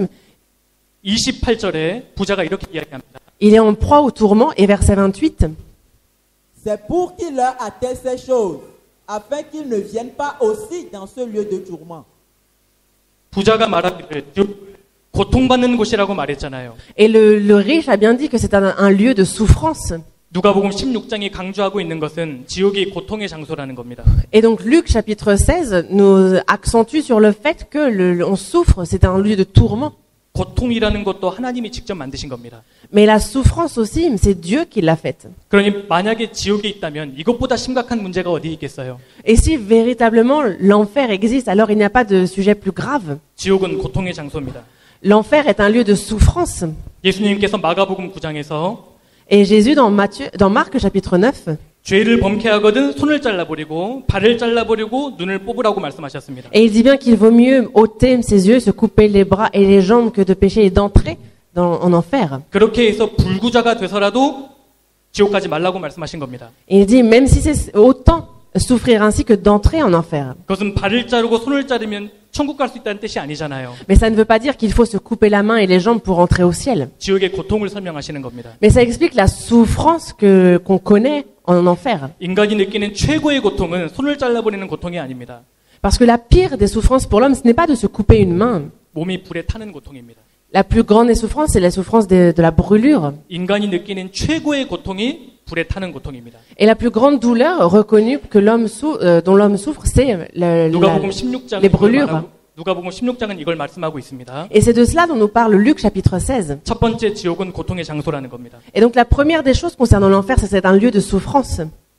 A: 28절에 부자가 이렇게 이야기합니다.
B: il est en proie au tourment. Et verset 28,
C: C'est pour qu'il leur atteste ces choses, afin qu'ils ne viennent pas aussi dans ce lieu de tourment.
A: 부자가 말하기를 고통받는 곳이라고 말했잖아요.
B: et le riche a bien dit que c'est un lieu de souffrance.
A: 누가복음 16장이 강조하고 있는 것은 지옥이 고통의 장소라는 겁니다.
B: Et donc Luc chapitre 16 nous accentue sur le fait que on souffre, c'est un lieu de tourment.
A: 고통이라는 것도 하나님이 직접 만드신 겁니다.
B: Mais la souffrance aussi, c'est Dieu qui l'a faite.
A: 그러니 만약에 지옥에 있다면 이것보다 심각한 문제가 어디 있겠어요?
B: Et si véritablement l'enfer existe, alors il n'y a pas de sujet plus grave.
A: 지옥은 고통의 장소입니다.
B: L'enfer est un lieu de souffrance.
A: 예수님께서 마가복음 9장에서
B: Et Jésus dans Marc chapitre 9,
A: 죄를 범케 하거든 손을 잘라버리고 발을 잘라버리고 눈을 뽑으라고 말씀하셨습니다.
B: et il dit bien qu'il vaut mieux ôter ses yeux, se couper les bras et les jambes que de pécher et d'entrer en enfer.
A: 그렇게 해서 불구자가 돼서라도 지옥 가지 말라고 말씀하신 겁니다.
B: Et il dit même si c'est autant souffrir ainsi que d'entrer en enfer.
A: 그것은 발을 자르고 손을 자르면 천국 갈 수 있다는 뜻이 아니잖아요.
B: Mais ça ne veut pas dire qu'il faut se couper la main et les jambes pour entrer au ciel.
A: 지옥의 고통을 설명하시는 겁니다.
B: Mais ça explique la souffrance qu'on connaît en enfer.
A: 인간이 느끼는 최고의 고통은 손을 잘라버리는 고통이 아닙니다.
B: Parce que la pire des souffrances pour l'homme, ce n'est pas de se couper une main.
A: 몸이 불에 타는 고통입니다.
B: La plus grande des souffrances, c'est la souffrance de la brûlure.
A: 인간이 느끼는 최고의 고통이 불에 타는 고통입니다.
B: Et la plus grande douleur reconnue que dont l'homme souffre, c'est
A: 누가복음 16장은
B: les brûlures.
A: 누가복음 16장은 이걸 말씀하고 있습니다.
B: Et c'est de cela dont nous parle Luc chapitre 16.
A: 첫 번째 지옥은 고통의 장소라는 겁니다.
B: Et donc la première des choses concernant l'enfer, c'est un lieu de souffrance.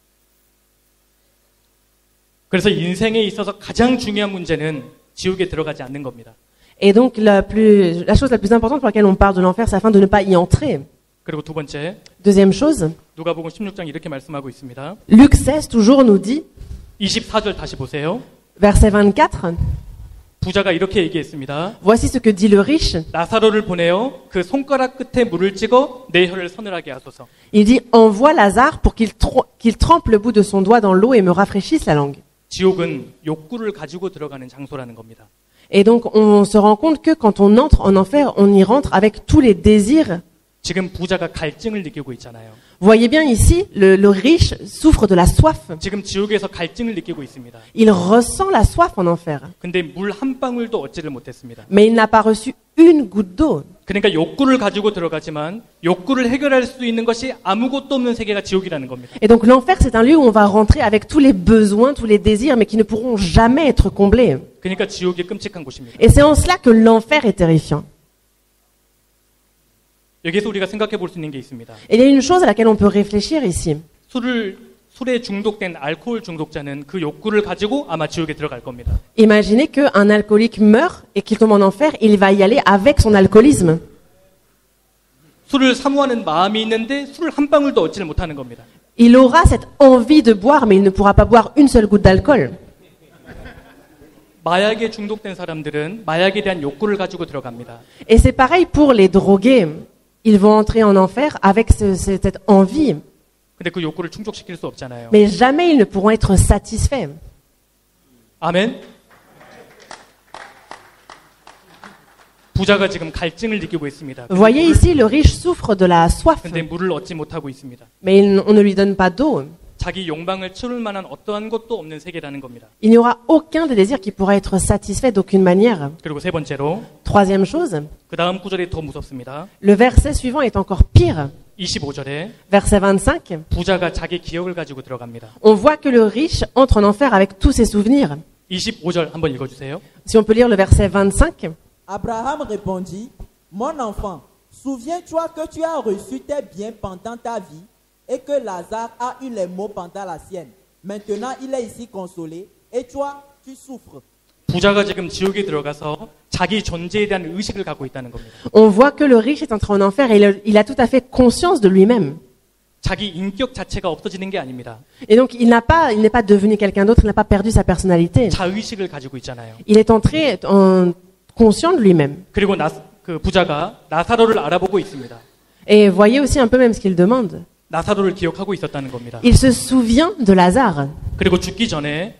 A: 그래서 인생에 있어서 가장 중요한 문제는 지옥에 들어가지 않는 겁니다.
B: Et donc la chose la plus importante pour laquelle on parle de l'enfer, c'est afin de ne pas y entrer.
A: 그리고 두 번째,
B: Deuxième chose,
A: 누가복음 16장 이렇게 말씀하고 있습니다.
B: Luc 16 toujours nous dit,
A: 24절 다시 보세요.
B: verset 24,
A: 부자가 이렇게 얘기했습니다.
B: voici ce que dit le riche.
A: 나사로를 보내어 그 손가락 끝에 물을 찍어 내 혀를 서늘하게 하소서.
B: Il dit, envoie Lazare pour qu'il trempe le bout de son doigt dans l'eau et me rafraîchisse la langue.
A: 지옥은 욕구를 가지고 들어가는 장소라는 겁니다.
B: Et donc on se rend compte que quand on entre en enfer, on y rentre avec tous les désirs.
A: 지금 부자가 갈증을 느끼고 있잖아요.
B: Voyez bien ici, le riche souffre de la soif.
A: 지금 지옥에서 갈증을 느끼고 있습니다.
B: Il ressent la soif en enfer.
A: 근데 물 한 방울도 얻지를 못했습니다.
B: Mais il n'a pas reçu une goutte d'eau.
A: 그러니까 욕구를 가지고 들어가지만 욕구를 해결할 수 있는 것이 아무것도 없는 세계가 지옥이라는 겁니다.
B: Et donc l'enfer, c'est un lieu où on va rentrer avec tous les besoins, tous les désirs, mais qui ne pourront jamais être comblés.
A: 그러니까 지옥이 끔찍한 곳입니다.
B: Et c'est en cela que l'enfer est terrifiant.
A: 여기서 우리가 생각해 볼 수 있는 게 있습니다.
B: Et il y a une chose à laquelle on peut réfléchir ici.
A: 술에 중독된 알코올 중독자는 그 욕구를 가지고 아마 지옥에 들어갈 겁니다.
B: Imaginez qu'un alcoolique meurt et qu'il tombe en enfer, il va y aller avec son alcoolisme.
A: 술을 사모하는 마음이 있는데 술을 한 방울도 얻지를 못하는 겁니다.
B: Il aura cette envie de boire, mais il ne pourra pas boire une seule goutte d'alcool.
A: 마약에 중독된 사람들은 마약에 대한 욕구를 가지고 들어갑니다.
B: Et c'est pareil pour les drogués. Ils vont entrer en enfer avec cette envie.
A: 근데 그 욕구를 충족시킬 수 없잖아요.
B: Mais jamais ils ne pourront être satisfaits.
A: 아멘. 부자가 지금 갈증을 느끼고 있습니다.
B: Voyez ici, le riche souffre de la soif.
A: 근데 물을 얻지 못하고 있습니다.
B: Mais on ne lui donne pas d'eau.
A: 자기 욕망을 채울 만한 어떠한 것도 없는 세계라는 겁니다.
B: Il n'y aura aucun des désirs qui pourra être satisfait d'aucune manière.
A: 그리고 세 번째로
B: Troisième chose,
A: 그 다음 구절이 더 무섭습니다.
B: le verset suivant est encore pire.
A: 25절에
B: Verset 25,
A: 부자가 자기 기억을 가지고 들어갑니다.
B: on voit que le riche entre en enfer avec tous ses souvenirs.
A: 25절 한번 읽어주세요.
B: Si on peut lire le verset 25,
C: Abraham répondit, mon enfant, souviens-toi que tu as reçu tes biens pendant ta vie et que Lazare a eu les maux pendant la sienne. Maintenant, il est ici consolé et toi, tu souffres.
A: 부자가 지금 지옥에 들어가서 자기 존재에 대한 의식을 갖고 있다는 겁니다.
B: on voit que le riche est entré en enfer et il a tout à fait conscience de lui-même.
A: 자기 인격 자체가 없어지는 게 아닙니다.
B: Et donc il n'est pas devenu quelqu'un d'autre, il n'a pas perdu sa personnalité.
A: 자의식을 가지고 있잖아요.
B: Il est entré conscient de lui-même.
A: 그리고 그 부자가 나사로를 알아보고 있습니다.
B: Et voyez aussi un peu même ce qu'il demande.
A: 나사로를 기억하고 있었다는 겁니다.
B: Il se souvient de Lazare.
A: 그리고 죽기 전에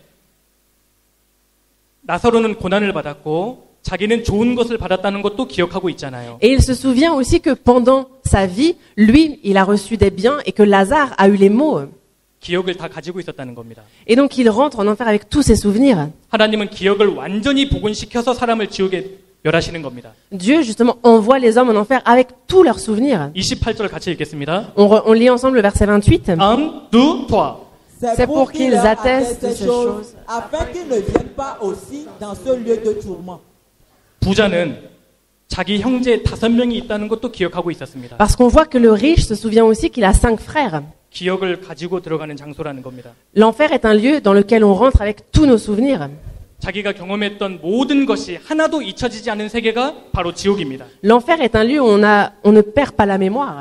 A: 나사로는 고난을 받았고 자기는 좋은 것을 받았다는 것도 기억하고 있잖아요.
B: Et il se souvient aussi que pendant sa vie, lui, il a reçu des biens et que Lazare a eu les maux.
A: 기억을 다 가지고 있었다는 겁니다.
B: Et donc il rentre en enfer avec tous ses souvenirs.
A: 하나님은 기억을 완전히 복원시켜서 사람을 지옥에 멸하시는 겁니다.
B: Dieu, justement, envoie les hommes en enfer avec tous leurs souvenirs.
A: 28절 같이 읽겠습니다.
B: On lit ensemble le verset 28.
A: 1, 2, 3.
B: C'est pour qu'ils attestent ces choses.
C: afin qu'ils ne viennent pas aussi dans ce lieu de tourment.
A: 부자는 자기 형제 5명이 있다는 것도 기억하고 있었습니다.
B: Parce qu'on voit que le riche se souvient aussi qu'il a 5 frères.
A: 기억을 가지고 들어가는 장소라는 겁니다.
B: L'enfer est un lieu dans lequel on rentre avec tous nos souvenirs.
A: 자기가 경험했던 모든 것이 하나도 잊혀지지 않은 세계가 바로 지옥입니다.
B: L'enfer est un lieu où on ne perd pas la mémoire.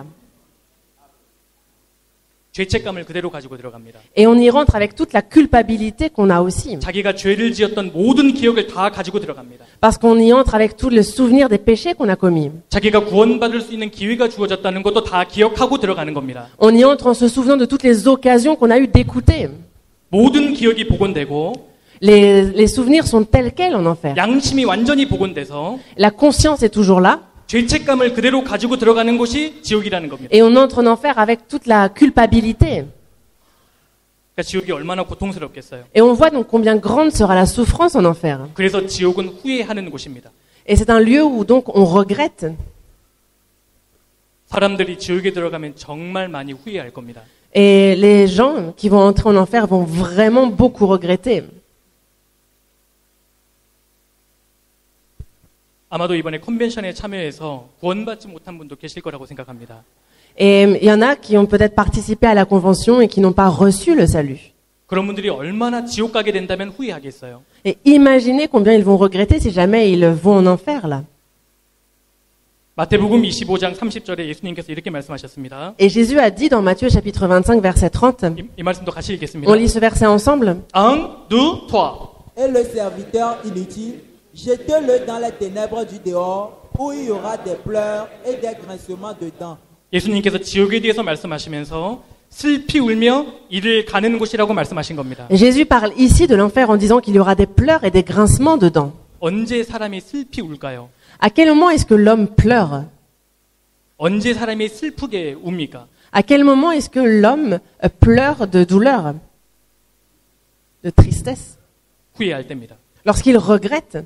A: 죄책감을 그대로 가지고 들어갑니다.
B: Et on y rentre avec toute la culpabilité qu'on a aussi.
A: 자기가 죄를 지었던 모든 기억을 다 가지고 들어갑니다.
B: Parce qu'on y entre avec tout le souvenir des péchés qu'on a commis.
A: 자기가 구원받을 수 있는 기회가 주어졌다는 것도 다 기억하고 들어가는 겁니다.
B: On y entre en se souvenant de toutes les occasions qu'on a eu d'écouter.
A: 모든 기억이 복원되고
B: Les souvenirs sont tels quels en enfer.
A: 양심이 완전히 복원돼서
B: La conscience est toujours là.
A: 죄책감을 그대로 가지고 들어가는 곳이 지옥이라는 겁니다.
B: Et on entre en enfer avec toute la culpabilité.
A: 그러니까 지옥이 얼마나 고통스럽겠어요.
B: Et on voit donc combien grande sera la souffrance en enfer.
A: 그래서 지옥은 후회하는 곳입니다.
B: Et c'est un lieu où donc on regrette.
A: 사람들이 지옥에 들어가면 정말 많이 후회할 겁니다.
B: Et les gens qui vont entrer en enfer vont vraiment beaucoup regretter.
A: 아마도 이번에 컨벤션에 참여해서 구원받지 못한 분도 계실 거라고 생각합니다.
B: Et il y en a qui ont peut-être participé à la convention et qui n'ont pas reçu le salut.
A: 그런 분들이 얼마나 지옥 가게 된다면 후회하겠어요.
B: Et imaginez combien ils vont regretter si jamais ils vont en enfer là.
A: 마태복음 25장 30절에 예수님께서 이렇게 말씀하셨습니다.
B: Et Jésus a dit dans Matthieu chapitre 25 verset 30.
A: 이 말씀도 같이 읽겠습니다.
B: On lit ce verset ensemble.
A: 1, 2, 3.
C: Et le serviteur inutile, jetez-le dans les ténèbres du dehors, où il y aura des pleurs et des grincements de dents.
A: 예수님께서 지옥에 대해서 말씀하시면서 슬피 울며 이를 가는 곳이라고 말씀하신 겁니다.
B: Jésus parle ici de l'enfer en disant qu'il y aura des pleurs et des grincements de dents.
A: 언제 사람이 슬피 울까요?
B: À quel moment est-ce que l'homme pleure?
A: 언제 사람이 슬프게 웁니까?
B: À quel moment est-ce que l'homme pleure de douleur, de tristesse?
A: 후회할 때입니다.
B: Lorsqu'il regrette.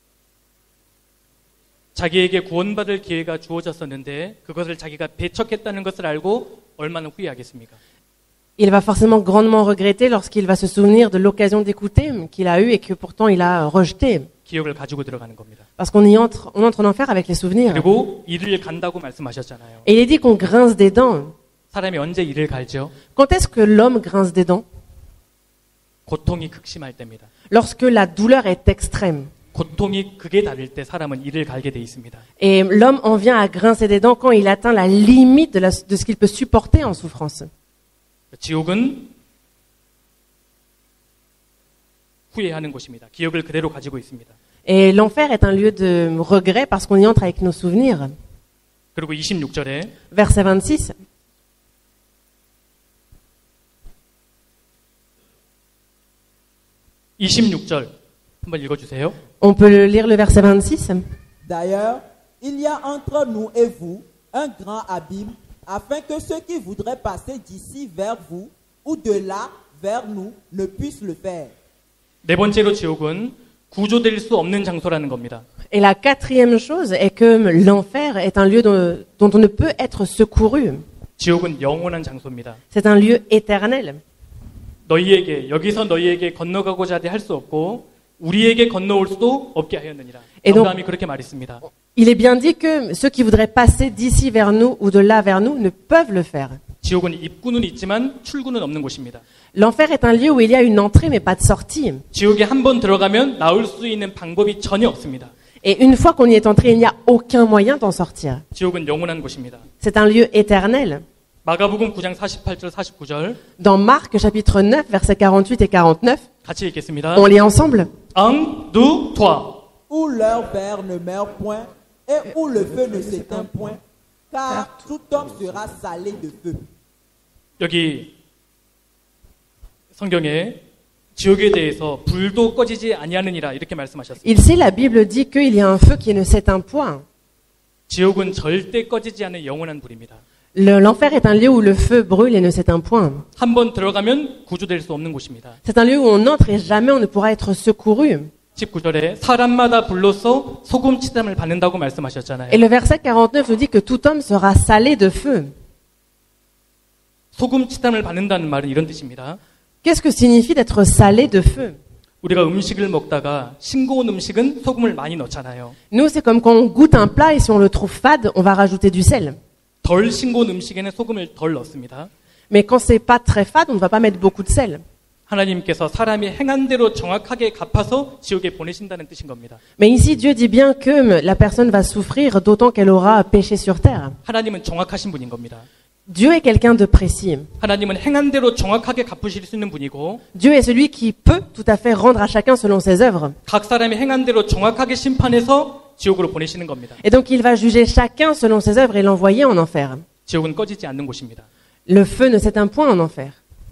A: 자기에게 구원받을 기회가 주어졌었는데 그것을 자기가 배척했다는 것을 알고 얼마나 후회하겠습니까?
B: Il va forcément grandement regretter lorsqu'il va se souvenir de l'occasion d'écouter qu'il a eue et que pourtant il a rejeté.
A: 기억을 가지고 들어가는 겁니다.
B: Parce qu'on entre en enfer avec les souvenirs.
A: 그리고 이를 간다고 말씀하셨잖아요.
B: Et il est dit qu'on grince des dents.
A: 사람이 언제 이를 갈죠?
B: Quand est-ce que l'homme grince des dents?
A: 고통이 극심할 때입니다.
B: Lorsque la douleur est extrême.
A: 고통이 극에 달할 때 사람은 이를 갈게 돼 있습니다.
B: Et l'homme en vient à grincer des dents quand il atteint la limite de ce qu'il peut supporter en souffrance.
A: 지옥은 후회하는 곳입니다. 기억을 그대로 가지고 있습니다.
B: Et l'enfer est un lieu de regret parce qu'on y entre avec nos souvenirs.
A: 그리고 26절에
B: Verset 26.
A: 한번 읽어주세요.
B: On peut lire le verset 26.
C: D'ailleurs, il y a entre nous et vous un grand abîme, afin que ceux qui voudraient passer d'ici vers vous ou de là vers nous ne puissent le faire.
A: 네 번째로 지옥은 구조될 수 없는 장소라는 겁니다.
B: Et la quatrième chose est que l'enfer est un lieu dont on ne peut être secouru.
A: 지옥은 영원한 장소입니다.
B: C'est un lieu éternel.
A: 여기서 너희에게 건너가고자 하되 할 수 없고 우리에게 건너올 수도 없게 하였느니라.
B: Et donc,
A: 아브라함이 그렇게 말했습니다.
B: il est bien dit que ceux qui voudraient passer d'ici vers nous ou de là vers nous ne peuvent le faire.
A: 지옥은 입구는 있지만 출구는 없는 곳입니다.
B: L'enfer est un lieu où il y a une entrée mais pas de sortie.
A: 지옥에 한 번 들어가면 나올 수 있는 방법이 전혀 없습니다.
B: Et une fois qu'on y est entré, il n'y a aucun moyen d'en sortir.
A: 지옥은 영원한 곳입니다.
B: C'est un lieu éternel.
A: 마가복음 9장 48절 49절
B: Dans Marc chapitre 9 versets 48 et 49,
A: 같이 읽겠습니다.
B: on lit ensemble.
A: 1, 2, 3.
C: Où leur verre ne meurt point et où le feu ne s'éteint point. car tout homme sera salé de feu.
A: 여기 성경에 지옥에 대해서 불도 꺼지지 아니하느니라 이렇게 말씀하셨습니다.
B: Ici, la Bible dit qu'il y a un feu qui ne s'éteint point.
A: 지옥은 절대 꺼지지 않는 영원한 불입니다.
B: L'enfer est un lieu où le feu brûle et ne s'éteint point.
A: 한 번 들어가면 구조될 수 없는 곳입니다.
B: C'est un lieu où on entre et jamais on ne pourra être secouru.
A: 19절에 사람마다 불로써 소금 치담을 받는다고 말씀하셨잖아요.
B: Et le verset 49 nous dit que tout homme sera salé de feu.
A: 소금 치담을 받는다는 말은 이런 뜻입니다.
B: Qu'est-ce que signifie d'être salé de feu?
A: 우리가 음식을 먹다가 싱거운 음식은 소금을 많이 넣잖아요.
B: Nous, c'est comme quand on goûte un plat et si on le trouve fade, on va rajouter du sel.
A: 덜 싱거운 음식에는 소금을 덜 넣습니다.
B: Mais quand c'est pas très fade, on ne va pas mettre beaucoup de sel.
A: 하나님께서 사람이 행한 대로 정확하게 갚아서 지옥에 보내신다는 뜻인 겁니다.
B: Mais ici, Dieu dit bien que la personne va souffrir d'autant qu'elle aura péché sur terre.
A: 하나님은 정확하신 분인 겁니다.
B: Dieu est quelqu'un de précis.
A: 하나님은 행한 대로 정확하게 갚으실 수 있는 분이고
B: Dieu est celui qui peut tout à fait rendre à chacun selon ses œuvres.
A: 각 사람이 행한 대로 정확하게 심판해서 지옥으로 보내시는 겁니다.
B: Et donc il va juger chacun selon ses œuvres et l'envoyer en enfer.
A: 지옥은 꺼지지 않는 곳입니다.
B: Le feu ne s'éteint point en enfer.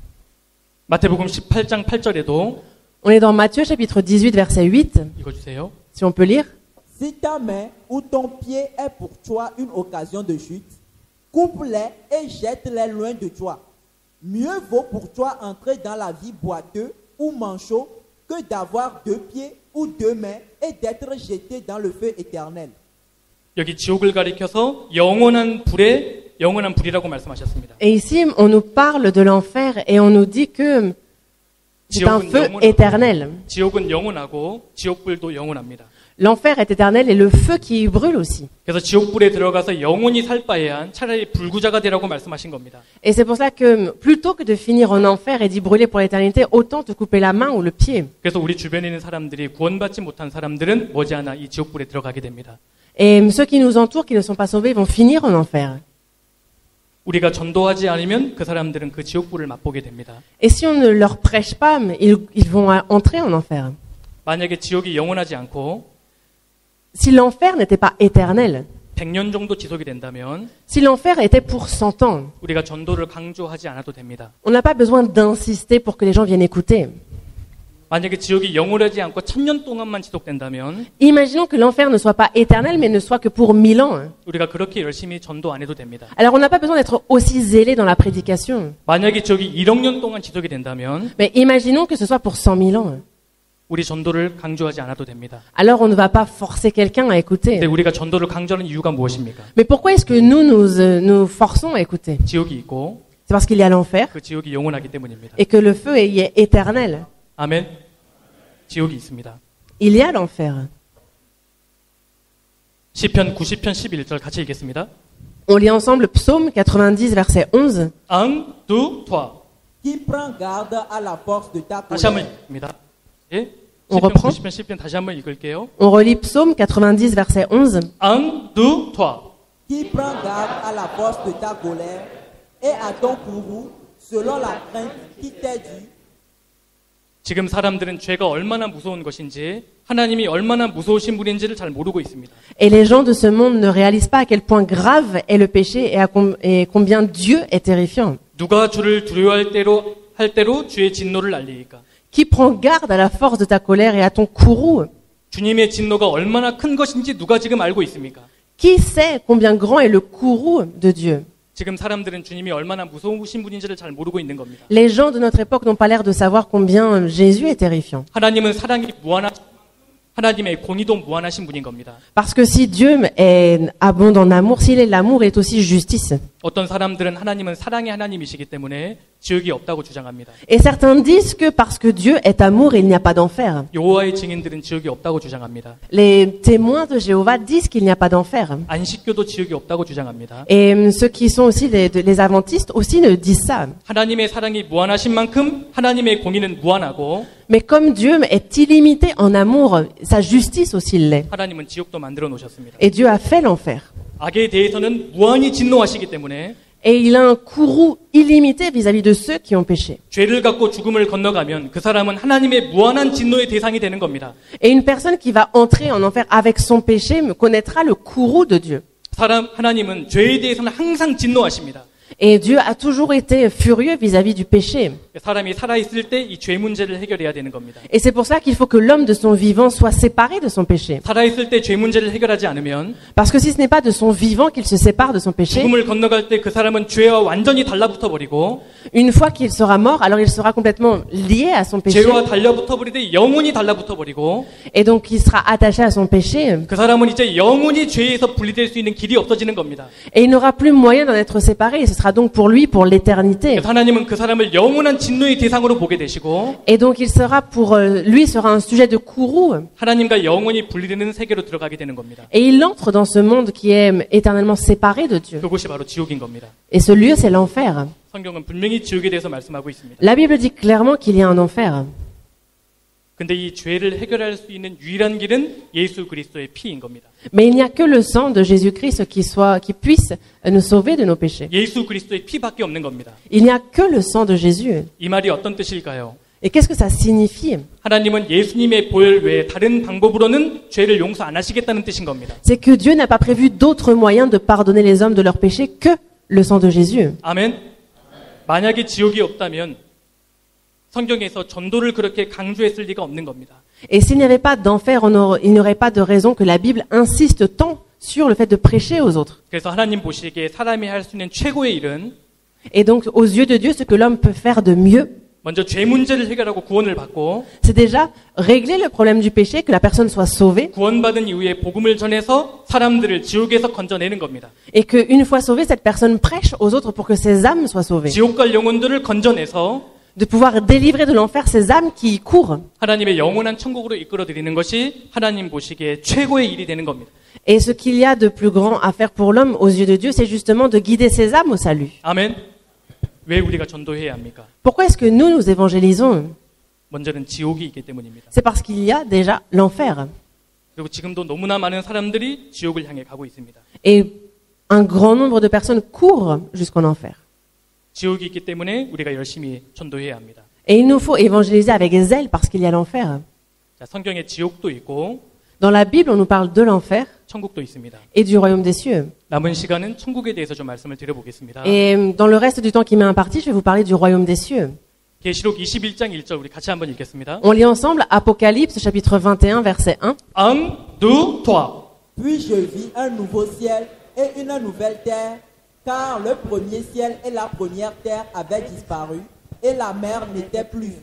A: 마태복음 18장 8절에도
B: On est dans Matthieu chapitre 18 verset 8.
A: 읽어주세요.
B: Si on peut lire.
C: Si ta main ou ton pied est pour toi une occasion de chute, coupe-les et jette-les loin de toi. Mieux vaut pour toi entrer dans la vie boiteux ou manchot que d'avoir 2 pieds ou 2 mains et d'être jeté dans le feu éternel.
A: 여기 지옥을 가리켜서 영원한 불이라고 말씀하셨습니다.
B: Et ici, on nous parle de l'enfer et on nous dit que c'est un feu éternel.
A: 지옥은 영원하고 지옥불도 영원합니다.
B: L'enfer est éternel et le feu qui y brûle aussi.
A: 그래서 지옥불에 들어가서 영원히 살 바에야 차라리 불구자가 되라고 말씀하신 겁니다.
B: Et c'est pour cela que plutôt que de finir en enfer et d'y brûler pour l'éternité, autant te couper la main ou le pied.
A: 그래서 우리 주변에 있는 사람들이 구원받지 못한 사람들은 머지않아 이 지옥불에 들어가게 됩니다.
B: Et ceux qui nous entourent, qui ne sont pas sauvés, vont finir en enfer.
A: 우리가 전도하지 않으면 그 사람들은 그 지옥불을 맛보게 됩니다.
B: Et si on ne leur prêche pas, ils vont entrer en enfer.
A: 만약에 지옥이 영원하지 않고
B: Si l'enfer n'était pas éternel,
A: 100년 정도 지속이 된다면
B: si l'enfer était pour 100 ans,
A: 우리가 전도를 강조하지 않아도 됩니다.
B: on n'a pas besoin d'insister pour que les gens viennent écouter.
A: 만약에 지옥이 영원하지 않고 1000년 동안만 지속된다면
B: Imaginons que l'enfer ne soit pas éternel, mais ne soit que pour 1000 ans.
A: 우리가 그렇게 열심히 전도 안 해도 됩니다.
B: Alors on n'a pas besoin d'être aussi zélé dans la prédication.
A: 만약에 지옥이 1억 년 동안 지속이 된다면
B: Mais imaginons que ce soit pour 100 000 ans.
A: 우리 전도를 강조하지 않아도 됩니다.
B: Alors on ne va pas forcer quelqu'un à écouter.
A: 근데 우리가 전도를 강조하는 이유가 무엇입니까?
B: Mais pourquoi est-ce que nous forçons à écouter?
A: 지옥이 있고
B: C'est parce qu'il y a l'enfer
A: 그 지옥이 영원하기 때문입니다.
B: et que le feu y est éternel.
A: 아멘. 지옥이 있습니다.
B: Il y a l'enfer.
A: 시편 90편 11절 같이 읽겠습니다.
B: On lit ensemble Psaume 90 verset 11.
A: 1, 2, 3.
C: Qui prend garde à la force de ta
A: 다시 한번
C: colère.
A: 읽습니다. 예?
B: On
A: 시편
B: reprend?
A: 90편 10편 다시 한번 읽을게요.
B: On relit Psaume 90 verset 11.
A: 1, 2, 3.
C: Qui prend garde à la force de ta colère et à ton courroux selon la crainte qui t'est due.
A: 지금 사람들은 죄가 얼마나 무서운 것인지 하나님이 얼마나 무서우신 분인지를 잘 모르고 있습니다.
B: Et les gens de ce monde ne réalisent pas à quel point grave est le péché et combien Dieu est terrifiant.
A: 누가 주를 두려워할 때로 주의 진노를 알리니까.
B: Qui prend garde à la force de ta colère et à ton courroux?
A: 주님의 진노가 얼마나 큰 것인지 누가 지금 알고 있습니까?
B: Qui sait combien grand est le courroux de Dieu?
A: 지금 사람들은 주님이 얼마나 무서우신 분인지를 잘 모르고 있는 겁니다.
B: Les gens de notre époque n'ont pas l'air de savoir combien Jésus est terrifiant.
A: 하나님은 사랑이 하나님의 공의도 무한하신 분인 겁니다.
B: Parce que si Dieu est abondant en amour, s'il est l'amour, il est aussi justice.
A: 어떤 사람들은 하나님은 사랑의 하나님이시기 때문에 지옥이 없다고 주장합니다.
B: Et certains disent que parce que Dieu est amour, il n'y a pas d'enfer.
A: 여호와의 증인들은 지옥이 없다고 주장합니다.
B: Les témoins de Jéhovah disent qu'il n'y a pas d'enfer.
A: 안식교도 지옥이 없다고 주장합니다.
B: Et ceux qui sont aussi les adventistes aussi ne disent ça.
A: 하나님의 사랑이 무한하신 만큼 하나님의 공의는 무한하고
B: Mais comme Dieu est illimité en amour, sa justice aussi l'est.
A: 하나님은 지옥도 만들어 놓으셨습니다.
B: Et Dieu a fait l'enfer.
A: 악에 대해서는 무한히 진노하시기 때문에
B: Et il a un courroux illimité vis-à-vis de ceux qui ont péché.
A: 죄를 갖고 죽음을 건너가면 그 사람은 하나님의 무한한 진노의 대상이 되는 겁니다.
B: Et une personne qui va entrer en enfer avec son péché connaîtra le courroux de Dieu.
A: 하나님은 죄에 대해서는 항상 진노하십니다.
B: Et Dieu a toujours été furieux vis-à-vis du péché.
A: 사람이 살아있을 때 이 죄 문제를 해결해야 되는 겁니다.
B: Et c'est pour ça qu'il faut que l'homme de son vivant soit séparé de son péché.
A: 살아있을 때 죄 문제를 해결하지 않으면
B: Parce que si ce n'est pas de son vivant qu'il se sépare de son péché,
A: 죽음을 건너갈 때 그 사람은 죄와 완전히 달라붙어 버리고
B: une fois qu'il sera mort, alors il sera complètement lié à son péché.
A: 죄와 달라붙어 버리되 영혼이 달라붙어 버리고
B: Et donc il sera attaché à son péché.
A: 그 사람은 이제 영혼이 죄에서 분리될 수 있는 길이 없어지는 겁니다.
B: Et il n'aura plus moyen d'en être séparé. Et ce sera donc pour lui, pour l'éternité.
A: 그래서 하나님은 그 사람을 영원한 진노의 대상으로 보게 되시고
B: Et donc il sera pour lui sera un sujet de courroux.
A: 하나님과 영혼이 분리되는 세계로 들어가게 되는 겁니다.
B: Et il entre dans ce monde qui est éternellement séparé de Dieu.
A: 그곳이 바로 지옥인 겁니다.
B: Et ce lieu, c'est l'enfer.
A: 성경은 분명히 지옥에 대해서 말씀하고 있습니다.
B: La Bible dit clairement qu'il y a un enfer.
A: 근데 이 죄를 해결할 수 있는 유일한 길은 예수 그리스도의 피인 겁니다.
B: Mais il n'y a que le sang de Jésus-Christ qui puisse nous sauver de nos péchés.
A: 예수 그리스도의 피밖에 없는 겁니다.
B: Il n'y a que le sang de Jésus.
A: 이 말이 어떤 뜻일까요?
B: Et qu'est-ce que ça signifie?
A: 하나님은 예수님의 보혈 외에 다른 방법으로는 죄를 용서 안 하시겠다는 뜻인 겁니다.
B: C'est que Dieu n'a pas prévu d'autres moyens de pardonner les hommes de leurs péchés que le sang de Jésus.
A: 아멘. 만약에 지옥이 없다면 성경에서 전도를 그렇게 강조했을 리가 없는 겁니다.
B: Et s'il n'y avait pas d'enfer, il n'y aurait pas de raison que la Bible insiste tant sur le fait de prêcher aux autres.
A: 그래서 하나님 보시기에 사람이 할 수 있는 최고의 일은
B: Et donc, aux yeux de Dieu, ce que l'homme peut faire de mieux,
A: 먼저 죄 문제를 해결하고 구원을 받고
B: c'est déjà régler le problème du péché, que la personne soit sauvée,
A: 구원받은 이후에 복음을 전해서 사람들을 지옥에서 건져내는 겁니다.
B: et qu'une fois sauvée, cette personne prêche aux autres pour que ces âmes soient sauvées.
A: 지옥 갈 영혼들을 건져내서
B: De pouvoir délivrer de l'enfer ces âmes qui y courent.
A: 하나님의 영원한 천국으로 이끌어 드리는 것이 하나님 보시기에 최고의 일이 되는 겁니다.
B: Et ce qu'il y a de plus grand à faire pour l'homme aux yeux de Dieu, c'est justement de guider ces âmes au salut.
A: 아멘. 왜 우리가 전도해야 합니까?
B: Pourquoi est-ce que nous évangélisons?
A: 먼저는 지옥이 있기 때문입니다.
B: C'est parce qu'il y a déjà l'enfer.
A: 그리고 지금도 너무나 많은 사람들이 지옥을 향해 가고 있습니다.
B: Et un grand nombre de personnes courent jusqu'en enfer.
A: 지옥이 있기 때문에 우리가 열심히 전도해야 합니다.
B: Et il nous faut évangéliser avec zèle parce qu'il y a l'enfer.
A: 자, 성경에 지옥도 있고
B: Dans la Bible, on nous parle de l'enfer
A: 천국도 있습니다.
B: et du royaume des cieux.
A: 남은 시간은 천국에 대해서 좀 말씀을 드려보겠습니다.
B: Et dans le reste du temps qui m'est imparti, je vais vous parler du royaume des cieux.
A: 계시록 21장 1절 우리 같이 한번 읽겠습니다.
B: On lit ensemble Apocalypse chapitre 21 verset 1.
A: Un, deux, trois.
C: Puis je vis un nouveau ciel et une nouvelle terre, car le premier ciel et la première terre avaient disparu, et la mer n'était plus.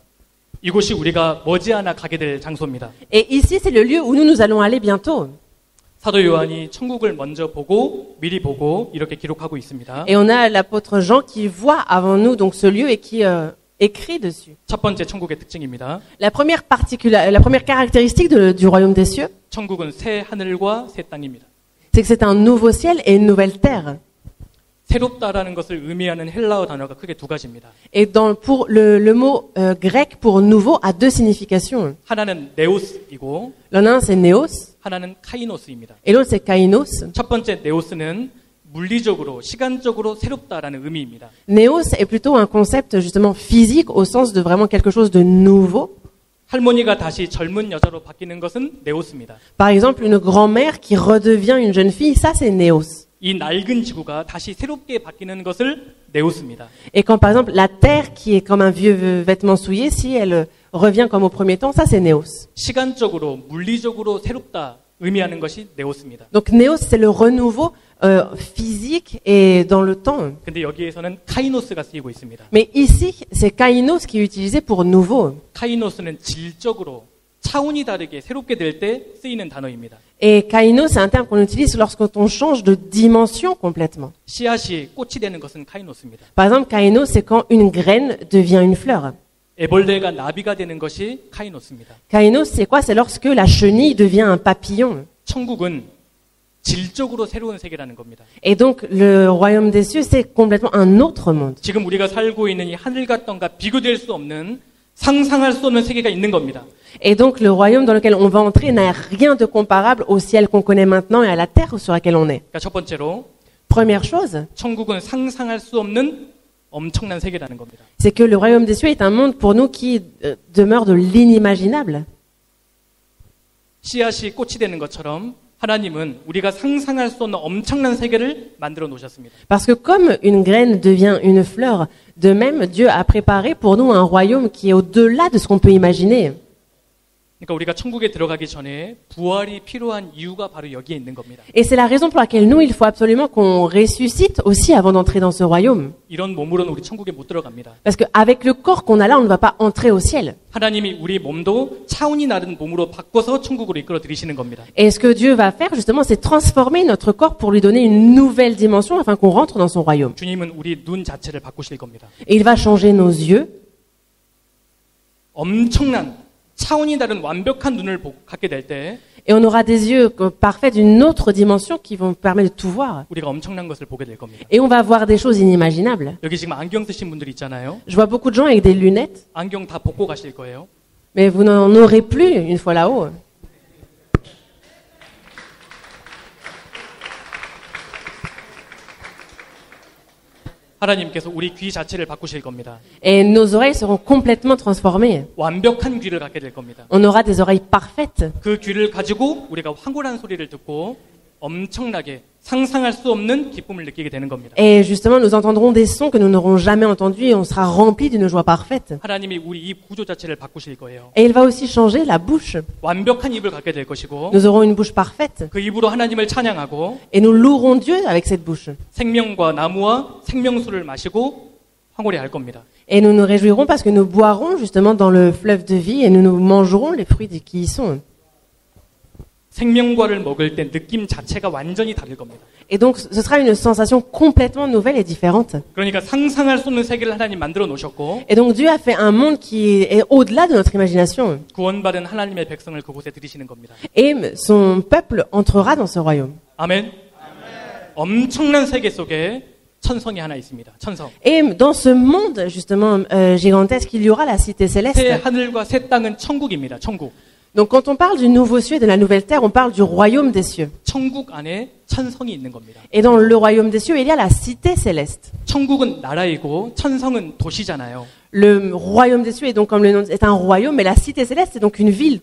A: 이곳이 우리가 머지않아 가게 될 장소입니다.
B: Et ici, c'est le lieu où nous allons aller bientôt.
A: 사도 요한이 천국을 먼저 보고 미리 보고 이렇게 기록하고 있습니다.
B: Et on a l'apôtre Jean qui voit avant nous donc ce lieu et qui écrit dessus.
A: 첫 번째 천국의 특징입니다.
B: La première caractéristique du royaume des cieux,
A: 천국은 새 하늘과 새 땅입니다.
B: c'est que c'est un nouveau ciel et une nouvelle terre.
A: 새롭다라는 것을 의미하는 헬라어 단어가 크게 두 가지입니다.
B: Et pour le mot grec pour nouveau a deux significations.
A: 하나는 네오스이고
B: L'un c'est néos
A: 하나는 카이노스입니다.
B: et l'autre c'est kainos.
A: 첫 번째 네오스는 물리적으로 시간적으로 새롭다라는 의미입니다.
B: Néos est plutôt un concept justement physique au sens de vraiment quelque chose de nouveau.
A: 할머니가 다시 젊은 여자로 바뀌는 것은 네오스입니다.
B: Par exemple, une grand-mère qui redevient une jeune fille, ça c'est néos.
A: 이 낡은 지구가 다시 새롭게 바뀌는 것을 네오스입니다.
B: Et quand par exemple la terre qui est comme un vieux vêtement souillé, si elle revient comme au premier temps, ça c'est néos.
A: 시간적으로 물리적으로 새롭다 의미하는 것이 네오스입니다.
B: Donc néos c'est le renouveau physique et dans le temps.
A: 근데 여기에서는 카이노스가 쓰이고 있습니다.
B: Mais ici, c'est kainos qui est utilisé pour nouveau.
A: 카이노스는 질적으로 차원이 다르게 새롭게 될 때 쓰이는 단어입니다.
B: Et kainos, c'est un terme qu'on utilise lorsqu'on change de dimension complètement.
A: 씨앗이 꽃이 되는 것은 카이노스입니다.
B: Par exemple, kainos, c'est quand une graine devient une fleur.
A: 애벌레가 나비가 되는 것이 카이노스입니다.
B: Kainos, c'est quoi? C'est lorsque la chenille devient un papillon.
A: 천국은 질적으로 새로운 세계라는 겁니다.
B: Et donc, le royaume des cieux, c'est complètement un autre monde.
A: 지금 우리가 살고 있는 이 하늘과 땅과 비교될 수 없는 상상할 수 없는 세계가 있는 겁니다.
B: Et donc, le royaume dans lequel on va entrer n'a rien de comparable au ciel qu'on connaît maintenant et à la terre sur laquelle on est.
A: 그러니까 첫 번째로
B: Première chose,
A: 천국은 상상할 수 없는 엄청난 세계라는 겁니다.
B: c'est que le royaume des cieux est un monde pour nous qui demeure de l'inimaginable.
A: 씨앗이 꽃이 되는 것처럼 하나님은 우리가 상상할 수 없는 엄청난 세계를 만들어 놓으셨습니다.
B: Parce que comme une graine devient une fleur, de même Dieu a préparé pour nous un royaume qui est au-delà de ce qu'on peut imaginer.
A: 그러니까 우리가 천국에 들어가기 전에 부활이 필요한 이유가 바로 여기에 있는 겁니다.
B: Et c'est la raison pour laquelle nous, il faut absolument qu'on ressuscite aussi avant d'entrer dans ce royaume.
A: 이런 몸으로는 우리 천국에 못 들어갑니다.
B: Parce qu'avec le corps qu'on a là, on ne va pas entrer au ciel.
A: 하나님이 우리 몸도 차원이 다른 몸으로 바꿔서 천국으로 이끌어 들이시는 겁니다.
B: Et ce que Dieu va faire, justement, c'est transformer notre corps pour lui donner une nouvelle dimension afin qu'on rentre dans son royaume.
A: 주님은 우리 눈 자체를 바꾸실 겁니다.
B: Et il va changer nos yeux.
A: 엄청난 차원이 다른 완벽한 눈을 갖게 될 때
B: Et on aura des yeux parfaits d'une autre dimension qui vont permettre de tout voir.
A: 우리가 엄청난 것을 보게 될 겁니다.
B: Et on va voir des choses inimaginables.
A: 여기 지금 안경 쓰신 분들 있잖아요.
B: Je vois beaucoup de gens avec des lunettes,
A: 안경 다 벗고 가실 거예요.
B: mais vous n'en aurez plus une fois là-haut.
A: 하나님께서 우리 귀 자체를 바꾸실 겁니다.
B: Et nos oreilles seront complètement transformées.
A: 완벽한 귀를 갖게 될 겁니다.
B: On aura des oreilles parfaites.
A: 그 귀를 가지고 우리가 황홀한 소리를 듣고 엄청나게 상상할 수 없는 기쁨을 느끼게 되는 겁니다.
B: Et justement, nous entendrons des sons que nous n'aurons jamais entendus et on sera remplis d'une joie parfaite.
A: 하나님이 우리 입 구조 자체를 바꾸실 거예요.
B: Et il va aussi changer la bouche.
A: 완벽한 입을 갖게 될 것이고
B: Nous aurons une bouche parfaite.
A: 그 입으로 하나님을 찬양하고
B: Et nous louerons Dieu avec cette bouche.
A: 생명과 나무와 생명수를 마시고 황홀히 할 겁니다.
B: Et nous nous réjouirons parce que nous boirons justement dans le fleuve de vie et nous mangerons les fruits qui y sont.
A: 생명과를 먹을 때 느낌 자체가 완전히 다를 겁니다.
B: Et donc, ce sera une sensation complètement nouvelle et différente.
A: 그러니까 상상할 수 없는 세계를 하나님 만들어 놓으셨고
B: Et donc, Dieu a fait un monde qui est au-delà de notre imagination.
A: 구원받은 하나님의 백성을 그곳에 들이시는 겁니다.
B: Et son peuple entrera dans ce royaume.
A: 아멘. 엄청난 세계 속에 천성이 하나 있습니다. 천성.
B: Et dans ce monde, justement, gigantesque, il y aura la cité
A: 새
B: céleste.
A: 하늘과 새 땅은 천국입니다. 천국.
B: Donc, quand on parle du nouveau ciel et de la nouvelle terre, on parle du royaume des cieux.
A: 천국 안에 천성이 있는 겁니다.
B: Et dans le royaume des cieux, il y a la cité céleste.
A: 천국은 나라이고 천성은 도시잖아요.
B: Le royaume des cieux est donc, comme le nom est un royaume, mais la cité céleste est donc une ville.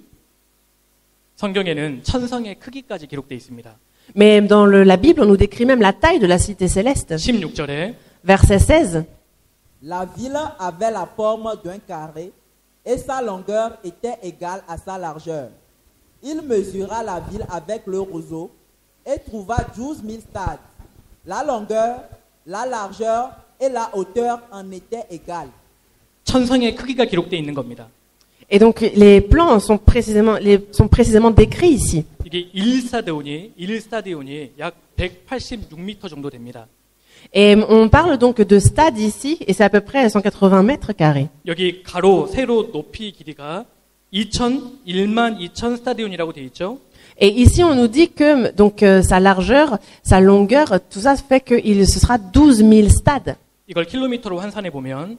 A: 성경에는 천성의 크기까지 기록되어 있습니다.
B: Mais dans la Bible, on nous décrit même la taille de la cité céleste.
A: 16절에
B: Verset 16.
C: La ville avait la forme d'un carré et sa longueur était égale à sa largeur. Il mesura la ville avec le roseau et trouva 12 000 stades. La longueur, la largeur et la hauteur en étaient égales.
A: 천성의 크기가 기록되어 있는 겁니다.
B: Et donc, les plans sont précisément décrits ici.
A: 이게 1스타디온이 약 186m 정도 됩니다.
B: Et on parle donc de stades ici, et c'est à peu près 180 mètres carrés.
A: 여기 가로, 세로, 높이 길이가 1만 2천 스타디온이라고 되어 있죠.
B: Et ici, on nous dit que donc sa largeur, sa longueur, tout ça fait que ce sera 12 000 stades.
A: 이걸 킬로미터로 환산해 보면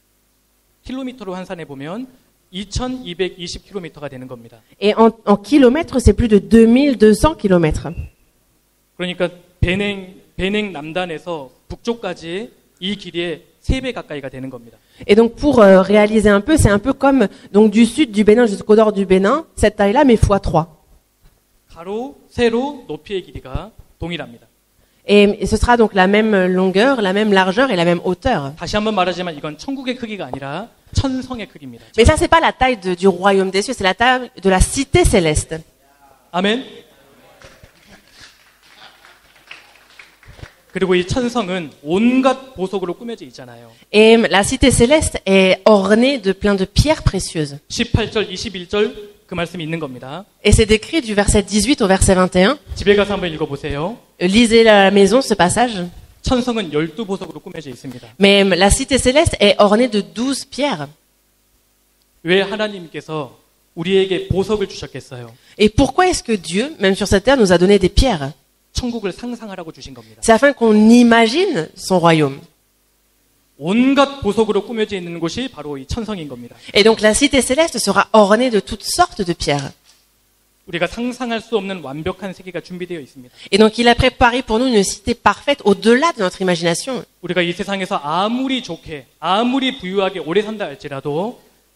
A: 2,220km가 되는 겁니다.
B: Et en kilomètres, c'est plus de 2200 kilomètres.
A: 그러니까 베냉 남단에서 북쪽까지 이 길이의 3배 가까이가 되는 겁니다.
B: Et donc pour réaliser un peu, c'est un peu comme donc du sud du Bénin jusqu'au nord du Bénin, cette taille-là, mais x3.
A: 가로, 세로, 높이의 길이가 동일합니다.
B: Et ce sera donc la même longueur, la même largeur et la même hauteur.
A: 다시 한번 말하지만 이건 천국의 크기가 아니라 천성의 크기입니다.
B: Mais ça, c'est pas la taille du royaume des cieux, c'est la taille de la cité céleste.
A: 아멘. 그리고 이 천성은 온갖 보석으로 꾸며져 있잖아요.
B: Et la cité céleste est ornée de plein de pierres précieuses.
A: 18절, 21절 그 말씀이 있는 겁니다.
B: Et c'est décrit du verset 18 au verset 21.
A: 집에 가서 한번 읽어보세요.
B: Lisez à la maison ce passage.
A: 천성은 12보석으로 꾸며져 있습니다.
B: Mais la cité céleste est ornée de 12 pierres.
A: 왜 하나님께서 우리에게 보석을 주셨겠어요?
B: Et pourquoi est-ce que Dieu, même sur cette terre, nous a donné des pierres?
A: 천국을 상상하라고 주신 겁니다.
B: C'est afin qu'on imagine son royaume.
A: 온갖 보석으로 꾸며져 있는 곳이 바로 이 천성인 겁니다.
B: Et donc la cité céleste sera ornée de toutes sortes de pierres.
A: 우리가 상상할 수 없는 완벽한 세계가 준비되어 있습니다.
B: Et donc il a préparé pour nous une cité parfaite au-delà de notre imagination.
A: 우리가 이 세상에서 아무리 좋게, 아무리 부유하게 오래 산다 할지라도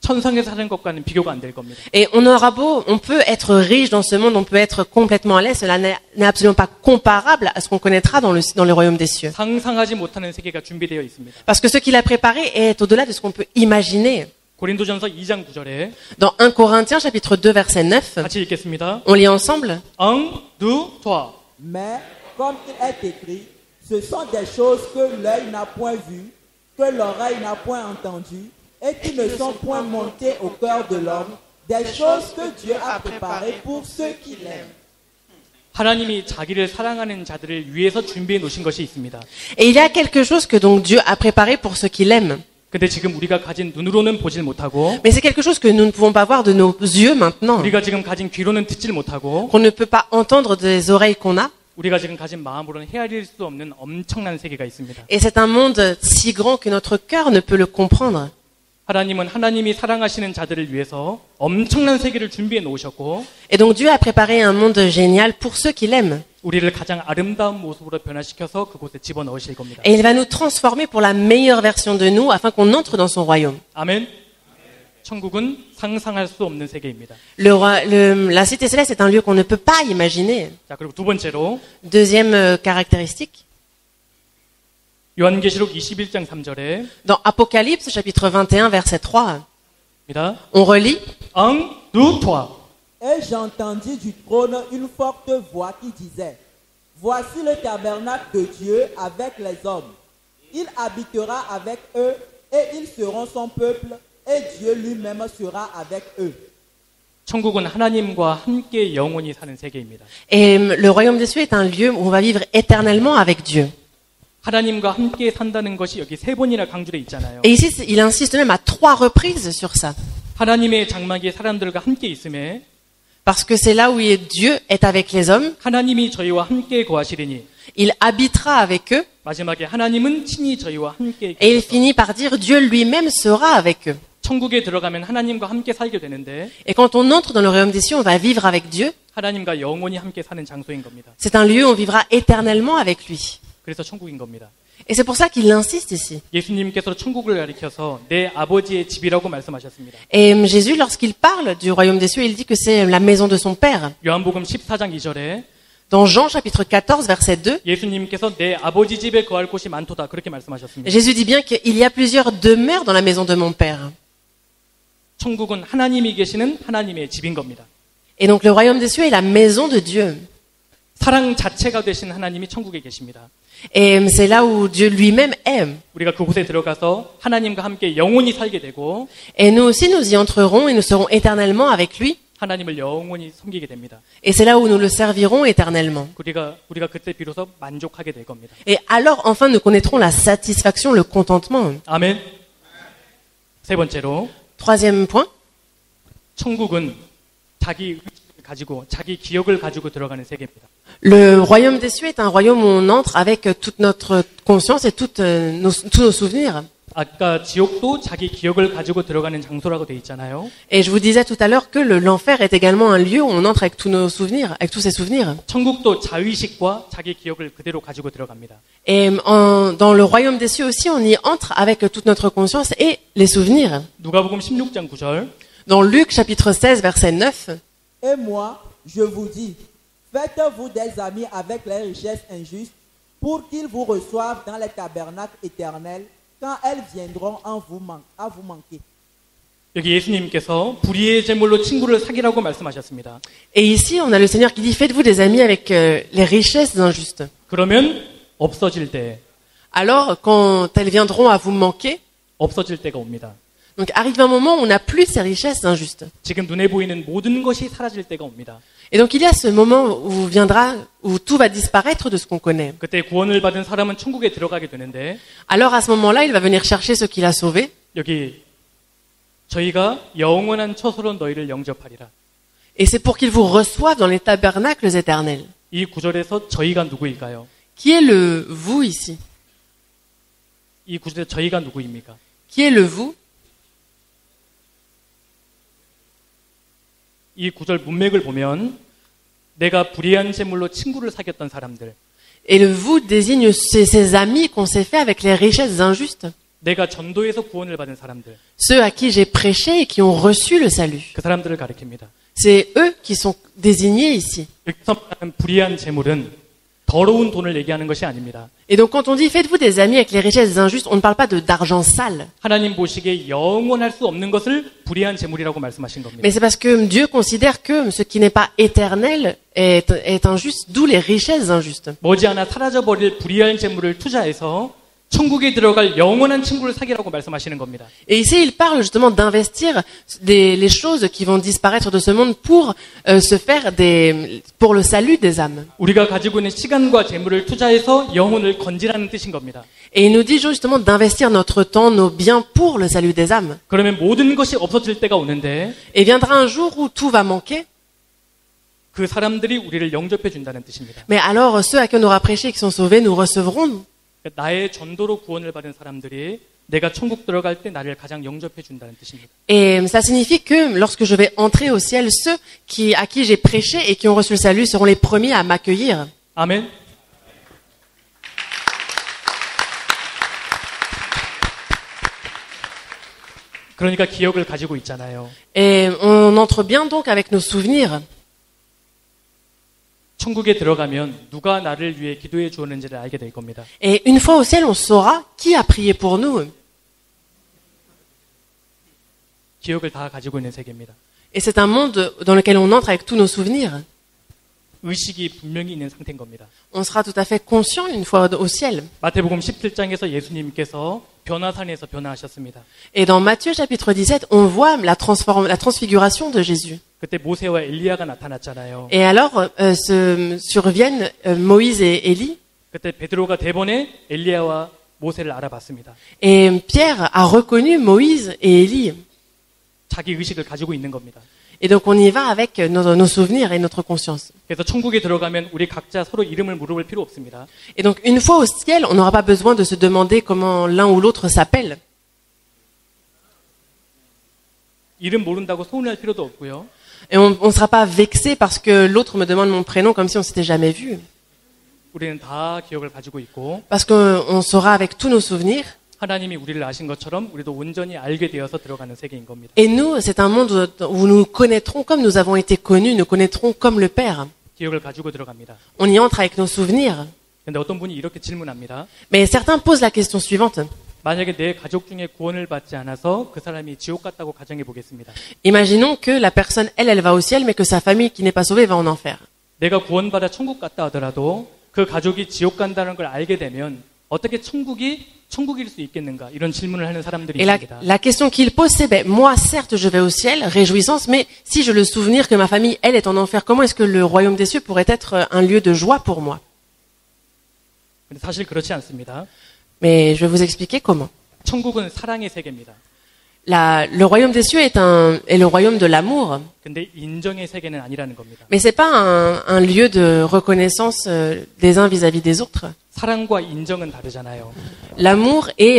A: 천상에 사는 것과는 비교가 안 될 겁니다.
B: Et on peut être riche dans ce monde, on peut être complètement à l'aise, cela n'est absolument pas comparable à ce qu'on connaîtra dans le royaume des cieux.
A: 상상하지 못하는 세계가 준비되어 있습니다.
B: Parce que ce qu'il a préparé est au-delà de ce qu'on peut imaginer.
A: 고린도전서 2장 9절에
B: Dans 1 Corinthiens chapitre 2 verset 9,
A: 같이 읽겠습니다.
B: on lit ensemble.
A: Un, deux, trois.
C: Mais, comme il est écrit, ce sont des choses que l'œil n'a point vues, que l'oreille n'a point entendues, et qui ne sont point montées au cœur de l'homme, des choses que Dieu a préparées pour ceux qui l'aiment.
A: 하나님이 자기를 사랑하는 자들을 위해서 준비해 놓으신 것이 있습니다.
B: Et il y a quelque chose que donc Dieu a préparé pour ceux qui l'aiment.
A: 근데 지금 우리가 가진 눈으로는 보질 못하고
B: Mais c'est quelque chose que nous ne pouvons pas voir de nos yeux maintenant,
A: 우리가 지금 가진 귀로는 듣질 못하고
B: qu'on ne peut pas entendre des oreilles qu'on a.
A: 우리가 지금 가진 마음으로는 헤아릴 수 없는 엄청난 세계가 있습니다.
B: Et c'est un monde si grand que notre cœur ne peut le comprendre.
A: 하나님은 하나님이 사랑하시는 자들을 위해서 엄청난 세계를 준비해 놓으셨고
B: Et donc Dieu a préparé un monde génial pour ceux qui l'aiment.
A: 우리를 가장 아름다운 모습으로 변화시켜서 그곳에 집어넣으실 겁니다.
B: Et il va nous transformer pour la meilleure version de nous afin qu'on entre dans son royaume.
A: 아멘. 천국은 상상할 수 없는 세계입니다.
B: La cité céleste est un lieu qu'on ne peut pas imaginer.
A: 자, 그리고 두 번째로
B: Deuxième caractéristique,
A: 요한계시록 21장 3절에
B: dans Apocalypse chapitre 21 verset 3,
A: 입니다.
B: on relit
A: Un, deux, trois.
C: Et j'entendis du trône une forte voix qui disait, voici le tabernacle de Dieu avec les hommes. Il habitera avec eux et ils seront son peuple et Dieu lui-même sera avec eux.
A: 천국은 하나님과 함께 영원히 사는 세계입니다.
B: Et le royaume des cieux est un lieu où on va vivre éternellement avec Dieu.
A: 하나님과 함께 산다는 것이 여기 세 번이나 강조되어 있잖아요.
B: Et ici, il insiste même à 3 reprises sur ça.
A: 하나님의 장막이 사람들과 함께 있음에
B: Parce que c'est là où Dieu est avec les hommes.
A: 하나님이 저희와 함께 거하시리니
B: Il habitera avec eux.
A: 마지막에 하나님은 친히 저희와 함께
B: Et il
A: 계셔서
B: finit par dire Dieu lui-même sera avec eux.
A: 천국에 들어가면 하나님과 함께 살게 되는데
B: Et quand on entre dans le royaume des cieux, on va vivre avec Dieu.
A: 하나님과 영원히 함께 사는 장소인 겁니다.
B: C'est un lieu où on vivra éternellement avec lui.
A: 그래서 천국인 겁니다.
B: Et c'est pour ça qu'il insiste ici.
A: 예수님께서 천국을 가리켜서 내 아버지의 집이라고 말씀하셨습니다.
B: Et Jésus, lorsqu'il parle du royaume des cieux, il dit que c'est la maison de son Père.
A: 요한복음 14장 2절에
B: Dans Jean chapitre 14 verset 2,
A: 예수님께서 내 아버지 집에 거할 곳이 많도다 그렇게 말씀하셨습니다.
B: Jésus dit bien qu'il y a plusieurs demeures dans la maison de mon Père.
A: 천국은 하나님이 계시는 하나님의 집인 겁니다.
B: Et donc le royaume des cieux est la maison de Dieu.
A: 사랑 자체가 되신 하나님이 천국에 계십니다.
B: Et c'est là où Dieu lui-même est.
A: 우리가 그곳에 들어가서 하나님과 함께 영원히 살게 되고
B: Et nous aussi, nous y entrerons et nous serons éternellement avec lui.
A: 하나님을 영원히 섬기게 됩니다.
B: Et c'est là où nous le servirons éternellement.
A: 우리가 그때 비로소 만족하게 될 겁니다.
B: Et alors, enfin, nous connaîtrons la satisfaction, le contentement.
A: 아멘. 세 번째로
B: Troisième point,
A: 천국은 자기 의식을 가지고 자기 기억을 가지고 들어가는 세계입니다.
B: le royaume des cieux est un royaume où on entre avec toute notre conscience et tous nos souvenirs.
A: 아까 지옥도 자기 기억을 가지고 들어가는 장소라고 돼 있잖아요.
B: Et je vous disais tout à l'heure que l'enfer est également un lieu où on entre avec tous nos souvenirs, avec tous ces souvenirs.
A: 천국도 자의식과 자기 기억을 그대로 가지고 들어갑니다.
B: Et dans le royaume des cieux aussi, on y entre avec toute notre conscience et les souvenirs.
A: 누가복음 16장 9절.
B: Dans Luc chapitre 16 verset 9,
C: Et moi, je vous dis, faites-vous des amis avec les richesses injustes pour qu'ils vous reçoivent dans les tabernacles éternels quand elles viendront à vous manquer.
A: 여기 예수님께서 불의의 재물로 친구를 사귀라고 말씀하셨습니다.
B: et ici on a le Seigneur qui dit faites-vous des amis avec les richesses injustes.
A: 그러면 없어질 때,
B: Alors quand elles viendront à vous manquer,
A: 없어질 때가 옵니다.
B: donc arrive un moment où on n'a plus ces richesses injustes.
A: 지금 눈에 보이는 모든 것이 사라질 때가 옵니다.
B: Et donc il y a ce moment où viendra, où tout va disparaître de ce qu'on connaît.
A: 그때 구원을 받은 사람은 천국에 들어가게 되는데
B: Alors à ce moment-là, il va venir chercher ceux qu'il a sauvés.
A: 여기 저희가 영원한 처소로 너희를 영접하리라.
B: Et c'est pour qu'ils vous reçoivent dans les tabernacles éternels.
A: 이 구절에서 저희가 누구일까요?
B: Qui est le vous ici?
A: 이 구절에서 저희가 누구입니까?
B: Qui est le vous?
A: 이 구절 문맥을 보면 내가 불의한 재물로 친구를 사귀었던 사람들,
B: Et le vous désigne ces amis qu'on s'est fait avec les richesses injustes.
A: 내가 전도해서 구원을 받은 사람들,
B: Ceux à qui j'ai prêché et qui ont reçu le salut.
A: 그 사람들을 가리킵니다.
B: C'est eux qui sont désignés ici.
A: 여기서 말하는 불의한 재물은 더러운 돈을 얘기하는 것이 아닙니다.
B: Et donc quand on dit faites-vous des amis avec les richesses injustes, on ne parle pas d'argent sale.
A: 하나님 보시기에 영원할 수 없는 것을 불의한 재물이라고 말씀하신 겁니다.
B: Mais c'est parce que Dieu considère que ce qui n'est pas éternel est injuste, d'où les richesses injustes.
A: 머지않아 사라져버릴 불의한 재물을 투자해서 천국에 들어갈 영원한 친구를 사귀라고 말씀하시는 겁니다.
B: Et ici, il parle justement d'investir les choses qui vont disparaître de ce monde pour se faire pour le salut des âmes.
A: 우리가 가지고 있는 시간과 재물을 투자해서 영혼을 건지라는 뜻인 겁니다.
B: Et il nous dit justement d'investir notre temps, nos biens pour le salut des âmes.
A: 그러면 모든 것이 없어질 때가 오는데
B: Et viendra un jour où tout va manquer.
A: 그 사람들이 우리를 영접해 준다는 뜻입니다.
B: Mais alors, ceux à qui on aura prêché et qui sont sauvés, nous recevrons.
A: 나의 전도로 구원을 받은 사람들이 내가 천국 들어갈 때 나를 가장 영접해 준다는 뜻입니다.
B: Et ça signifie que lorsque je vais entrer au ciel, ceux à qui j'ai prêché et qui ont reçu le salut seront les premiers à m'accueillir.
A: 아멘. 그러니까 기억을 가지고 있잖아요.
B: Et on entre bien donc avec nos souvenirs.
A: 천국에 들어가면 누가 나를 위해 기도해 주었는지를 알게 될 겁니다.
B: Et une fois au ciel, on saura qui a prié pour nous.
A: 기억을 다 가지고 있는 세계입니다.
B: Et c'est un monde dans lequel on entre avec tous nos souvenirs.
A: 의식이 분명히 있는 상태인 겁니다.
B: On sera tout à fait conscient une fois au ciel.
A: 마태복음 17장에서 예수님께서 변화산에서 변화하셨습니다.
B: Et dans Matthieu chapitre 17, on voit la transfiguration de Jésus.
A: 그때 모세와 엘리야가 나타났잖아요.
B: Et alors surviennent Moïse et Élie.
A: 그때 베드로가 대번에 엘리야와 모세를 알아봤습니다.
B: Et Pierre a reconnu Moïse et Élie.
A: 자기 의식을 가지고 있는 겁니다.
B: Et donc on y va avec nos souvenirs et notre conscience.
A: 그래서 천국에 들어가면 우리 각자 서로 이름을 물어볼 필요 없습니다.
B: Et donc une fois au ciel, on n'aura pas besoin de se demander comment l'un ou l'autre s'appelle.
A: 이름 모른다고 서운할 필요도 없고요.
B: Et on ne sera pas vexé parce que l'autre me demande mon prénom comme si on s'était jamais vu.
A: 우리는 다 기억을 가지고 있고
B: Parce qu'on saura avec tous nos souvenirs.
A: 하나님이 우리를 아신 것처럼 우리도 온전히 알게 되어서 들어가는 세계인 겁니다.
B: Et nous, c'est un monde où nous connaîtrons comme nous avons été connus, nous connaîtrons comme le Père.
A: 기억을 가지고 들어갑니다.
B: On y entre avec nos souvenirs.
A: 근데 어떤 분이 이렇게 질문합니다.
B: Mais certains posent la question suivante.
A: 만약에 내 가족 중에 구원을 받지 않아서 그 사람이 지옥 갔다고 가정해 보겠습니다.
B: Imaginons que la personne, elle va au ciel, mais que sa famille qui n'est pas sauvée va en enfer.
A: 내가 구원받아 천국 갔다 하더라도 그 가족이 지옥 간다는 걸 알게 되면 어떻게 천국일 수 있겠는가? 이런 질문을 하는 사람들이
B: Et
A: 있습니다.
B: la question qu'il pose, c'est, moi, certes, je vais au ciel, réjouissance, mais si je le souvenir que ma famille, elle, est en enfer, comment est-ce que le royaume des cieux pourrait être un lieu de joie pour moi?
A: 근데 사실 그렇지 않습니다.
B: Mais je vais vous expliquer comment.
A: 천국은 사랑의 세계입니다.
B: Le royaume des cieux est le royaume de l'amour.
A: 근데 인정의 세계는 아니라는 겁니다.
B: Mais c'est pas un lieu de reconnaissance des uns vis-à-vis des autres.
A: 사랑과 인정은 다르잖아요.
B: L'amour et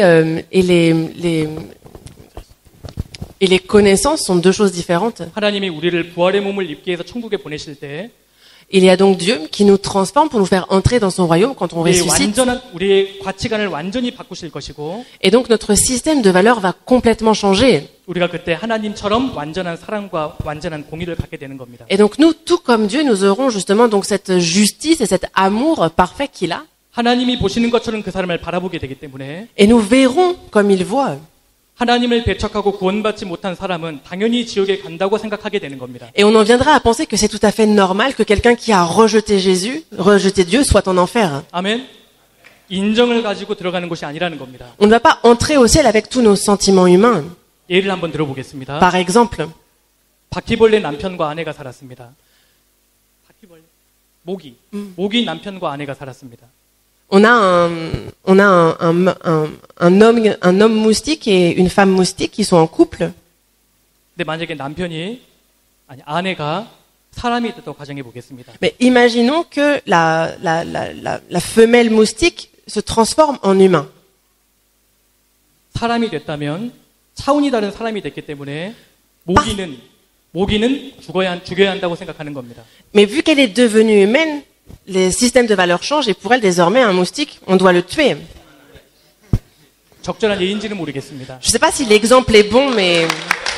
B: les connaissances sont deux choses différentes.
A: 하나님이 우리를 부활의 몸을 입게 해서 천국에 보내실 때
B: Il y a donc Dieu qui nous transforme pour nous faire entrer dans son royaume quand on ressuscite.
A: 우리의 가치관을 완전히 바꾸실 것이고
B: Et donc notre système de valeurs va complètement changer.
A: 우리가 그때 하나님처럼 완전한 사랑과 완전한 공의를 갖게 되는 겁니다.
B: Et donc nous, tout comme Dieu, nous aurons justement donc cette justice et cet amour parfait qu'il a.
A: 하나님이 보시는 것처럼 그 사람을 바라보게 되기 때문에
B: Et nous verrons comme il voit.
A: 하나님을 배척하고 구원받지 못한 사람은 당연히 지옥에 간다고 생각하게 되는 겁니다.
B: Et on en viendra à penser que c'est tout à fait normal que quelqu'un qui a rejeté Dieu, soit en enfer.
A: 아멘. 인정을 가지고 들어가는 것이 아니라는 겁니다.
B: On ne va pas entrer au ciel avec tous nos sentiments humains.
A: 예를 한번 들어보겠습니다.
B: Par exemple,
A: 바퀴벌레 남편과 아내가 살았습니다. 바퀴벌레? 모기 남편과 아내가 살았습니다.
B: on a un homme moustique et une femme moustique qui sont en couple.
A: 근데 만약에 아내가 사람이 있다고 가정해 보겠습니다.
B: Mais imaginons que la femelle moustique se transforme en humain.
A: 사람이 됐다면 차원이 다른 사람이 됐기 때문에 모기는 죽여야 한다고 생각하는 겁니다.
B: Mais vu qu'elle est devenue humaine, les systèmes de valeurs changent et pour elle désormais un moustique, on doit le tuer.
A: 적절한 예인지는 모르겠습니다.
B: Je ne sais pas si l'exemple est bon, mais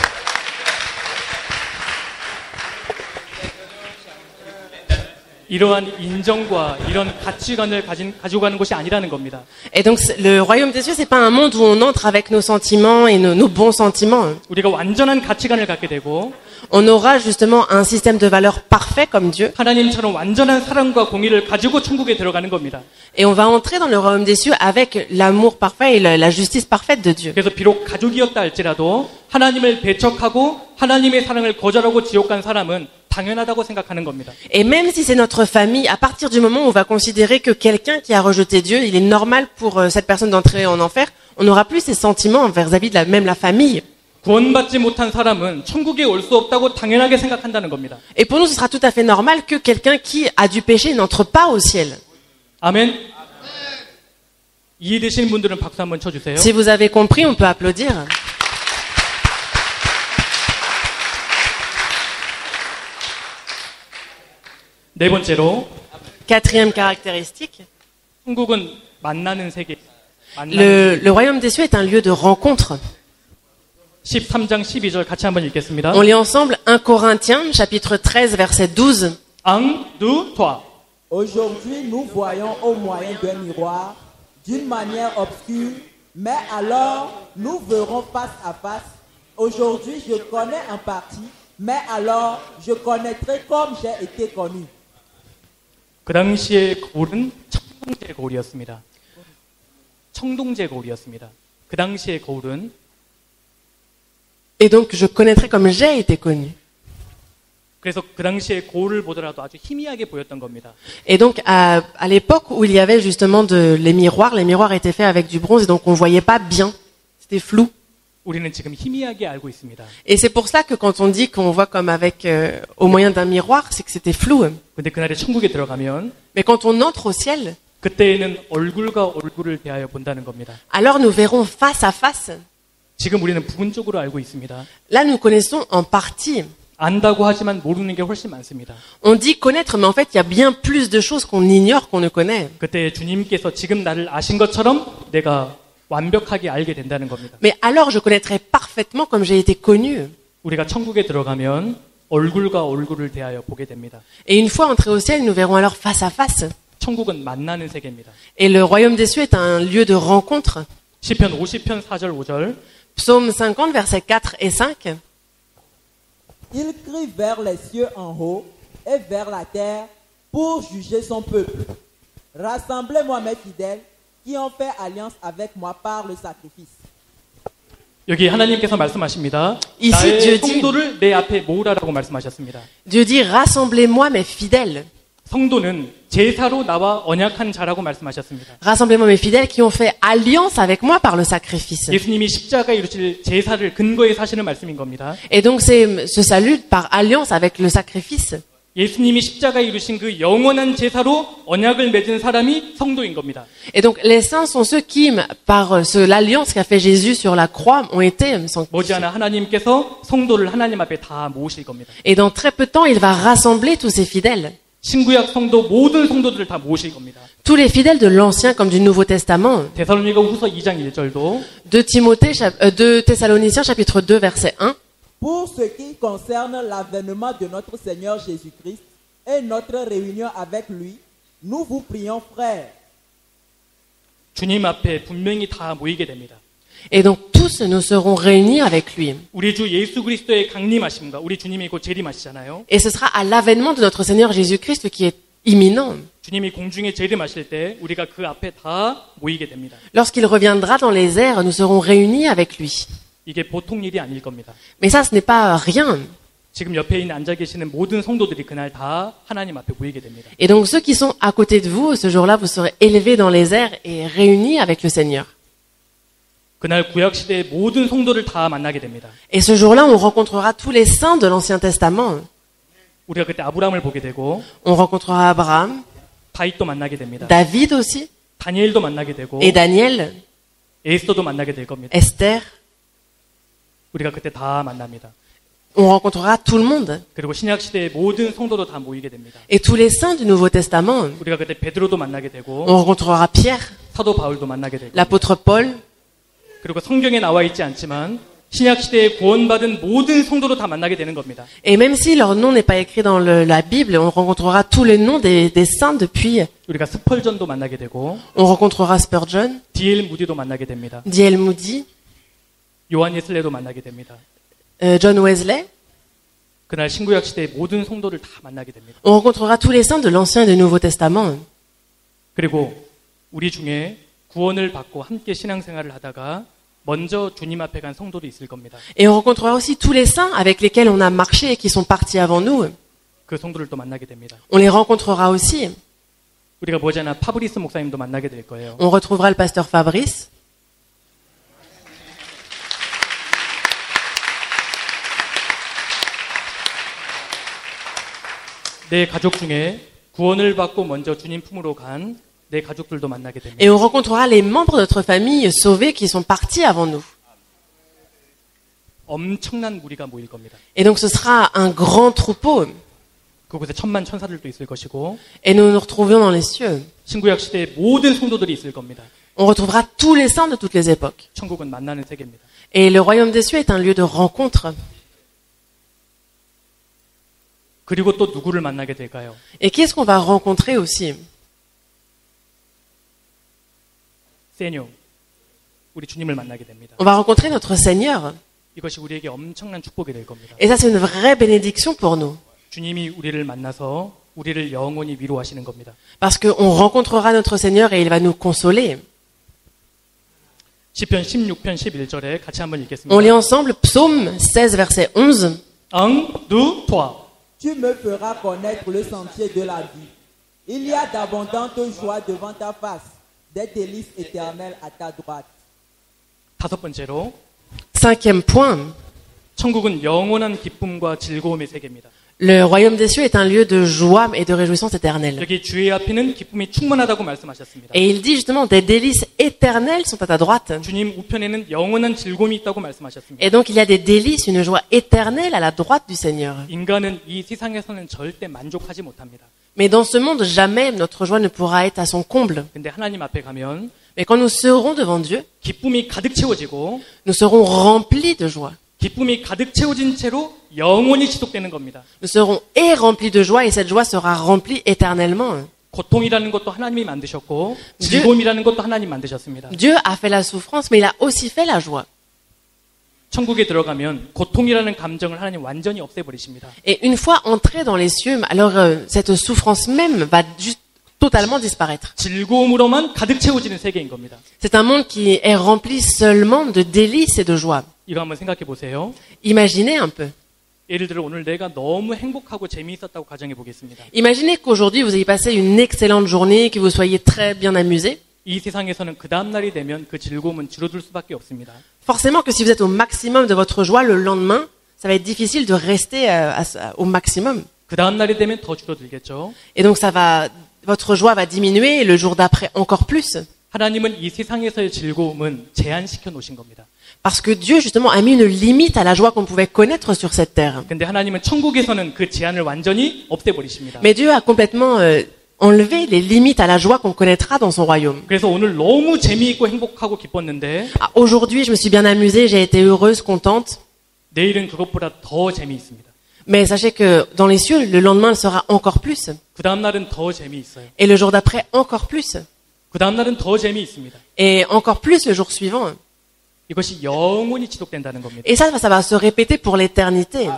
A: 이러한 인정과 이런 가치관을 가지고 가는 것이 아니라는 겁니다.
B: et donc le royaume des cieux, c'est pas un monde où on entre avec nos sentiments et nos bons sentiments.
A: 우리가 완전한 가치관을 갖게 되고
B: On aura justement un système de valeurs parfait comme Dieu,
A: 하나님처럼 완전한 사랑과 공의를 가지고 천국에 들어가는 겁니다.
B: et on va entrer dans le royaume des cieux avec l'amour parfait et la justice parfaite de Dieu.
A: 그래서 비록 가족이었다 할지라도 하나님을 배척하고 하나님의 사랑을 거절하고 지옥 간 사람은 당연하다고 생각하는 겁니다.
B: Et même si c'est notre famille, à partir du moment où on va considérer que quelqu'un qui a rejeté Dieu, il est normal pour cette personne d'entrer en enfer, on n'aura plus ces sentiments vis-à-vis de même la famille.
A: 구원받지 못한 사람은 천국에 올 수 없다고 당연하게 생각한다는 겁니다.
B: Et pour nous, ce sera tout à fait normal que quelqu'un qui a du péché n'entre pas au ciel.
A: 아멘. 이해되시는 분들은 박수 한번 쳐주세요.
B: Si vous avez compris, on peut applaudir.
A: 네 번째로
B: Quatrième caractéristique,
A: 천국은 만나는 세계.
B: le royaume des cieux est un lieu de rencontre.
A: 13장 12절 같이 한번 읽겠습니다.
B: On lit ensemble 1 Corinthiens, chapitre 13, verset 12.
A: 앙, 두, 토아.
C: Aujourd'hui, nous voyons au moyen d'un miroir, d'une manière obscure, mais alors nous verrons face à face. Aujourd'hui, je connais en partie, mais alors je connaîtrai comme j'ai été connu.
A: 그 당시의 거울은 청동제 거울이었습니다. 청동제 거울이었습니다. 그 당시의 거울은
B: Et donc, je connaîtrai comme j'ai été connu.
A: 그래서 그 당시에 거울을 보더라도 아주 희미하게 보였던 겁니다.
B: Et donc, à l'époque où il y avait justement les miroirs étaient faits avec du bronze, et donc on voyait pas bien. C'était flou.
A: 우리는 지금 희미하게 알고 있습니다.
B: Et c'est pour ça que quand on dit qu'on voit comme avec, au moyen d'un miroir, c'est que c'était flou.
A: 근데 그날에 천국에 들어가면
B: Mais quand on entre au ciel,
A: 그때에는 얼굴과 얼굴을 대하여 본다는 겁니다.
B: alors nous verrons face à face.
A: 지금 우리는 부분적으로 알고 있습니다.
B: Là, nous connaissons en partie.
A: 안다고 하지만 모르는 게 훨씬 많습니다.
B: On dit connaître, mais en fait, il y a bien plus de choses qu'on ignore, qu'on ne connaît.
A: 그때 주님께서 지금 나를 아신 것처럼 내가 완벽하게 알게 된다는 겁니다.
B: Mais alors, je connaîtrai parfaitement comme j'ai été connu.
A: 우리가 천국에 들어가면 얼굴과 얼굴을 대하여 보게 됩니다.
B: Et une fois entrés au ciel, nous verrons alors face à face.
A: 천국은 만나는 세계입니다.
B: Et le royaume des cieux est un lieu de rencontre.
A: 시편 50편 4절 5절.
B: Psaume 50, versets 4 et 5.
C: Il crie vers les cieux en haut et vers la terre pour juger son peuple. Rassemblez-moi mes fidèles qui ont fait alliance avec moi par le sacrifice.
A: 여기 하나님께서 말씀하십니다.
B: 이시
A: 나의
B: Dieu dit-
A: 성도를 내 앞에 모으라라고 말씀하셨습니다.
B: Dieu dit, rassemblez-moi mes fidèles.
A: 성도는 제사로 나와 언약한 자라고 말씀하셨습니다.
B: Rassemblez-moi mes fidèles qui ont fait alliance avec moi par le sacrifice.
A: 예수님이 십자가에 이루실 제사를 근거에 사시는 말씀인 겁니다.
B: Et donc c'est ce salut par alliance avec le sacrifice.
A: 예수님이 십자가에 이루신 그 영원한 제사로 언약을 맺은 사람이 성도인 겁니다.
B: Et donc les saints sont ceux qui, par l'alliance qu'a fait Jésus sur la croix, ont été sanctifiés.
A: 머지않아 하나님께서 성도를 하나님 앞에 다 모으실 겁니다.
B: Et dans très peu de temps, il va rassembler tous ces fidèles.
A: 신구약 성도 모든 성도들을 다 모으실 겁니다.
B: Tous les fidèles de l'Ancien comme du Nouveau Testament.
A: 데살로니가 후서 2장 1절도
B: 2 Thessaloniciens chapitre 2 verset 1.
C: Pour ce qui concerne l'avènement de notre Seigneur Jésus-Christ et notre réunion avec lui, nous vous prions, frères.
A: 주님 앞에 분명히 다 모이게 됩니다.
B: Et donc tous nous serons réunis avec lui.
A: 우리 주 예수 그리스도의 강림하심과 우리 주님이 곧 재림하시잖아요.
B: Et ce sera à l'avènement de notre Seigneur Jésus-Christ qui est imminent.
A: 주님이 공중에 재림하실 때 우리가 그 앞에 다 모이게 됩니다.
B: Lorsqu'il reviendra dans les airs, nous serons réunis avec lui.
A: 이게 보통 일이 아닐 겁니다.
B: Mais ça, ce n'est pas rien.
A: 지금 옆에 있는 앉아 계시는 모든 성도들이 그날 다 하나님 앞에 모이게 됩니다.
B: Et donc ceux qui sont à côté de vous, ce jour-là, vous serez élevés dans les airs et réunis avec le Seigneur.
A: 그날 구약 시대의 모든 성도를 다 만나게 됩니다.
B: Et ce jour-là, on rencontrera tous les saints de l'Ancien Testament.
A: 우리가 그때 아브라함을 보게 되고
B: On rencontrera Abraham,
A: 다윗도 만나게 됩니다.
B: David aussi,
A: 다니엘도 만나게 되고
B: et Daniel,
A: 에스더도 만나게 될 겁니다.
B: Esther.
A: 우리가 그때 다 만납니다.
B: On rencontrera tout le monde.
A: 그리고 신약 시대의 모든 성도도 다 모이게 됩니다.
B: Et tous les saints du Nouveau Testament.
A: 우리가 그때 베드로도 만나게 되고
B: On rencontrera Pierre,
A: 사도 바울도 만나게 되고
B: l'apôtre Paul,
A: 그리고 성경에 나와 있지 않지만 신약 시대에 구원받은 모든 성도로 다 만나게 되는 겁니다.
B: Et même si leur nom n'est pas écrit dans la Bible, on rencontrera tous les noms des saints depuis.
A: 우리가 스펄전도 만나게 되고
B: On rencontrera Spurgeon,
A: D.L. 무디도 만나게 됩니다.
B: D.L. Moody,
A: 요한 예슬레도 만나게 됩니다.
B: John Wesley.
A: 그날 신구약 시대의 모든 성도를 다 만나게 됩니다.
B: On rencontrera tous les saints de l'Ancien et du Nouveau Testament.
A: 그리고 우리 중에 구원을 받고 함께 신앙생활을 하다가 먼저 주님 앞에 간 성도도 있을 겁니다.
B: Et on rencontrera aussi tous les saints avec lesquels on a marché et qui sont partis avant nous.
A: 그 성도를 또 만나게 됩니다.
B: On les rencontrera aussi.
A: 우리가 머지않아 파브리스 목사님도 만나게 될 거예요.
B: On retrouvera le pasteur Fabrice.
A: 내 가족 중에 구원을 받고 먼저 주님 품으로 간 내 가족들도 만나게 됩니다.
B: Et on rencontrera les membres de notre famille sauvés qui sont partis avant nous.
A: 엄청난 무리가 모일 겁니다.
B: Et donc ce sera un grand troupeau.
A: 그곳에 천만 천사들도 있을 것이고
B: Et nous nous retrouvions dans les cieux.
A: 신구약 시대의 모든 성도들이 있을 겁니다.
B: On retrouvera tous les saints de toutes les époques.
A: 천국은 만나는 세계입니다.
B: Et le royaume des cieux est un lieu de rencontre.
A: 그리고 또 누구를 만나게 될까요?
B: Et qu'est-ce qu'on va rencontrer aussi?
A: 세뇨, 우리 주님을 만나게 됩니다.
B: On va rencontrer notre Seigneur.
A: 이것이 우리에게 엄청난 축복이 될 겁니다.
B: Et ça, c'est une vraie bénédiction pour nous.
A: 주님이 우리를 만나서 우리를 영원히 위로하시는 겁니다.
B: Parce qu'on rencontrera notre Seigneur et il va nous consoler.
A: 시편 16편 11절에 같이 한번 읽겠습니다.
B: On lit ensemble Psaume 16, verset 11.
A: Un, deux, trois.
C: Tu me feras connaître le sentier de la vie. Il y a d'abondantes joies devant ta face, des délices éternelles à ta droite.
A: 다섯 번째로
B: Cinquième point.
A: 천국은 영원한 기쁨과 즐거움의 세계입니다.
B: Le royaume des cieux est un lieu de joie et de réjouissance éternelle.
A: 여기 주의 앞에는 기쁨이 충만하다고 말씀하셨습니다.
B: Et il dit justement, des délices éternelles sont à ta droite.
A: 주님 우편에는 영원한 즐거움이 있다고 말씀하셨습니다.
B: Et donc il y a des délices, une joie éternelle à la droite du Seigneur.
A: 인간은 이 세상에서는 절대 만족하지 못합니다.
B: Mais dans ce monde, jamais notre joie ne pourra être à son comble.
A: 근데 하나님 앞에 가면
B: Mais quand nous serons devant Dieu,
A: 기쁨이 가득 채워지고
B: nous serons remplis de joie.
A: 기쁨이 가득 채워진 채로 영원히 지속되는 겁니다.
B: Nous serons et remplis de joie et cette joie sera remplie éternellement.
A: 고통이라는 것도 하나님이 만드셨고 즐거움이라는 것도 하나님 만드셨습니다.
B: Dieu a fait la souffrance, mais il a aussi fait la joie.
A: 천국에 들어가면 고통이라는 감정을 하나님 완전히 없애버리십니다.
B: Et une fois entré dans les cieux, alors cette souffrance même va juste totalement disparaître.
A: 즐거움으로만 가득 채워지는 세계인 겁니다.
B: C'est un monde qui est rempli seulement de délices et de joie.
A: 이거 한번 생각해 보세요.
B: Imaginez un peu.
A: 예를 들어 오늘 내가 너무 행복하고 재미있었다고 가정해 보겠습니다.
B: Imaginez qu'aujourd'hui vous ayez passé une excellente journée, que vous soyez très bien amusé.
A: 이 세상에서는 그 다음 날이 되면 그 즐거움은 줄어들 수밖에 없습니다.
B: Forcément que si vous êtes au maximum de votre joie le lendemain, ça va être difficile de rester au maximum.
A: 그 다음 날이 되면 더 줄어들겠죠.
B: Et donc votre joie va diminuer et le jour d'après encore plus.
A: 하나님은 이 세상에서의 즐거움은 제한시켜 놓으신 겁니다.
B: Parce que Dieu justement a mis une limite à la joie qu'on pouvait connaître sur cette terre.
A: 근데 하나님은 천국에서는 그 제한을 완전히 없애버리십니다.
B: Mais Dieu a complètement enlevé les limites à la joie qu'on connaîtra dans son royaume.
A: 그래서 오늘 너무 재미있고 행복하고 기뻤는데
B: Ah, aujourd'hui, je me suis bien amusée, j'ai été heureuse, contente.
A: 내일은 그것보다 더 재미있습니다.
B: Mais sachez que dans les cieux, le lendemain, elle sera encore plus.
A: 그 다음 날은 더 재미있어요.
B: Et le jour d'après, encore plus.
A: 그 다음 날은 더 재미있습니다.
B: Et encore plus le jour suivant.
A: 이것이 영원히 지속된다는 겁니다.
B: Et ça va se répéter pour l'éternité.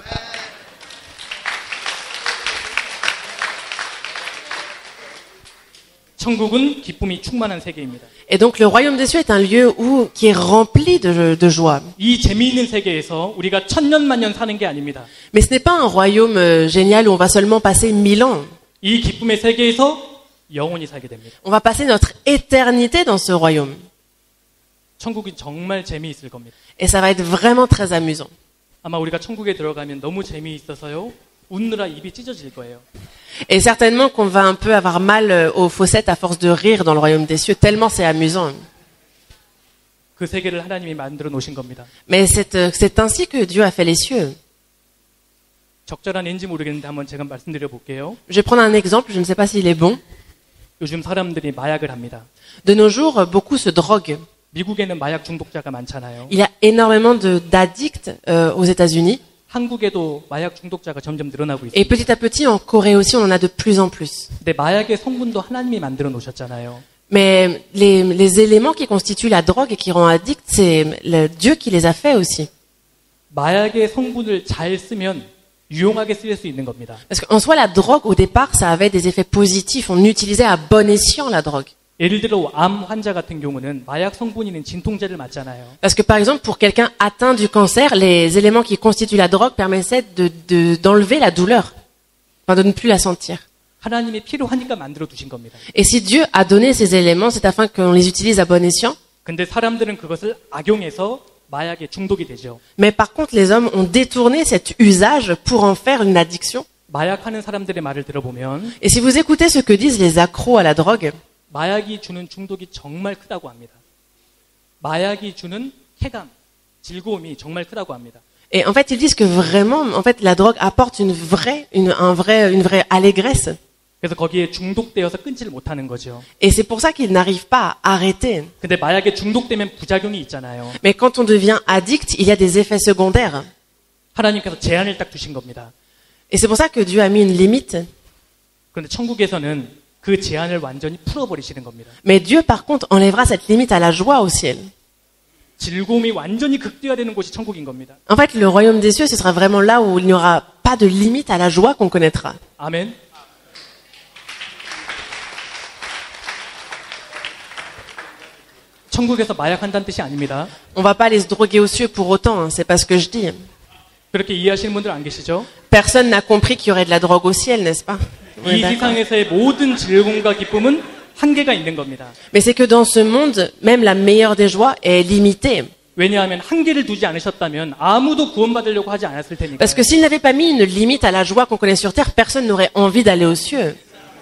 A: 천국은 기쁨이 충만한 세계입니다.
B: Et donc le royaume des cieux est un lieu qui est rempli de joie.
A: 이 재미있는 세계에서 우리가 천년만년 사는 게 아닙니다.
B: Mais ce n'est pas un royaume génial où on va seulement passer 1000 ans.
A: 이 기쁨의 세계에서 영원히 살게 됩니다.
B: On va passer notre éternité dans ce royaume.
A: 천국이 정말 재미있을 겁니다.
B: Et ça va être vraiment très amusant.
A: 아마 우리가 천국에 들어가면 너무 재미있어서요. 웃느라 입이 찢어질 거예요.
B: Et certainement qu'on va un peu avoir mal aux fossettes à force de rire dans le royaume des cieux, tellement c'est amusant.
A: 그 세계를 하나님이 만들어 놓으신 겁니다.
B: Mais c'est ainsi que Dieu a fait les cieux.
A: 적절한지 모르겠는데 한번 제가 말씀드려 볼게요.
B: Je vais prendre un exemple, je ne sais pas s'il est bon.
A: 요즘 사람들이 마약을 합니다.
B: De nos jours, beaucoup se droguent.
A: 미국에는 마약 중독자가 많잖아요.
B: Il y a énormément d'addicts aux États-Unis.
A: 한국에도 마약 중독자가 점점 늘어나고
B: Et
A: 있습니다.
B: petit à petit, en Corée aussi, on en a de plus en plus.
A: 근데 마약의 성분도 하나님이 만들어 놓으셨잖아요.
B: Mais les éléments qui constituent la drogue et qui rend addict, c'est le Dieu qui les a fait aussi.
A: 마약의 성분을 잘 쓰면 유용하게 쓸 수 있는 겁니다.
B: Parce qu'en soi, la drogue, au départ, ça avait des effets positifs. On utilisait à bon escient la drogue.
A: 예를 들어 암 환자 같은 경우는 마약 성분이 있는 진통제를 맞잖아요.
B: Parce que par exemple, pour quelqu'un atteint du cancer, les éléments qui constituent la drogue permettaient d'enlever la douleur. Enfin, de ne plus la sentir.
A: 하나님이 필요하니까 만들어 두신 겁니다.
B: Et si Dieu a donné ces éléments, c'est afin qu'on les utilise à bon escient.
A: 근데 사람들은 그것을 악용해서 마약에 중독이 되죠.
B: Mais par contre, les hommes ont détourné cet usage pour en faire une addiction.
A: 마약하는 사람들의 말을 들어보면
B: Et si vous écoutez ce que disent les accros à la drogue,
A: 마약이 주는 중독이 정말 크다고 합니다. 마약이 주는 쾌감, 즐거움이 정말 크다고 합니다.
B: et en fait, ils disent que vraiment, en fait, la drogue apporte une vraie allégresse.
A: 그래서 거기에 중독되어서 끊지를 못하는 거죠.
B: Et c'est pour ça qu'ils n'arrivent pas à arrêter.
A: 근데 마약에 중독되면 부작용이 있잖아요.
B: Mais quand on devient addict, il y a des effets secondaires.
A: 하나님께서 제한을 딱 두신 겁니다.
B: Et c'est pour ça que Dieu a mis une limite.
A: 그런데 천국에서는 그 제한을 완전히 풀어버리시는 겁니다.
B: Mais Dieu, par contre, enlèvera cette limite à la joie au ciel.
A: 즐거움이 완전히 극대화되는 곳이 천국인 겁니다.
B: En fait, le royaume des cieux, ce sera vraiment là où il n'y aura pas de limite à la joie qu'on connaîtra.
A: 아멘. 천국에서 마약한다는 뜻이 아닙니다.
B: On va pas aller se droguer aux cieux pour autant, hein, c'est pas ce que je dis.
A: 그렇게 이해하시는 분들 안 계시죠?
B: Personne n'a compris qu'il y aurait de la drogue au ciel, n'est-ce pas?
A: 이 세상에서의 모든 즐거움과 기쁨은 한계가 있는 겁니다.
B: Mais c'est que dans ce monde, même la meilleure des joies est limitée.
A: 왜냐하면 한계를 두지 않으셨다면 아무도 구원받으려고 하지 않았을 테니까요.
B: Parce que s'il n'avait pas mis une limite à la joie qu'on connaît sur terre, personne n'aurait envie d'aller aux cieux.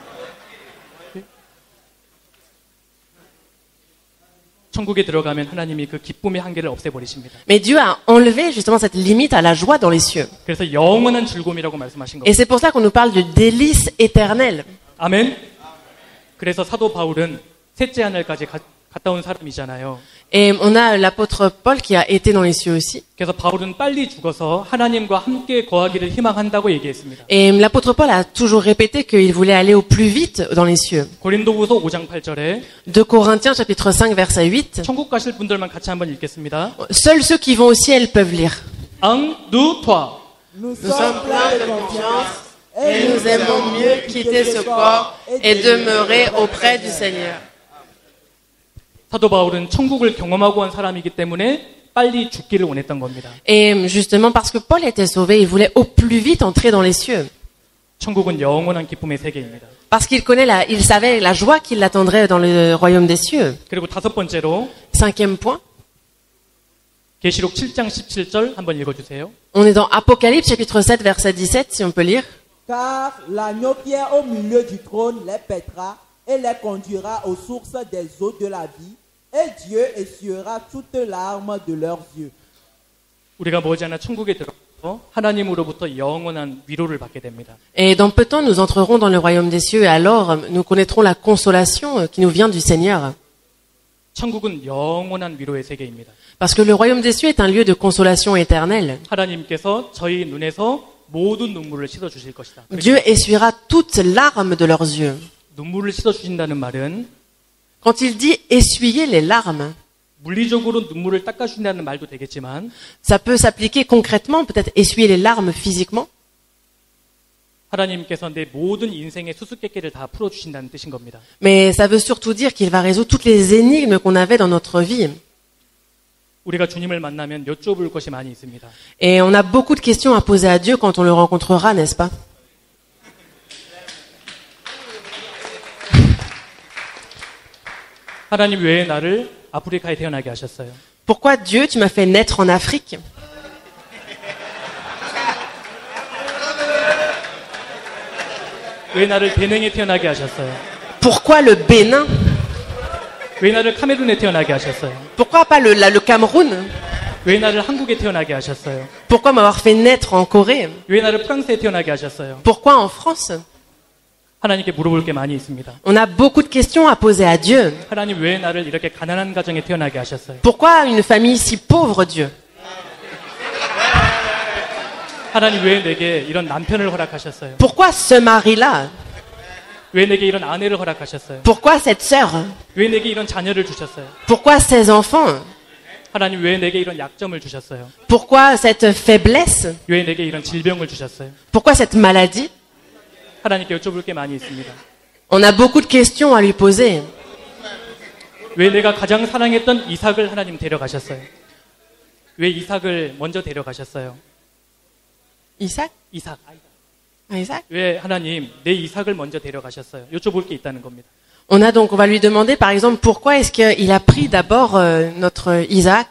A: 천국에 들어가면 하나님이 그 기쁨의 한계를 없애버리십니다.
B: Mais Dieu a enlevé justement cette limite à la joie dans les cieux.
A: 그래서 영원한 즐거움이라고 말씀하신
B: Et
A: 겁니다.
B: c'est pour ça qu'on nous parle de délices éternelles.
A: 아멘. 그래서 사도 바울은 셋째 하늘까지 갔다 온 사람이잖아요.
B: Et on a l'apôtre Paul qui a été dans les cieux aussi.
A: 그래서 바울은 빨리 죽어서 하나님과 함께 거하기를 희망한다고 얘기했습니다.
B: Et l'apôtre Paul a toujours répété qu'il voulait aller au plus vite dans les cieux.
A: 고린도후서 5장 8절에
B: 2 Corinthiens chapitre 5 verset 8.
A: 천국 가실 분들만 같이 한번 읽겠습니다.
B: Seuls ceux qui vont au ciel peuvent lire.
A: Un, deux, trois.
C: Nous
B: sommes pleins de confiance et nous aimons mieux quitter ce corps et demeurer auprès du Seigneur.
A: 사도 바울은 천국을 경험하고 온 사람이기 때문에 빨리 죽기를 원했던 겁니다.
B: Et justement parce que Paul était sauvé, il voulait au plus vite entrer dans les cieux.
A: 천국은 영원한 기쁨의 세계입니다.
B: Parce qu'il il savait la joie qui l'attendrait dans le royaume des cieux.
A: 그리고 다섯 번째로
B: Cinquième point.
A: 계시록 7장 17절 한번 읽어주세요.
B: On est dans Apocalypse chapitre 7 verset 17 si on peut lire.
C: Car l'agneau qui est au milieu du trône les paîtra et les conduira aux sources des eaux de la vie, et Dieu essuiera toutes larmes de leurs yeux.
A: 우리가 머지않아 천국에 들어가서 하나님으로부터 영원한 위로를 받게 됩니다.
B: Et dans peu de temps nous entrerons dans le royaume des cieux et alors nous connaîtrons la consolation qui nous vient du Seigneur.
A: 천국은 영원한 위로의 세계입니다.
B: Parce que le royaume des cieux est un lieu de consolation éternelle.
A: 하나님께서 저희 눈에서 모든 눈물을 씻어 주실 것이다.
B: Dieu essuiera toutes larmes de leurs yeux.
A: 눈물을 씻어 주신다는 말은
B: Quand il dit essuyer les larmes,
A: 물리적으로 눈물을 닦아 주신다는 말도 되겠지만
B: ça peut s'appliquer concrètement, peut-être essuyer les larmes physiquement.
A: 하나님께서 내 모든 인생의 수수께끼를 다 풀어 주신다는 뜻인 겁니다.
B: Mais ça veut surtout dire qu'il va résoudre toutes les énigmes qu'on avait dans notre vie.
A: 우리가 주님을 만나면 여쭤볼 것이 많이 있습니다.
B: Et on a beaucoup de questions à poser à Dieu quand on le rencontrera, n'est-ce pas?
A: 하나님 왜 나를 아프리카에 태어나게 하셨어요?
B: Pourquoi Dieu, tu m'as fait naître en Afrique?
A: 왜 나를 베냉에 태어나게 하셨어요?
B: Pourquoi le Bénin?
A: 왜 나를 카메룬에 태어나게 하셨어요?
B: Pourquoi pas le Cameroun?
A: 왜 나를 한국에 태어나게 하셨어요?
B: Pourquoi m'avoir fait naître en Corée?
A: 왜 나를 프랑스에 태어나게 하셨어요?
B: Pourquoi en France?
A: 하나님께 물어볼 게 많이 있습니다.
B: On a beaucoup de questions à poser à Dieu.
A: 하나님 왜 나를 이렇게 가난한 가정에 태어나게 하셨어요?
B: Pourquoi une famille si pauvre, Dieu?
A: 하나님 왜 내게 이런 남편을 허락하셨어요?
B: Pourquoi ce mari-là?
A: 왜 내게 이런 아내를 허락하셨어요?
B: Pourquoi cette sœur?
A: 왜 내게 이런 자녀를 주셨어요?
B: Pourquoi ces enfants?
A: 하나님 왜 내게 이런 약점을 주셨어요?
B: Pourquoi cette faiblesse?
A: 왜 내게 이런 질병을 주셨어요?
B: Pourquoi cette maladie?
A: 하나님께 여쭤볼 게 많이 있습니다.
B: On a beaucoup de questions à lui poser.
A: 왜 내가 가장 사랑했던 이삭을 하나님 데려가셨어요? 왜 이삭을 먼저 데려가셨어요?
B: Isaac?
A: 이삭.
B: Ah, Isaac?
A: 왜 하나님 내 이삭을 먼저 데려가셨어요? 여쭤볼 게 있다는 겁니다.
B: On va lui demander par exemple pourquoi est-ce qu'il a pris d'abord notre Isaac?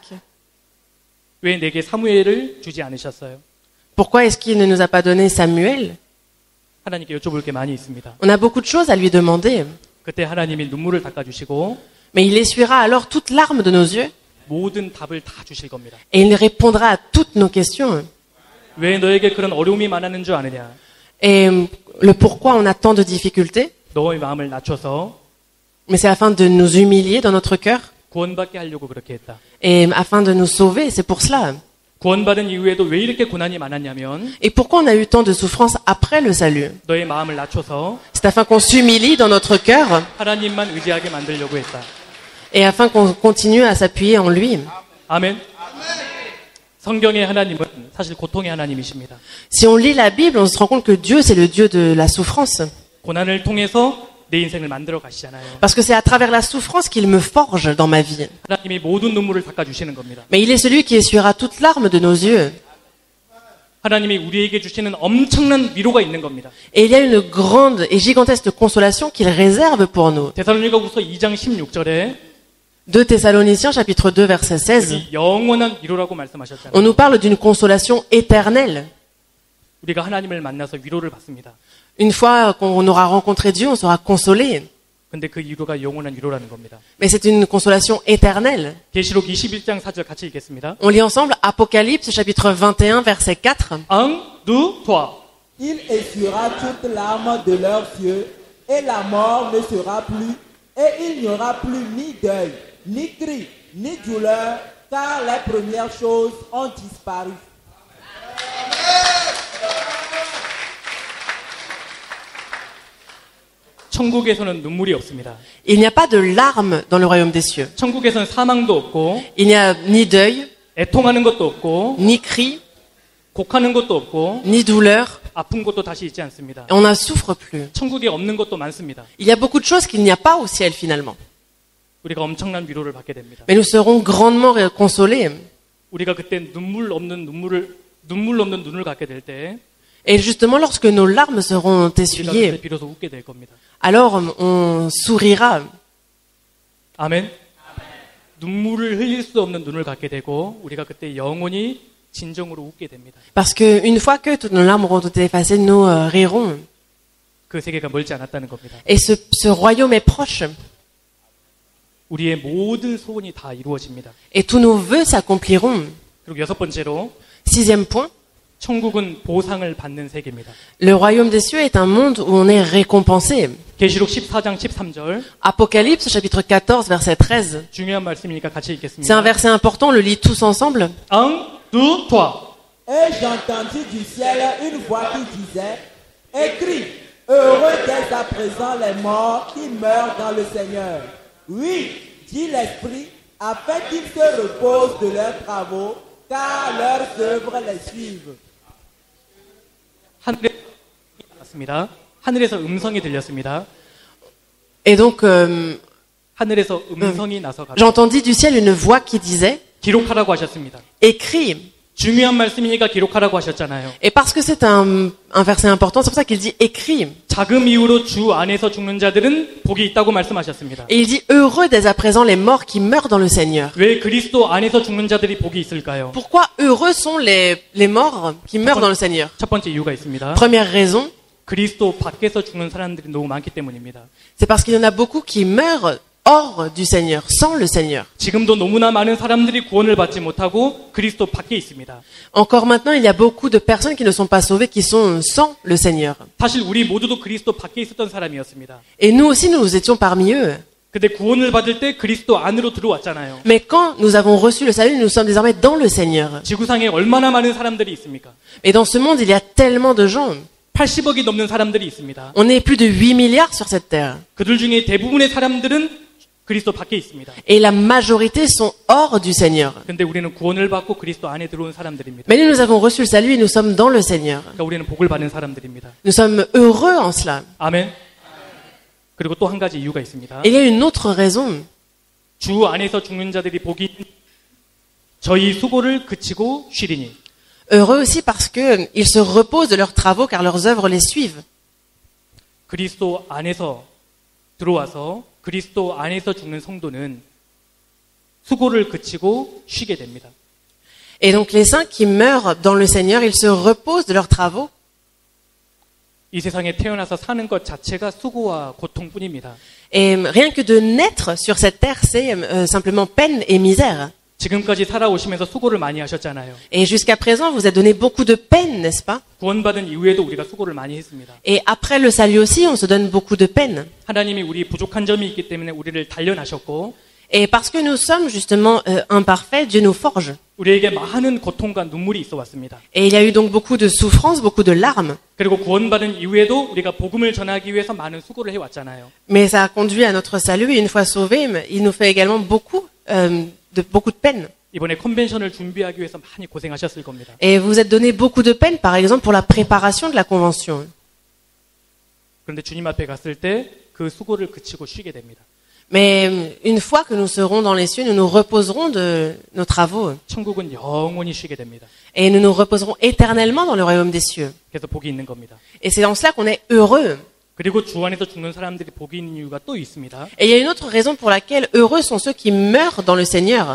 A: 왜 내게 사무엘을 주지 않으셨어요?
B: Pourquoi est-ce qu'il ne nous a pas donné Samuel?
A: 하나님께 여쭤볼 게 많이 있습니다.
B: On a beaucoup de choses à lui demander.
A: 그때 하나님이 눈물을 닦아주시고
B: Mais il essuiera alors toute larme de nos yeux
A: 모든 답을 다 주실 겁니다.
B: et il répondra à toutes nos questions.
A: 왜 너에게 그런 어려움이 많았는 줄 아느냐?
B: Et le pourquoi on a tant de difficultés,
A: 너의 마음을 낮춰서
B: mais c'est afin de nous humilier dans notre cœur
A: 구원받게 하려고 그렇게 했다.
B: et afin de nous sauver, c'est pour cela.
A: 구원받은 이후에도 왜 이렇게 고난이 많았냐면
B: Et pourquoi on a eu tant de souffrances après le salut?
A: 너의 마음을 낮춰서
B: C'est afin qu'on s'humilie dans notre cœur
A: 하나님만 의지하게 만들려고 했다.
B: et afin qu'on continue à s'appuyer en lui.
A: 아멘. 성경의 하나님은 사실 고통의 하나님이십니다.
B: Si on lit la Bible, on se rend compte que Dieu, c'est le Dieu de la souffrance.
A: 고난을 통해서 내 인생을 만들어 가시잖아요.
B: Parce que c'est à travers la souffrance qu'il me forge dans ma vie.
A: 하나님이 모든 눈물을 닦아주시는 겁니다.
B: Mais il est celui qui essuiera toute larme de nos yeux.
A: 하나님이 우리에게 주시는 엄청난 위로가 있는 겁니다.
B: Et il y a une grande et gigantesque consolation qu'il réserve pour nous.
A: 데살로니가후서 2장 16절에
B: 2 Thessaloniciens chapitre 2 verset 16.
A: 여기 영원한 위로라고 말씀하셨잖아요.
B: On nous parle d'une consolation éternelle.
A: 우리가 하나님을 만나서 위로를 받습니다.
B: Une fois qu'on aura rencontré Dieu, on sera consolé.
A: 근데 그 위로가 영원한 위로라는 겁니다.
B: Mais c'est une consolation éternelle.
A: 계시록 21장 4절 같이 읽겠습니다.
B: On lit ensemble Apocalypse chapitre 21 verset 4.
A: Un, deux, trois.
C: Il essuiera toute larme de leurs yeux, et la mort ne sera plus, et il n'y aura plus ni deuil, ni cri, ni douleur, car les premières choses ont disparu.
A: 천국에서는 눈물이 없습니다.
B: Il n'y a pas de larmes dans le royaume des cieux.
A: 천국에서는 사망도 없고
B: Il n'y a ni deuil,
A: 애통하는 것도 없고
B: ni cri,
A: 곡하는 것도 없고
B: ni douleur.
A: 아픈 것도 다시 있지 않습니다.
B: Et on n'en souffre plus.
A: 천국에 없는 것도 많습니다.
B: Il y a beaucoup de choses qu'il n'y a pas au ciel finalement.
A: 우리가 엄청난 위로를 받게 됩니다.
B: Mais nous serons grandement consolés.
A: 우리가 그때 눈물 없는 눈을 갖게 될 때
B: Et justement, lorsque nos larmes seront
A: 우리가 그때
B: essuyées,
A: 비로소 웃게 될 겁니다.
B: alors on sourira.
A: 아멘. 눈물을 흘릴 수 없는 눈을 갖게 되고 우리가 그때 영원히 진정으로 웃게 됩니다.
B: Parce que une fois que toutes nos larmes auront été effacées, nous rirons.
A: 그 세계가 멀지 않았다는 겁니다.
B: Et ce royaume est proche.
A: 우리의 모든 소원이 다 이루어집니다.
B: Et tous nos vœux s'accompliront.
A: 그리고 여섯 번째로
B: 6e point.
A: 천국은 보상을 받는 세계입니다.
B: Le royaume des cieux est un monde où on est récompensé.
A: 계시록 14장 13절
B: Apocalypse chapitre 14 verset 13.
A: 중요한 말씀이니까 같이
B: C'est un
A: 읽겠습니다.
B: verset important, on le lit tous ensemble.
A: Un, deux, trois.
C: Et j'entendis du ciel une voix qui disait, écris, heureux dès à présent les morts qui meurent dans le Seigneur. Oui, dit l'Esprit, afin qu'ils se reposent de leurs travaux, car leurs œuvres les suivent.
A: 하늘에서 음성이 들렸습니다.
B: Et donc,
A: 하늘에서 음성이 나서
B: j'entendis du ciel une voix qui disait,
A: 기록하라고 하셨습니다.
B: écris.
A: 중요한 말씀이니까 기록하라고 하셨잖아요.
B: Et parce que c'est un verset important, c'est pour ça qu'il dit écris.
A: 자금 이후로 주 안에서 죽는 자들은 복이 있다고 말씀하셨습니다.
B: Et il dit heureux dès à présent les morts qui meurent dans le Seigneur.
A: 왜 그리스도 안에서 죽는 자들이 복이 있을까요?
B: Pourquoi heureux sont les morts qui meurent dans le Seigneur?
A: 첫 번째 이유가 있습니다.
B: Première raison,
A: 그리스도 밖에서 죽는 사람들이 너무 많기 때문입니다.
B: c'est parce qu'il y en a beaucoup qui meurent hors du Seigneur, sans le Seigneur.
A: 지금도 너무나 많은 사람들이 구원을 받지 못하고 그리스도 밖에 있습니다.
B: Encore maintenant, il y a beaucoup de personnes qui ne sont pas sauvées, qui sont sans le Seigneur.
A: 사실 우리 모두도 그리스도 밖에 있었던 사람이었습니다.
B: Et nous aussi, nous étions parmi eux.
A: 근데 구원을 받을 때 그리스도 안으로 들어왔잖아요.
B: Mais quand nous avons reçu le salut, nous sommes désormais dans le Seigneur.
A: 지구상에 얼마나 많은 사람들이 있습니까?
B: Et dans ce monde, il y a tellement de gens.
A: 80억이 넘는 사람들이 있습니다.
B: On est plus de 8 milliards sur cette terre.
A: 그들 중에 대부분의 사람들은 그리스도 밖에 있습니다.
B: Et la majorité sont hors du Seigneur.
A: 근데 우리는 구원을 받고 그리스도 안에 들어온 사람들입니다.
B: Mais nous avons reçu le salut et nous sommes dans le Seigneur.
A: 그러니까 우리는 복을 받는 사람들입니다.
B: Nous sommes heureux en cela.
A: 아멘. 그리고 또 한 가지 이유가 있습니다.
B: Et il y a une autre raison.
A: 주 안에서 죽는 자들이 복이 저희 수고를 그치고 쉬리니.
B: Heureux aussi parce que ils se reposent de leurs travaux car leurs œuvres les suivent.
A: 그리스도 안에서 들어와서 그리스도 안에서 죽는 성도는 수고를 그치고 쉬게 됩니다.
B: Et donc les saints qui meurent dans le Seigneur, ils se reposent de leurs travaux.
A: 이 세상에 태어나서 사는 것 자체가 수고와 고통뿐입니다.
B: Et rien que de naître sur cette terre, c'est simplement peine et misère.
A: 지금까지 살아오시면서 수고를 많이 하셨잖아요.
B: Et jusqu'à présent, vous a donné beaucoup de peine, n'est-ce pas?
A: 구원받은 이후에도 우리가 수고를 많이 했습니다.
B: Et après le salut aussi, on se donne beaucoup de peine.
A: 하나님이 우리 부족한 점이 있기 때문에 우리를 단련하셨고
B: Et parce que nous sommes justement imparfaits, Dieu nous forge.
A: 우리에게 많은 고통과 눈물이 있어 왔습니다.
B: Et il y a eu donc beaucoup de souffrances, beaucoup de larmes.
A: 그리고 구원받은 이후에도 우리가 복음을 전하기 위해서 많은 수고를 해왔잖아요.
B: Mais ça a conduit à notre salut et une fois sauvés, il nous fait également beaucoup de peine.
A: 이번에 컨벤션을 준비하기 위해서 많이 고생하셨을 겁니다.
B: Et vous êtes donné beaucoup de peine, par exemple, pour la préparation de la convention.
A: 그런데 주님 앞에 갔을 때 그 수고를 그치고 쉬게 됩니다.
B: Mais une fois que nous serons dans les cieux, nous nous reposerons de nos travaux.
A: 천국은 영원히 쉬게 됩니다.
B: Et nous nous reposerons éternellement dans le royaume des cieux.
A: 그래서 복이 있는 겁니다.
B: Et c'est dans cela qu'on est heureux.
A: 그리고 주 안에서 죽는 사람들이 복이 있는 이유가 또 있습니다.
B: Et il y a une autre raison pour laquelle heureux sont ceux qui meurent dans le Seigneur.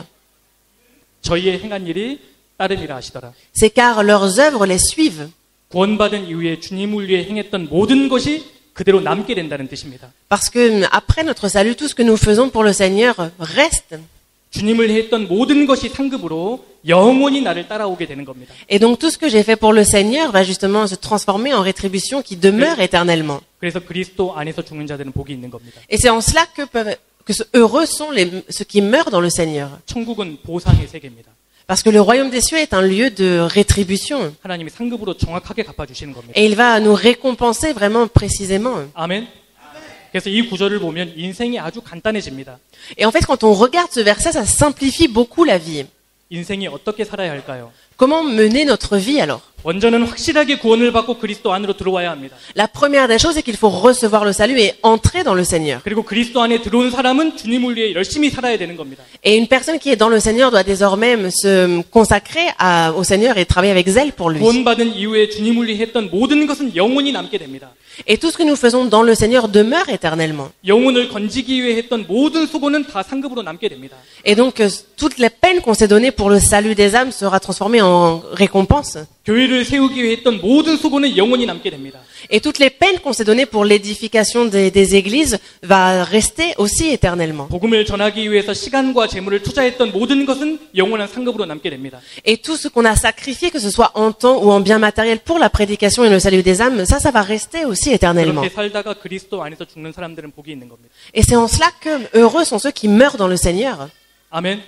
A: 저희의 행한 일이 따름이라 하시더라.
B: C'est car leurs œuvres les suivent.
A: 구원받은 이후에 주님을 위해 행했던 모든 것이 그대로 남게 된다는 뜻입니다.
B: Parce que après notre salut, tout ce que nous faisons pour le Seigneur reste.
A: 주님을 했던 모든 것이 상급으로 영원히 나를 따라오게 되는 겁니다.
B: Et donc tout ce que j'ai fait pour le Seigneur va justement se transformer en rétribution qui demeure éternellement.
A: 그래서 그리스도 안에서 죽는 자들은 복이 있는 겁니다.
B: Et c'est en cela que heureux sont ceux qui meurent dans le Seigneur.
A: 천국은 보상의 세계입니다.
B: Parce que le royaume des cieux est un lieu de rétribution.
A: 하나님이 상급으로 정확하게 갚아주시는 겁니다.
B: Et il va nous récompenser vraiment précisément.
A: 아멘. 그래서 이 구절을 보면 인생이 아주 간단해집니다.
B: Et en fait, quand on regarde ce verset, ça simplifie beaucoup la vie.
A: 인생이 어떻게 살아야 할까요?
B: Comment mener notre vie alors?
A: 먼저는 확실하게 구원을 받고 그리스도 안으로 들어와야 합니다.
B: La première des choses, c'est qu'il faut recevoir le salut et entrer dans le Seigneur.
A: 그리고 그리스도 안에 들어온 사람은 주님을 위해 열심히 살아야 되는 겁니다.
B: Et une personne qui est dans le Seigneur doit désormais se consacrer au Seigneur et travailler avec zèle pour lui.
A: 구원받은 이후에 주님을 위해 했던 모든 것은 영원히 남게 됩니다.
B: Et tout ce que nous faisons dans le Seigneur demeure éternellement.
A: 영혼을 건지기 위해 했던 모든 수고는 다 상급으로 남게 됩니다.
B: Et donc, toutes les peines qu'on s'est données pour le salut des âmes sera transformée en récompense.
A: 교회를 세우기 위해 했던 모든 수고는 영원히 남게 됩니다.
B: Et toutes les peines qu'on s'est données pour l'édification des églises va rester aussi éternellement.
A: 복음을 전하기 위해서 시간과 재물을 투자했던 모든 것은 영원한 상급으로 남게 됩니다.
B: Et tout ce qu'on a sacrifié, que ce soit en temps ou en bien matériel pour la prédication et le salut des âmes, ça va rester aussi éternellement.
A: 그렇게 살다가 그리스도 안에서 죽는 사람들은 복이 있는 겁니다.
B: Et c'est en cela que heureux sont ceux qui meurent dans le Seigneur.
A: 아멘.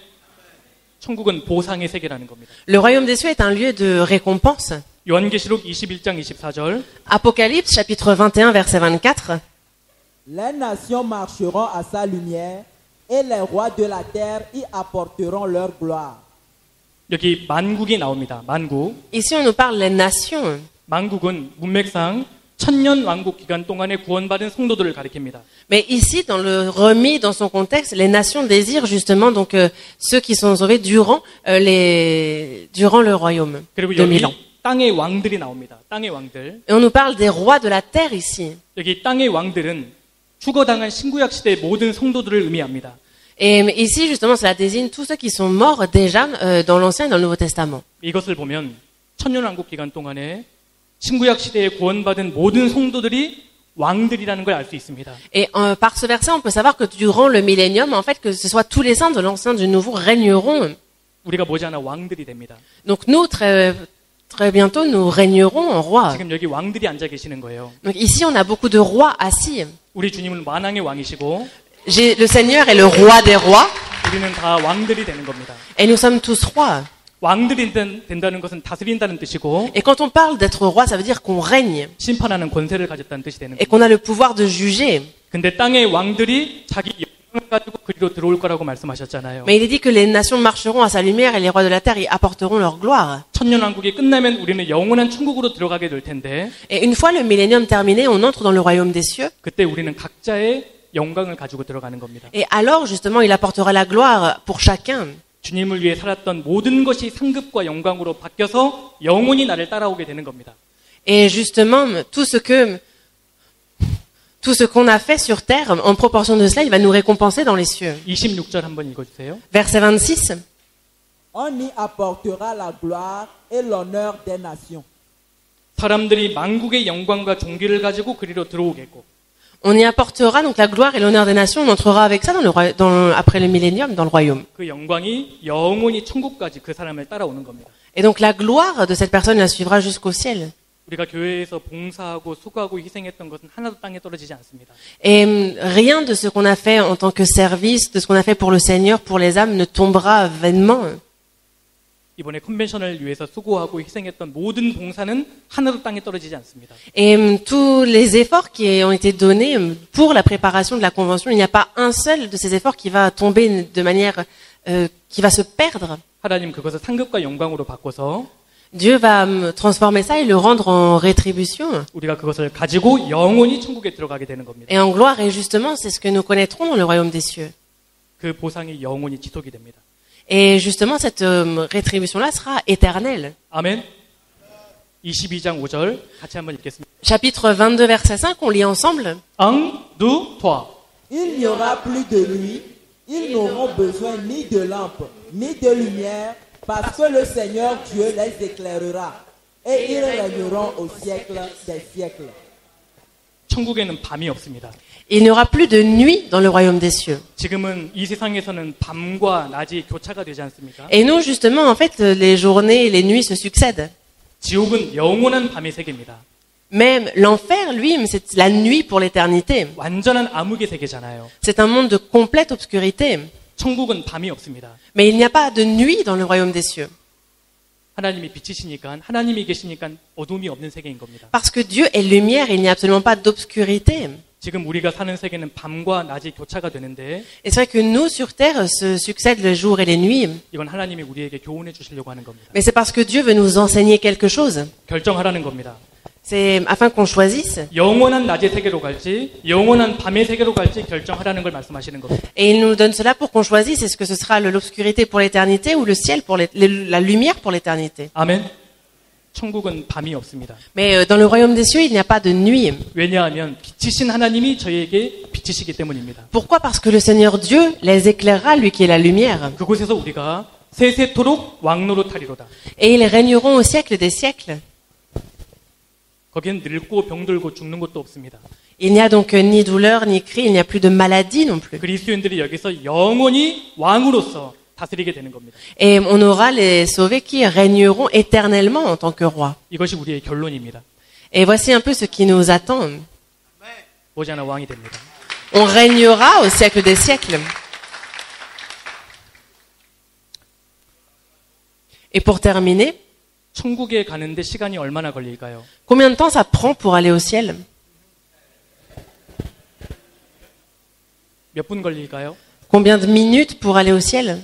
A: 천국은 보상의 세계라는 겁니다.
B: Le royaume des cieux est un lieu de récompense.
A: 요한계시록 21장 24절.
B: Apocalypse chapitre 21 verset 24.
C: Les nations marcheront à sa lumière et les rois de la terre y apporteront leur gloire.
A: 여기 만국이 나옵니다. 만국.
B: Ici on nous parle des nations.
A: 만국은 문맥상 천년 왕국 기간 동안에 구원받은 성도들을 가리킵니다.
B: Mais ici, dans le remis, dans son contexte, les nations désirent justement donc ceux qui sont sauvés durant le royaume
A: 그리고
B: de
A: 여기
B: 1000 ans.
A: 땅의 왕들이 나옵니다. 땅의 왕들.
B: Et on nous parle des rois de la terre ici.
A: 여기 땅의 왕들은 죽어당한 신구약 시대의 모든 성도들을 의미합니다.
B: Et ici, justement, cela désigne tous ceux qui sont morts déjà dans l'Ancien et dans le Nouveau Testament.
A: 이것을 보면 천년 왕국 기간 동안에 신구약 시대에 구원받은 모든 성도들이 왕들이라는 걸 알 수 있습니다.
B: Et par ce verset, on peut savoir que durant le millénium, en fait, que ce soit tous les saints de l'Ancien, du Nouveau, régneront.
A: 우리가 머지않아 왕들이 됩니다.
B: Donc nous, très bientôt, nous régnerons en roi.
A: 지금 여기 왕들이 앉아 계시는 거예요.
B: Donc ici, on a beaucoup de rois assis.
A: 우리 주님은 만왕의 왕이시고
B: Le Seigneur est le roi des rois,
A: 우리는 다 왕들이 되는 겁니다.
B: et nous sommes tous rois.
A: 왕들이 된다는 것은 다스린다는 뜻이고
B: Et quand on parle d'être roi, ça veut dire qu'on règne,
A: 심판하는 권세를 가졌다는 뜻이 되는
B: et
A: 겁니다.
B: qu'on a le pouvoir de juger.
A: 근데 땅의 왕들이 자기 영광을 가지고 그리로 들어올 거라고 말씀하셨잖아요.
B: Mais il est dit que les nations marcheront à sa lumière et les rois de la terre y apporteront leur gloire.
A: 천년왕국이 끝나면 우리는 영원한 천국으로 들어가게 될 텐데
B: Et une fois le millénium terminé, on entre dans le royaume des cieux.
A: 그때 우리는 각자의 영광을 가지고 들어가는 겁니다.
B: Et alors, justement, il apportera la gloire pour chacun.
A: 주님을 위해 살았던 모든 것이 상급과 영광으로 바뀌어서 영원히 나를 따라오게 되는 겁니다.
B: Et justement, tout ce qu'on a fait sur terre, en proportion de cela, il va nous récompenser dans les cieux.
A: 26절 한번 읽어주세요.
B: Verset 26.
C: On y apportera la gloire et l'honneur des nations.
A: 사람들이 만국의 영광과 존귀를 가지고 그리로 들어오겠고
B: On y apportera donc la gloire et l'honneur des nations. On entrera avec ça après le millénium dans le royaume.
A: 그 영광이 영원히 천국까지 그 사람을 따라오는 겁니다.
B: Et donc la gloire de cette personne la suivra jusqu'au ciel.
A: 우리가 교회에서 봉사하고 수고하고 희생했던 것은 하나도 땅에 떨어지지 않습니다.
B: Et rien de ce qu'on a fait en tant que service, de ce qu'on a fait pour le Seigneur, pour les âmes, ne tombera vainement.
A: 이번에 컨벤션을 위해서 수고하고 희생했던 모든 봉사는 하나도 땅에 떨어지지 않습니다.
B: Et tous les efforts qui ont été donnés pour la préparation de la convention, il n'y a pas un seul de ces efforts qui va tomber de manière qui va se perdre.
A: 하나님 그것을 상급과 영광으로 바꿔서
B: Dieu va transformer ça et le rendre en rétribution
A: 우리가 그것을 가지고 영원히 천국에 들어가게 되는 겁니다.
B: et en gloire. Et justement, c'est ce que nous connaîtrons dans le royaume des cieux.
A: 그 보상이 영원히 지속이 됩니다.
B: Et justement, cette rétribution-là sera éternelle.
A: 아멘. 22장 5절 같이 한번 읽겠습니다.
B: Chapitre 22, verset 5, on lit ensemble.
A: 앙, 두, 토아.
C: Il n'y aura plus de nuit, ils n'auront besoin ni de lampe, ni de lumière, parce que le Seigneur Dieu les éclairera, et ils régneront au siècle des siècles.
A: 천국에는 밤이 없습니다.
B: Il n'y aura plus de nuit dans le royaume des cieux.
A: 지금은 이 세상에서는 밤과 낮이 교차가 되지 않습니까?
B: Et nous, justement, en fait, les journées et les nuits se succèdent.
A: 지옥은 영원한 밤의 세계입니다.
B: Même l'enfer, lui, c'est la nuit pour l'éternité.
A: 완전한 암흑의 세계잖아요.
B: C'est un monde de complète obscurité.
A: 천국은 밤이 없습니다.
B: Mais il n'y a pas de nuit dans le royaume des cieux.
A: 하나님이 빛이시니까 하나님이 계시니까 어둠이 없는 세계인 겁니다.
B: Parce que Dieu est lumière, il n'y a absolument pas d'obscurité.
A: 지금 우리가 사는 세계는 밤과 낮이 교차가 되는데
B: Et c'est vrai que nous, sur terre, se succèdent les jours et les nuits.
A: 이건 하나님이 우리에게 교훈해 주시려고 하는 겁니다.
B: Mais c'est parce que Dieu veut nous enseigner quelque chose.
A: 결정하라는 겁니다.
B: C'est afin qu'on choisisse.
A: 영원한 낮의 세계로 갈지 영원한 밤의 세계로 갈지 결정하라는 걸 말씀하시는 겁니다.
B: Et il nous donne cela pour qu'on choisisse. Est-ce que ce sera l'obscurité pour l'éternité ou le ciel pour la lumière pour l'éternité?
A: 아멘. 천국은 밤이 없습니다.
B: Mais dans le royaume des cieux, il n'y a pas de nuit.
A: 왜냐하면 빛이신 하나님이 저희에게 빛이시기 때문입니다.
B: Pourquoi? Parce que le Seigneur Dieu les éclairera, lui qui est la lumière.
A: 그곳에서 우리가 세세토록 왕노릇하리로다.
B: Et ils régneront au siècle des siècles.
A: 거기는 늙고 병들고 죽는 것도 없습니다.
B: Il n'y a donc ni douleur, ni cri, il n'y a plus de maladie non plus.
A: 그리스도인들이 여기서 영원히 왕으로서 다스리게 되는 겁니다.
B: Et on aura les sauvés qui régneront éternellement en tant que rois.
A: 이것이 우리의 결론입니다.
B: Et voici un peu ce qui nous attend.
A: 머지않아 왕이 됩니다.
B: On régnera au siècle des siècles. Et pour terminer,
A: 천국에 가는데 시간이 얼마나 걸릴까요?
B: combien de temps ça prend pour aller au ciel?
A: 몇 분 걸릴까요?
B: Combien de minutes pour aller au ciel?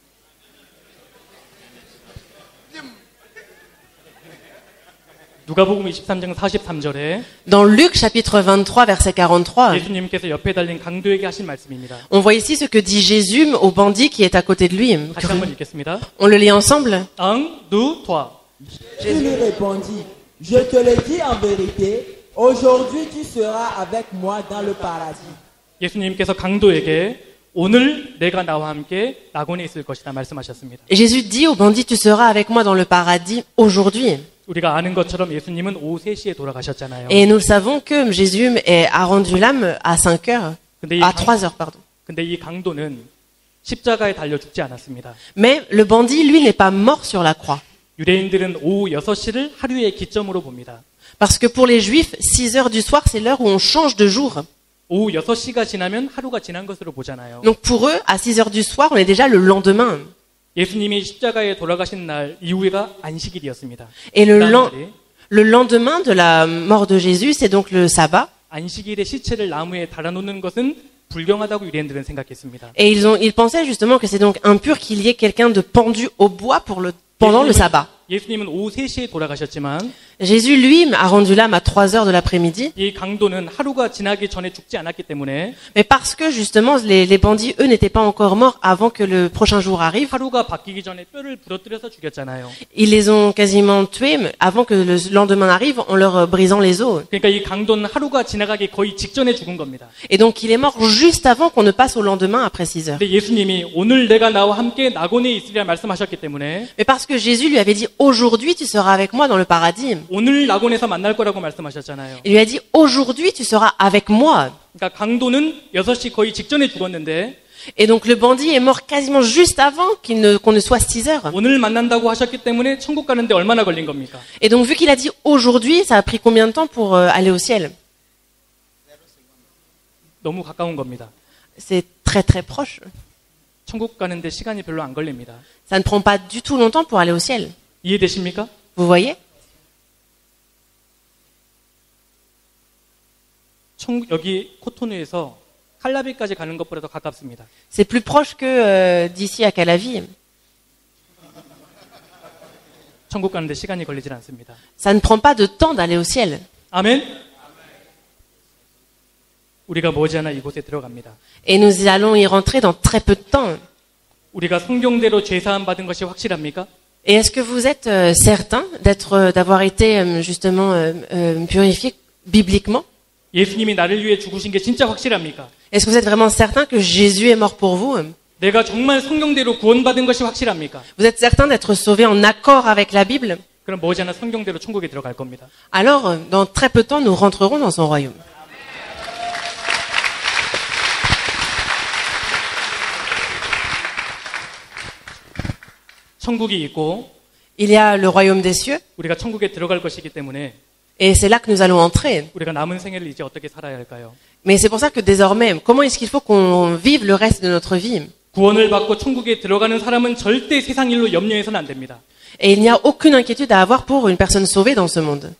A: 누가복음 23장 43절에
B: Dans Luc chapitre 23 verset 43,
A: 예수님께서 옆에 달린 강도에게 하신 말씀입니다.
B: on voit ici ce que dit Jésus au bandit qui est à côté de lui.
A: 다시 한번 읽겠습니다.
B: On le lit ensemble.
A: 앙, 두, 토아.
C: Jésus lui répondit, je te le dis en vérité, aujourd'hui tu seras avec moi dans le paradis.
A: 예수님께서 강도에게 오늘 내가 나와 함께 낙원에 있을 것이다 말씀하셨습니다.
B: Et Jésus dit au bandit, tu seras avec moi dans le paradis aujourd'hui.
A: 우리가 아는 것처럼 예수님은 오후 3시에 돌아가셨잖아요.
B: Et nous le savons que Jésus a rendu l'âme à 5 heures,
A: 근데 이,
B: à 3 heures, pardon.
A: 근데 이 강도는 십자가에 달려 죽지 않았습니다.
B: Mais le bandit, lui, n'est pas mort sur la croix.
A: 유대인들은 오후 6시를 하루의 기점으로 봅니다.
B: Parce que pour les Juifs, 6 heures du soir, c'est l'heure où on change de jour.
A: 오후 6시가 지나면 하루가 지난 것으로 보잖아요.
B: Donc pour eux, à 6 heures du soir, on est déjà le lendemain.
A: 예수님이 십자가에 돌아가신 날 이후가 안식일이었습니다.
B: Et
A: 그 다음 날이
B: le lendemain de la mort de Jésus, c'est donc le sabbat.
A: 안식일에 시체를 나무에 달아놓는 것은 불경하다고 유대인들은 생각했습니다.
B: Et ils pensaient justement que c'est donc impur qu'il y ait quelqu'un de pendu au bois pendant le sabbat.
A: 예수님은 오후 3시에 돌아가셨지만
B: Jésus, lui, a rendu l'âme à 3 heures de l'après-midi.
A: 이 강도는 하루가 지나기 전에 죽지 않았기 때문에
B: Mais parce que justement, les bandits, eux, n'étaient pas encore morts avant que le prochain jour arrive.
A: 하루가 바뀌기 전에 뼈를 부러뜨려서 죽였잖아요.
B: Ils les ont quasiment tués, mais avant que le lendemain arrive, en leur brisant les os.
A: 그러니까 이 강도는 하루가 지나가기 거의 직전에 죽은 겁니다.
B: Et donc, il est mort juste avant qu'on ne passe au lendemain après 6 heures.
A: 근데 예수님이 오늘 내가 나와 함께 낙원에 있으리라 말씀하셨기 때문에
B: Mais parce que Jésus lui avait dit, aujourd'hui, tu seras avec moi dans le paradis.
A: 오늘 낙원에서 만날 거라고 말씀하셨잖아요.
B: Il lui a dit, aujourd'hui, tu seras avec moi.
A: 그러니까 강도는 6시 거의 직전에 죽었는데
B: Et donc, le bandit est mort quasiment juste avant qu'on ne soit 6 heures.
A: 오늘 만난다고 하셨기 때문에 천국 가는데 얼마나 걸린 겁니까?
B: Et donc, vu qu'il a dit aujourd'hui, ça a pris combien de temps pour aller au ciel?
A: 너무 가까운 겁니다.
B: C'est très très proche.
A: 천국 가는데 시간이 별로 안 걸립니다.
B: Ça ne prend pas du tout longtemps pour aller au ciel.
A: 이해되십니까?
B: Vous voyez?
A: 여기 코토누에서 칼라비까지 가는 것보다 더 가깝습니다.
B: C'est plus proche que d'ici à Calavi.
A: 천국 가는데 시간이 걸리질 않습니다.
B: Ça ne prend pas de temps d'aller au ciel.
A: 아멘. 우리가 머지않아 이곳에 들어갑니다.
B: Et nous allons y rentrer dans très peu de temps.
A: 우리가 성경대로 죄 사함 받은 것이 확실합니까?
B: Et est-ce que vous êtes certain d'avoir été justement purifié bibliquement?
A: 예수님이 나를 위해 죽으신 게 진짜 확실합니까?
B: Est-ce que vous êtes vraiment certain que Jésus est mort pour vous?
A: 내가 정말 성경대로 구원받은 것이 확실합니까?
B: Vous êtes certain d'être sauvé en accord avec la Bible?
A: 그럼 머지않아 성경대로 천국에 들어갈 겁니다.
B: Alors, dans très peu de temps, nous rentrerons dans son royaume.
A: 천국이 있고
B: Il y a le royaume des cieux,
A: 우리가 천국에 들어갈 것이기 때문에
B: et c'est là que nous allons entrer.
A: 우리가 남은 생애를 이제 어떻게 살아야 할까요?
B: Mais c'est pour ça que désormais, comment est-ce qu'il faut qu'on vive le reste de notre vie?
A: 구원을 받고 천국에 들어가는 사람은 절대 세상 일로 염려해서는 안 됩니다.
B: Et il n'y a aucune inquiétude à avoir pour une personne sauvée dans ce monde.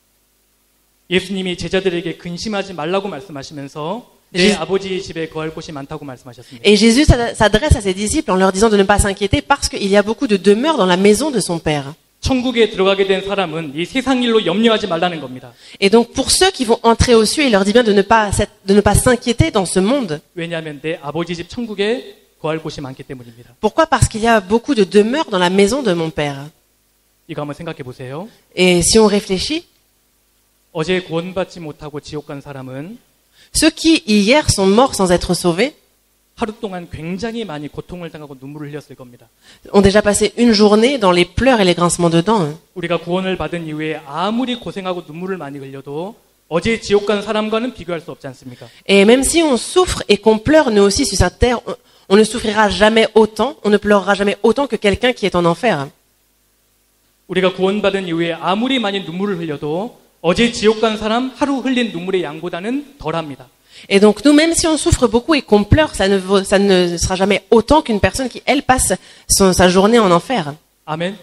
A: 예수님이 제자들에게 근심하지 말라고 말씀하시면서 내 아버지의 집에 거할 곳이 많다고 말씀하셨습니다.
B: Et Jésus s'adresse à ses disciples en leur disant de ne pas s'inquiéter parce qu'il y a beaucoup de demeures dans la maison de son Père.
A: 천국에 들어가게 된 사람은 이 세상 일로 염려하지 말라는 겁니다.
B: Et donc pour ceux qui vont entrer aux cieux, il leur dit bien de ne pas s'inquiéter dans ce monde.
A: 왜냐하면 내 아버지 집 천국에 거할 곳이 많기 때문입니다.
B: Pourquoi? Parce qu'il y a beaucoup de demeures dans la maison de mon Père.
A: 이거 한번 생각해 보세요.
B: Et si on réfléchit,
A: 어제 구원받지 못하고 지옥 간 사람은
B: ceux qui hier sont morts sans être sauvés
A: 하루 동안 굉장히 많이 고통을 당하고 눈물을 흘렸을 겁니다.
B: ont déjà passé une journée dans les pleurs et les grincements de dents.
A: 우리가 구원을 받은 이후에 아무리 고생하고 눈물을 많이 흘려도 어제 지옥 간 사람과는 비교할 수 없지 않습니까?
B: Et même si on souffre et qu'on pleure nous aussi sur cette terre, on ne souffrira jamais autant, on ne pleurera jamais autant que quelqu'un qui est en enfer.
A: 우리가 구원받은 이후에 아무리 많이 눈물을 흘려도 어제 지옥 간 사람 하루 흘린 눈물의 양보다는 덜합니다.
B: Et donc nous, même si on souffre beaucoup et qu'on pleure, ça ne sera jamais autant qu'une personne qui, elle, passe sa journée en enfer.
A: 아멘.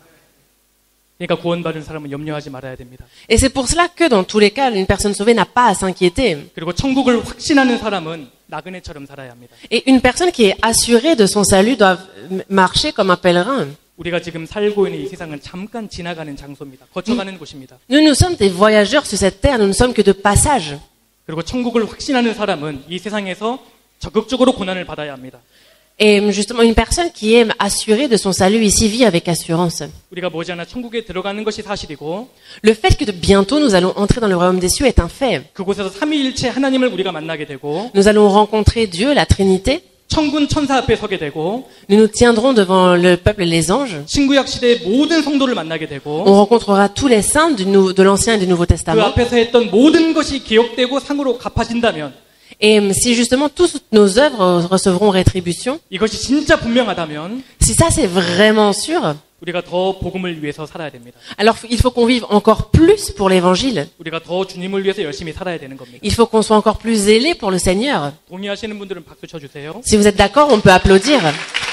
A: 그러니까 구원받은 사람은 염려하지 말아야 됩니다.
B: Et c'est pour cela que dans tous les cas, une personne sauvée n'a pas à s'inquiéter.
A: 그리고 천국을 확신하는 사람은 나그네처럼 살아야 합니다.
B: Et une personne qui est assurée de son salut doit marcher comme un pèlerin.
A: 우리가 지금 살고 있는 이 세상은 잠깐 지나가는 장소입니다. 거쳐가는 곳입니다.
B: Nous sommes des voyageurs sur cette terre, nous ne sommes que de passage.
A: 그리고 천국을 확신하는 사람은 이 세상에서 적극적으로 고난을 받아야 합니다.
B: Et justement, une personne qui est assurée de son salut ici vit avec assurance.
A: 우리가 머지않아 천국에 들어가는 것이 사실이고
B: Le fait que bientôt nous allons entrer dans le royaume des cieux est un fait.
A: 그곳에서 삼위일체 하나님을 우리가 만나게 되고
B: Nous allons rencontrer Dieu, la Trinité.
A: 천군 천사 앞에 서게 되고
B: Nous nous tiendrons devant le peuple et les anges.
A: 신구약 시대의 모든 성도를 만나게
B: On
A: 되고
B: rencontrera tous les saints de l'Ancien et du Nouveau
A: 그
B: Testament.
A: 앞에서 했던 모든 것이 기억되고 상으로 갚아진다면
B: Et si justement toutes nos œuvres recevront rétribution,
A: 이것이 진짜 분명하다면
B: si ça c'est vraiment sûr,
A: 우리가 더 복음을 위해서 살아야 됩니다.
B: alors il faut qu'on vive encore plus pour l'évangile.
A: 우리가 더 주님을 위해서 열심히 살아야 되는 겁니다.
B: Il faut qu'on soit encore plus zélé pour le Seigneur.
A: 동의하시는 분들은 박수 쳐주세요.
B: Si vous êtes d'accord, on peut applaudir.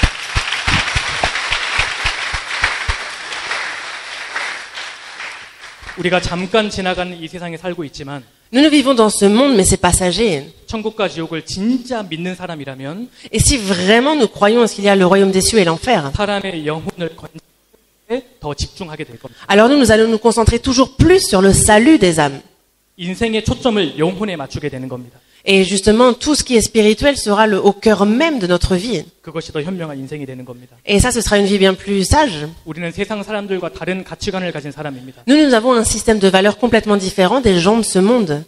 A: 우리가 잠깐 지나가는 이 세상에 살고 있지만
B: Nous nous vivons dans ce monde, mais c'est passager.
A: 천국과 지옥을 진짜 믿는 사람이라면
B: Et si vraiment nous croyons à ce qu'il y a le royaume des cieux et l'enfer,
A: 사람의 영혼을 건지에 더 집중하게 될 겁니다.
B: alors nous allons nous concentrer toujours plus sur le salut des âmes.
A: 인생의 초점을 영혼에 맞추게 되는 겁니다.
B: Et justement, tout ce qui est spirituel sera au cœur même de notre vie.
A: 그것이 더 현명한 인생이 되는 겁니다.
B: Et ça, ce sera une vie bien plus sage.
A: 우리는 세상 사람들과 다른 가치관을 가진 사람입니다.
B: Nous avons un système de valeurs complètement différent des gens de ce monde.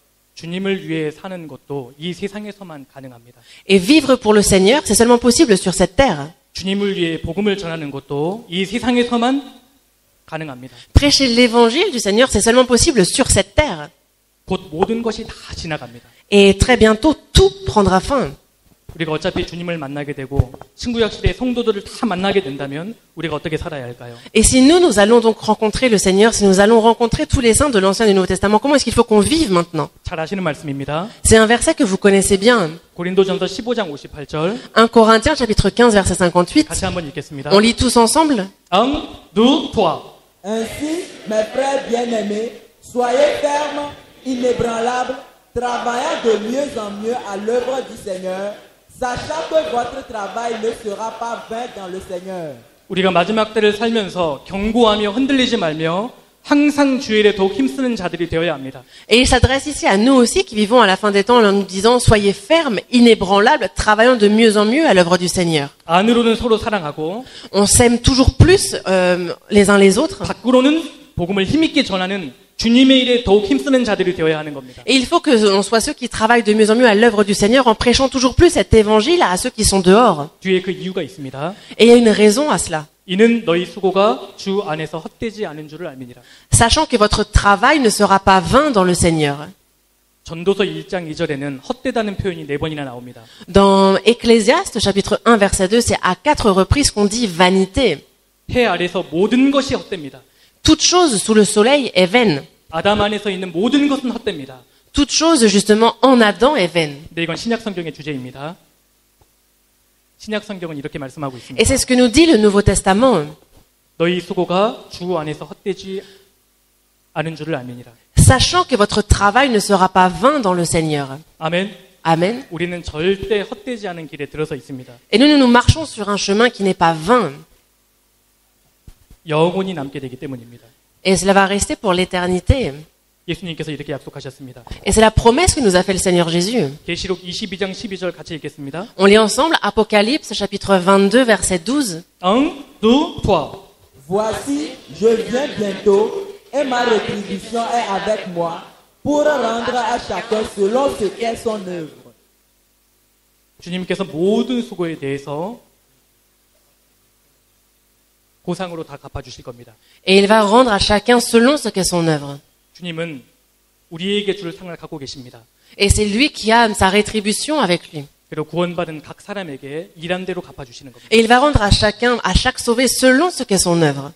A: 주님을 위해 사는 것도 이 세상에서만 가능합니다.
B: Et vivre pour le Seigneur, c'est seulement possible sur cette terre.
A: 주님을 위해 복음을 전하는 것도 이 세상에서만 가능합니다.
B: Prêcher l'évangile du Seigneur, c'est seulement possible sur cette terre.
A: 곧 모든 것이 다 지나갑니다.
B: Et très bientôt, tout prendra fin.
A: 우리가 어차피 주님을 만나게 되고 신구약 시대의 성도들을 다 만나게 된다면 우리가 어떻게 살아야 할까요?
B: Et si nous allons donc rencontrer le Seigneur, si nous allons rencontrer tous les saints de l'Ancien et du Nouveau Testament, comment est-ce qu'il faut qu'on vive maintenant?
A: 잘 아시는 말씀입니다.
B: C'est un verset que vous connaissez bien.
A: 고린도전서 15장 58절
B: 1 Corinthiens chapitre 15 verset 58.
A: 같이 한번 읽겠습니다.
B: On lit tous ensemble.
A: Un, deux, trois.
C: Ainsi, mes frères bien-aimés, soyez fermes, inébranlables, travaillant de mieux en mieux à l'œuvre du Seigneur, sachant que votre travail ne sera pas vain dans le Seigneur.
A: 우리가 마지막 때를 살면서 경고하며 흔들리지 말며 항상 주의 일에 더욱 힘쓰는 자들이 되어야 합니다.
B: Et il s'adresse ici à nous aussi qui vivons à la fin des temps en nous disant soyez fermes, inébranlables, travaillant de mieux en mieux à l'œuvre du Seigneur.
A: 안으로는 서로 사랑하고
B: On s'aime toujours plus les uns les autres.
A: 밖으로는 복음을 힘있게 전하는 주님의 일에 더욱 힘쓰는 자들이 되어야 하는 겁니다.
B: Et il faut que l'on soit ceux qui travaillent de mieux en mieux à l'œuvre du Seigneur en prêchant toujours plus cet évangile à ceux qui sont dehors.
A: 뒤에 그 이유가 있습니다.
B: Et il y a une raison à cela.
A: 이는 너희 수고가 주 안에서 헛되지 않은 줄을 알미니라.
B: Sachant que votre travail ne sera pas vain dans le Seigneur.
A: 전도서 1장 2절에는 헛되다는 표현이 4번이나 나옵니다.
B: Dans Ecclésiaste chapitre 1 verset 2, c'est à 4 reprises qu'on dit vanité.
A: 해 아래서 모든 것이 헛됩니다.
B: Toute chose sous le soleil est vaine.
A: 아담 안에서 있는 모든 것은 헛됩니다.
B: Toute chose justement en Adam est vaine.
A: 근데 이건 신약 성경의 주제입니다. 신약 성경은 이렇게 말씀하고 있습니다.
B: Et c'est ce que nous dit le Nouveau Testament.
A: 너희 수고가 주 안에서 헛되지 않은 줄을 알미니라.
B: Sachant que votre travail ne sera pas vain dans le Seigneur.
A: 아멘.
B: Amen.
A: 우리는 절대 헛되지 않은 길에 들어서 있습니다.
B: Et nous marchons sur un chemin qui n'est pas vain.
A: 영원히 남게 되기 때문입니다.
B: Et cela va rester pour l'éternité.
A: 예수님께서 이렇게 약속하셨습니다.
B: Et c'est la promesse que nous a fait le Seigneur Jésus.
A: 계시록 22장 12절 같이 읽겠습니다.
B: On lit ensemble Apocalypse chapitre 22 verset 12.
A: 1, 2, 3.
C: Voici, je viens bientôt, et ma rétribution est avec moi, pour rendre à chacun selon ce qu'est son œuvre.
A: 주님께서 모든 수고에 대해서 보상으로 다 갚아주실 겁니다.
B: Et il va rendre à chacun selon ce qu'est son œuvre.
A: 주님은 우리에게 줄 상을 갖고 계십니다.
B: Et c'est lui qui a sa rétribution avec lui.
A: 그리고 구원받은 각 사람에게 일한 대로 갚아주시는 겁니다.
B: Et il va rendre à chacun, à chaque sauvé selon ce qu'est son œuvre.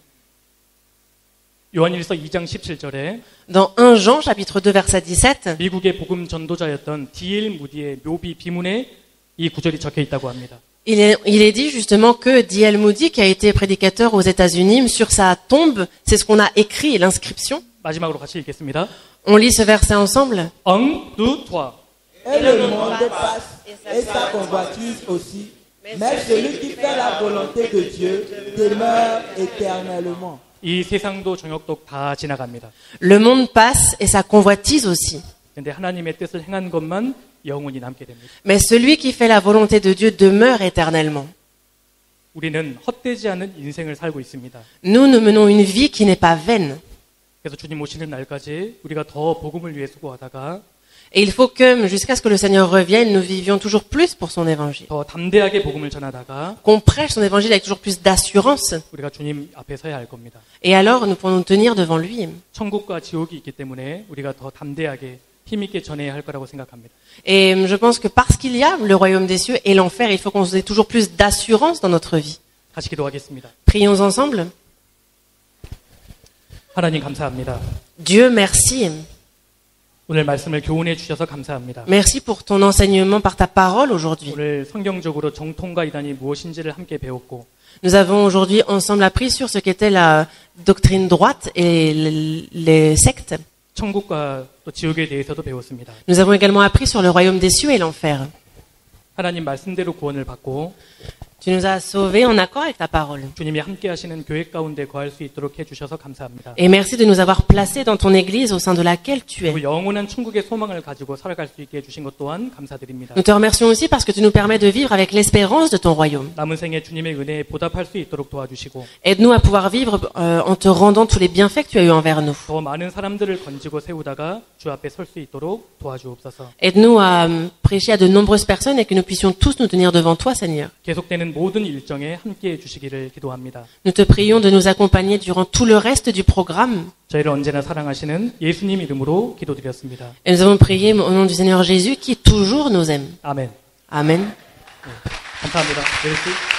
A: 요한일서 2장 17절에
B: Dans 1 Jean chapitre 2 verset 17,
A: 미국의 복음 전도자였던 D.L. 무디의 묘비 비문에 이 구절이 적혀 있다고 합니다.
B: il est dit justement que D.L. Moody, qui a été prédicateur aux États-Unis, sur sa tombe, c'est ce qu'on a écrit, l'inscription.
A: 마지막으로 같이 읽겠습니다.
B: On lit ce verset ensemble.
A: 1, 2, 3.
C: Et le monde passe, et sa convoitise aussi, mais celui qui fait la volonté de Dieu demeure éternellement.
A: 이 세상도 정욕도 다 지나갑니다.
B: Le monde passe et sa convoitise aussi.
A: 근데 하나님의 뜻을 행한 것만 영원히 남게 됩니다.
B: Mais celui qui fait la volonté de Dieu demeure éternellement.
A: 우리는 헛되지 않은 인생을 살고 있습니다.
B: Nous menons une vie qui n'est pas vaine.
A: 그래서 주님 오시는 날까지 우리가 더 복음을 위해 수고하다가
B: Et il faut que, jusqu'à ce que le Seigneur revienne, nous vivions toujours plus pour son évangile.
A: 더 담대하게 복음을 전하다가
B: Qu'on prêche son évangile avec toujours plus d'assurance.
A: 우리가 주님 앞에 서야 할 겁니다.
B: Et alors, nous pourrons nous tenir devant lui.
A: 천국과 지옥이 있기 때문에 우리가 더 담대하게 힘있게 전해야 할 거라고 생각합니다.
B: Et je pense que parce qu'il y a le royaume des cieux et l'enfer, il faut qu'on ait toujours plus d'assurance dans notre vie.
A: 같이 기도하겠습니다.
B: Prions ensemble.
A: 하나님 감사합니다.
B: Dieu, merci.
A: 오늘 말씀을 교훈해 주셔서 감사합니다.
B: Merci pour ton enseignement par ta parole aujourd'hui.
A: 오늘 성경적으로 정통과 이단이 무엇인지를 함께 배웠고
B: Nous avons aujourd'hui ensemble appris sur ce qu'était la doctrine droite et les sectes.
A: 천국과 또 지옥에 대해서도 배웠습니다.
B: Nous avons également appris sur le royaume des cieux et l'enfer.
A: 하나님 말씀대로 구원을 받고
B: Tu nous as sauvés en accord avec ta parole.
A: 주님이 함께 하시는 교회 가운데 거할 수 있도록 해주셔서 감사합니다.
B: Et merci de nous avoir placés dans ton église au sein de laquelle tu es.
A: 그리고 영원한 천국의 소망을 가지고 살아갈 수 있게 해주신 것 또한 감사드립니다.
B: Nous te remercions aussi parce que tu nous permets de vivre avec l'espérance de ton royaume.
A: 남은 생에 주님의 은혜에 보답할 수 있도록 도와주시고
B: Aide-nous à pouvoir vivre en te rendant tous les bienfaits que tu as eu envers nous.
A: 더 많은 사람들을 건지고 세우다가 주 앞에 설 수 있도록 도와주옵소서.
B: Aide-nous à prêcher à de nombreuses personnes et que nous puissions tous nous tenir devant toi, Seigneur.
A: 계속되는 모든 일정에 함께해 주시기를 기도합니다.
B: Nous te prions de nous accompagner durant tout le reste du programme.
A: 저희를 언제나 사랑하시는 예수님 이름으로 기도드렸습니다.
B: Et nous avons prié au nom du Seigneur Jésus qui toujours nous aime.
A: 아멘.
B: Amen.
A: 감사합니다. 멜시.